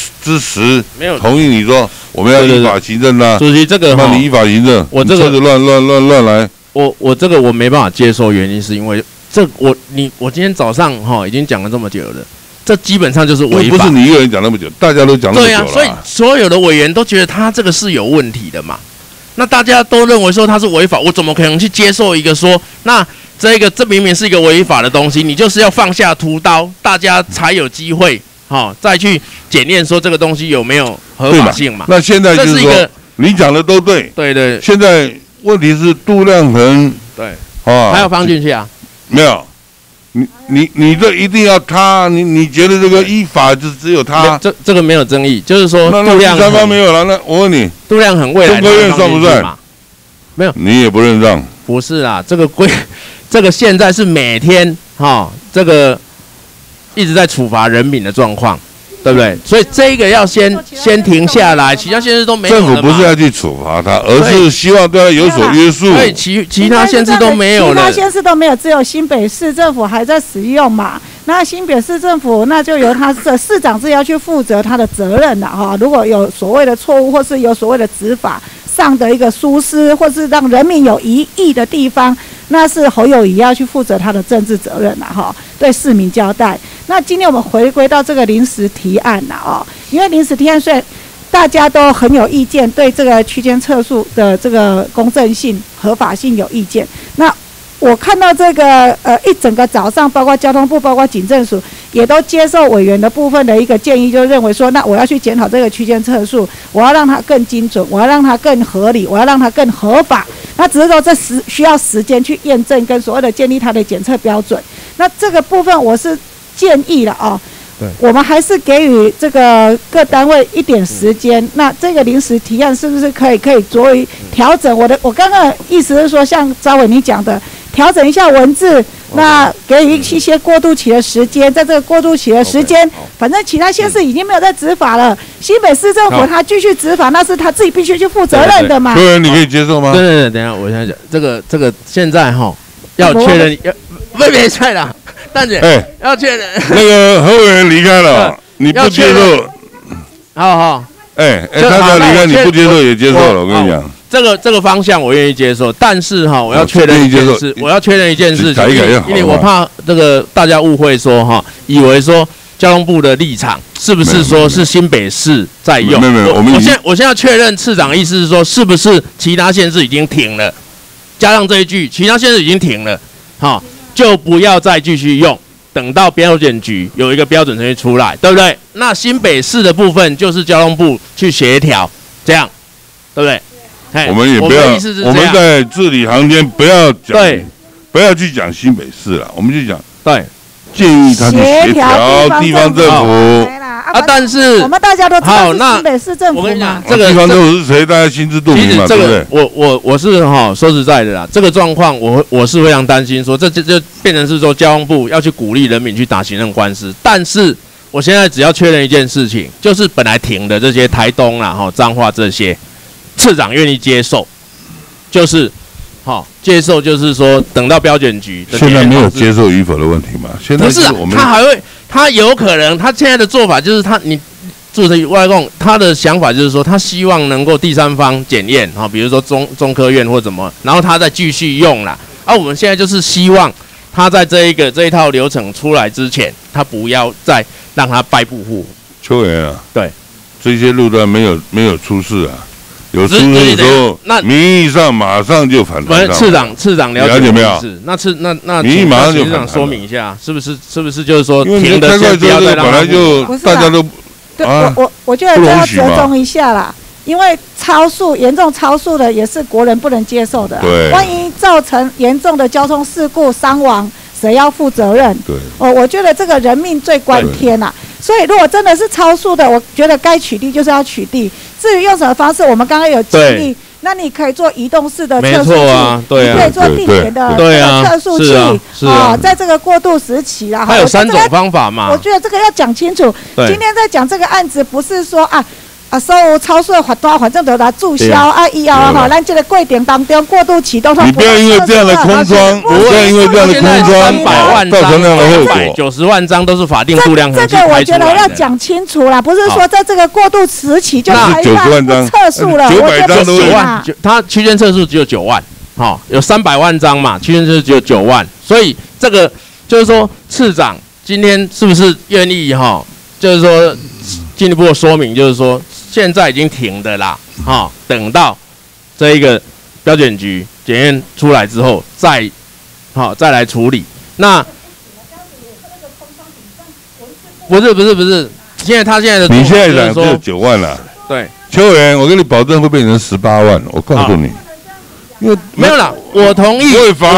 10%没有同意你说我们要依法行政啊。 主席这个那你依法行政， 我这个乱来。 我这个我没办法接受，原因是因为我今天早上已经讲了这么久了，这基本上就是违法。 不是你一个人讲那么久，大家都讲那么久了。 对啊，所以所有的委员都觉得他这个是有问题的嘛。那大家都认为说他是违法，我怎么可能去接受一个说那这明明是一个违法的东西，你就是要放下屠刀，大家才有机会再去检验说这个东西有没有合法性嘛？ 那现在就是说你讲的都对， 对。 现在问题是度量衡， 对，还要放进去啊？ 没有，你这一定要他，你觉得这个依法就只有他？ 这个没有争议，就是说度量衡第三方没有了。那我问你， 度量衡未来中科院算不算？ 没有， 你也不认账？ 不是啊，这个现在是每天这个一直在处罚人民的状况。对不对？所以这个要先停下来，其他县市都没有了嘛。 政府不是要去处罚他，而是希望对他有所约束。 所以其他县市都没有了。 其他县市都没有，只有新北市政府还在使用嘛。那新北市政府那就由他的市长是要去负责他的责任的哈。如果有所谓的错误，或是有所谓的执法上的一个疏失，或是让人民有疑义的地方，那是侯友宜要去负责他的政治责任啦哈，对市民交代。那今天我们回归到这个临时提案啦因为临时提案虽然大家都很有意见，对这个区间测速的这个公正性、合法性有意见。那我看到这个一整个早上，包括交通部、包括警政署，也都接受委员的部分的一个建议，就认为说，那我要去检讨这个区间测速，我要让它更精准，我要让它更合理，我要让它更合法。那只是说这需要时间去验证跟所谓的建立它的检测标准。那这个部分我是建议了我们还是给予这个各单位一点时间。那这个临时提案是不是可以作为调整？我刚刚的意思是说，像招伟你讲的，调整一下文字，那给予一些过渡期的时间。在这个过渡期的时间，反正其他县市已经没有在执法了，新北市政府他继续执法，那是他自己必须去负责任的嘛。 对，你可以接受吗？ 对，等一下我想讲这个现在要确认没错啦。蛋姐，要确认那个何委员离开了，你不接受？ 好， 他才离开，你不接受也接受了。我跟你讲， 这个方向我愿意接受，但是我要确认一件事，因为我怕这个大家误会说以为说交通部的立场是不是说是新北市在用？ 没有， 我现在要确认市长的意思是说，是不是其他县市已经停了？加上这一句，其他县市已经停了，就不要再继续用，等到标检局有一个标准程序出来，对不对？那新北市的部分就是交通部去协调，这样，对不对？ 我们也不要，我们在字里行间不要讲，不要去讲新北市了，我们就讲建议他去协调地方政府。 但是我们大家都知道是新北市政府嘛。我跟你讲， 这个地方政府是谁，大家心知肚明嘛，对不对？ 我是说实在的啦，这个状况我是非常担心，说这变成是说交通部要去鼓励人民去打行政官司。但是我现在只要确认一件事情，就是本来停的这些台东啦、彰化这些，次长愿意接受，就是接受，就是说等到标检局的现在没有接受与否的问题嘛？现在不是他有可能，他现在的做法就是你注册外供，他的想法就是说，他希望能够第三方检验比如说中科院或怎么，然后他再继续用啦。我们现在就是希望他在这一套流程出来之前，他不要再让他败部户。 邱委员对， 这些路段没有出事啊。有出事的时候，那名义上马上就反弹。 次长了解没有？ 那名义马上就市长说明一下，是不是就是说停的先不要再让本来就大家都对， 啊我觉得这要不容许嘛折中一下啦，因为超速严重超速的也是国人不能接受的、啊。 对万一造成严重的交通事故伤亡，谁要负责任？ 对。 我觉得这个人命最关天呐、所以如果真的是超速的，我觉得该取缔就是要取缔。至于用什么方式，我们刚刚有建议。那你可以做移动式的测速器， 没错啊，对啊， 你可以做定点的测速器在这个过渡时期啦， 它有3种方法嘛。 我觉得这个要讲清楚。今天在讲这个案子，不是说所有超速的罚单，反正都来注销以后咱这个规定当中过渡期都你不要因为这样的空窗，不要因为这样的空窗 300万张、 造成那样的后果。 90万张都是法定度量衡器这个我觉拍出来的。 得要讲清楚啦，不是说在这个过渡时期就开放测速了。 900张都9万，它区间测速只有9万，有300万张嘛，区间测速只有9万，所以这个就是说，次长今天是不是愿意就是说进一步的说明，就是说。现在已经停的啦，等到这一个标检局检验出来之后，再来处理。那不是，他现在的你现在讲只有9万了， 对， 邱委员，我跟你保证会变成18万，我告诉你，因为没有啦，我同意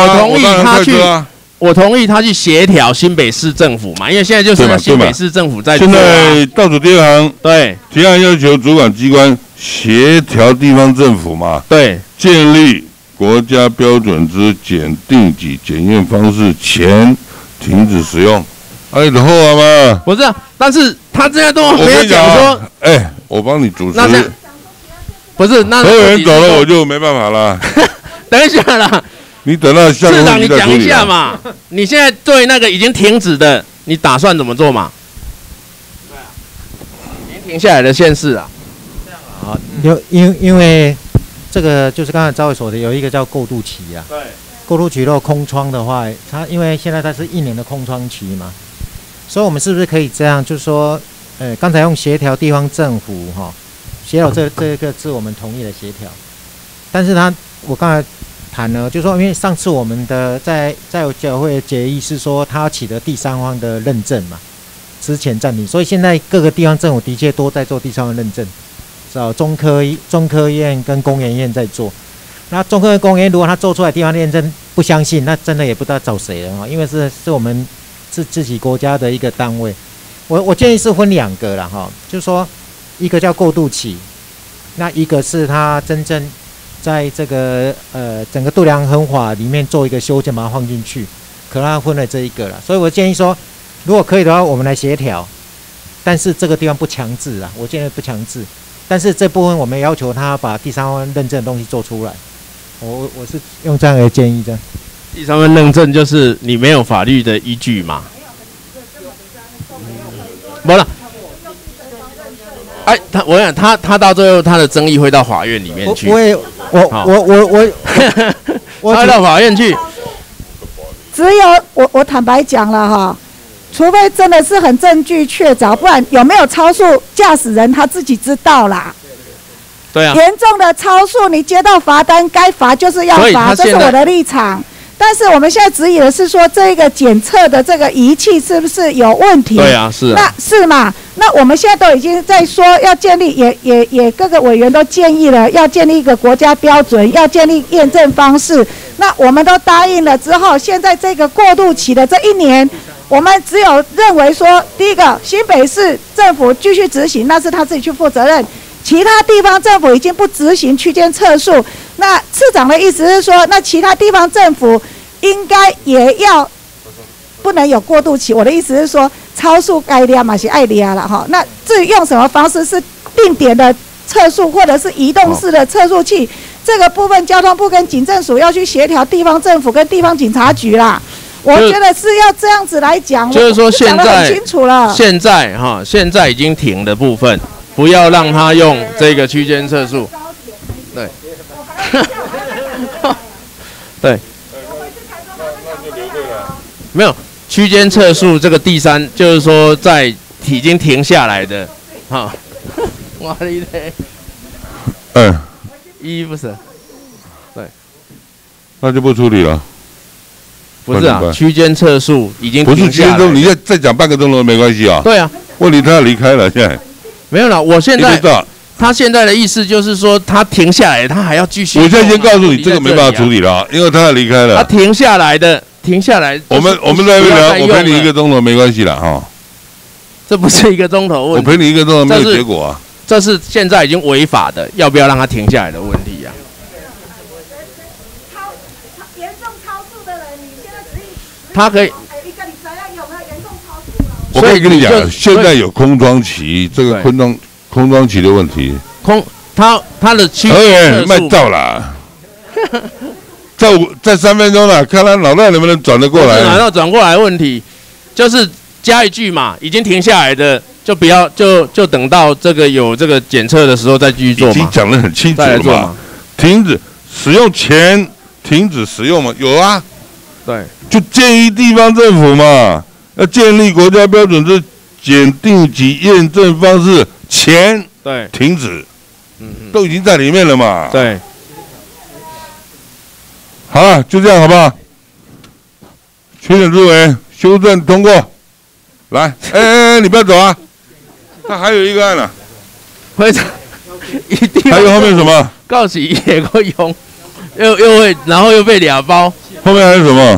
他去协调新北市政府嘛，因为现在就是新北市政府在做、 现在倒数第2行， 对， 提案要求主管机关协调地方政府嘛， 对， 建立国家标准之检定及检验方式前停止使用。你的后啊嘛？ 不是、但是他这样都没有讲说， 我帮你主持。 那不是那委员走了我就没办法了。 等一下啦。 你等到下市长，你讲一下嘛？你现在对那个已经停止的，你打算怎么做嘛？对啊，已经停下来的县市啊。 这样因为这个就是刚才赵委说的，有一个叫过渡期啊。对。过渡期如果空窗的话，因为现在它是1年的空窗期嘛，所以我们是不是可以这样，就是说，刚才用协调地方政府协调这个字我们同意了协调，但是我刚才。谈呢，就是说，因为上次我们的在有教会的决议是说，他要取得第三方的认证嘛，之前暂停，所以现在各个地方政府的确都在做第三方认证，找中科院跟工研院在做。那中科院、工研如果他做出来地方认证不相信，那真的也不知道找谁了因为是我们自己国家的一个单位。我建议是分2个啦就是说，一个叫过渡期，那一个是他真正。在这个整个度量衡法里面做一个修正，把它放进去，可能分了这一个了。所以我建议说，如果可以的话，我们来协调，但是这个地方不强制啦，我建议不强制。但是这部分我们要求他把第三方认证的东西做出来。我是用这样的建议这样。 第三方认证就是你没有法律的依据嘛？没了。我想他到最后他的争议会到法院里面去。我他到法院去。 只有我坦白讲了除非真的是很证据确凿，不然有没有超速，驾驶人他自己知道啦。 对啊。 严重的超速，你接到罚单，该罚就是要罚，这是我的立场。但是我们现在质疑的是说，这个检测的这个仪器是不是有问题？ 对啊，是啊。 那是嘛？那我们现在都已经在说要建立，也各个委员都建议了，要建立一个国家标准，要建立验证方式。那我们都答应了之后，现在这个过渡期的这1年，我们只有认为说，第一个新北市政府继续执行，那是他自己去负责任。其他地方政府已经不执行区间测速，那市长的意思是说，那其他地方政府应该也要不能有过渡期。我的意思是说，超速该抓嘛是爱抓了那至于用什么方式，是定点的测速或者是移动式的测速器，这个部分交通部跟警政署要去协调地方政府跟地方警察局啦。我觉得是要这样子来讲， 就是说现在很清楚了。 现在已经停的部分。不要让他用这个区间测速，对，对，没有区间测速这个第3，就是说在已经停下来的，哇哩嘞，不是，对， 那就不处理了。 不是啊，区间测速已经停下来了。 不是区间测速，你再讲半个钟头没关系啊。 对啊， 问题他要离开了，现在。 没有了，我现在一个照他现在的意思就是说，他停下来，他还要继续。 我现在先告诉你，这个没办法处理了，因为他要离开了。 他停下来的，停下来。 我们在那边聊，我陪你1个钟头没关系了哈。 这不是1个钟头问题。 我陪你1个钟头没有结果啊。 这是现在已经违法的，要不要让他停下来的问题呀、 严重超速的人，你现在他可以。 一个礼拜有没有严重超速了？ 我可以跟你讲，现在有空窗期，这个空窗期的问题。 他的区卖照啦，在3分钟了，看他脑袋能不能转得过来。 脑袋转过来的问题，就是加一句嘛，已经停下来的。就不要就等到这个有这个检测的时候再继续做嘛。 已经讲得很清楚了嘛。停止使用前停止使用嘛，有啊。 对。 就建议地方政府嘛，要建立国家标准之检定及验证方式前对停止。都已经在里面了嘛。 对。 好了，就这样好不好？确诊入围，修正通过。来，你不要走啊！他还有一个案呢， 会长，一定还有后面什么？ 告起也够用，又会，然后又被俩包。 后面还有什么？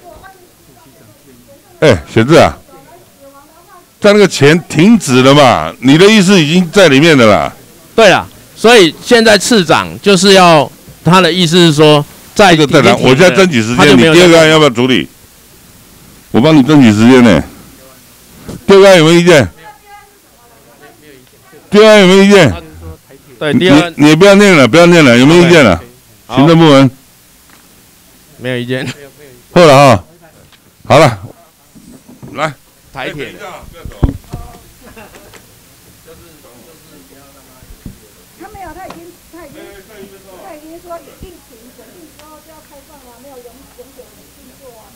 写字啊，在那个钱停止了嘛？你的意思已经在里面的啦。 对啦，所以现在次长就是要他的意思是说，在这个再谈，我现在争取时间，你第2个案要不要处理？我帮你争取时间呢。第2个案有没有意见？第2个案有没有意见？ 对，第2 你也不要念了，有没有意见了？行政部门没有意见。 好了哈，好了，来台铁。 他没有，他已经说疫情整理之后就要开放了，没有永久的运作啊。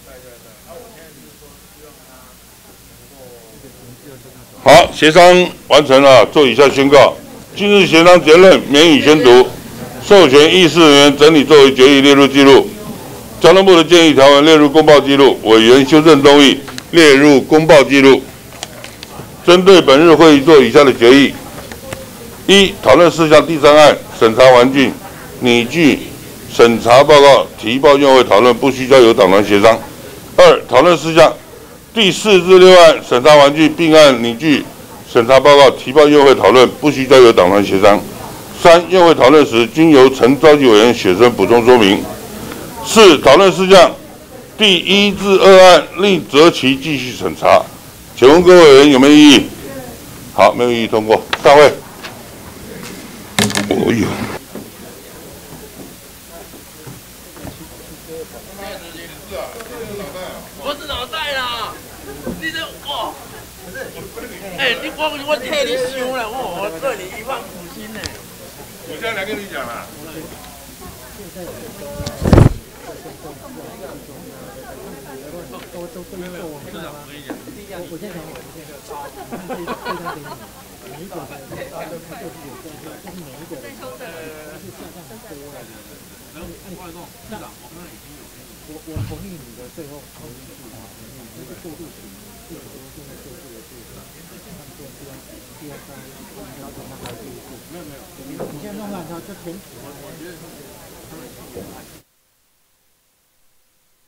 好，协商完成了，做以下宣告：今日协商结论免予宣读，授权议事人员整理作为决议列入记录。交通部的建议条文列入公报记录，委员修正动议列入公报记录。针对本日会议做以下的决议：一、讨论事项第3案审查完竣拟具审查报告提报院会讨论，不需交由党团协商。2、讨论事项第4至6案审查完竣，并按拟具审查报告提报院会讨论，不需交由党团协商。3、院会讨论时均由陈召集委员写声补充说明。4、讨论事项第1至2案另择期继续审查。请问各位委员有没有异议？好，没有异议，通过。散会。哦哟。 我是脑袋啦，你这哦，我替你想了，我对你1万苦心呢。 我现在来跟你讲啦。 我同意你的最后超进去啊，你是过渡期，这个都是会做这个事情，看做第二章，要求他还继续。没有，你现在弄完他就填。我觉得他们。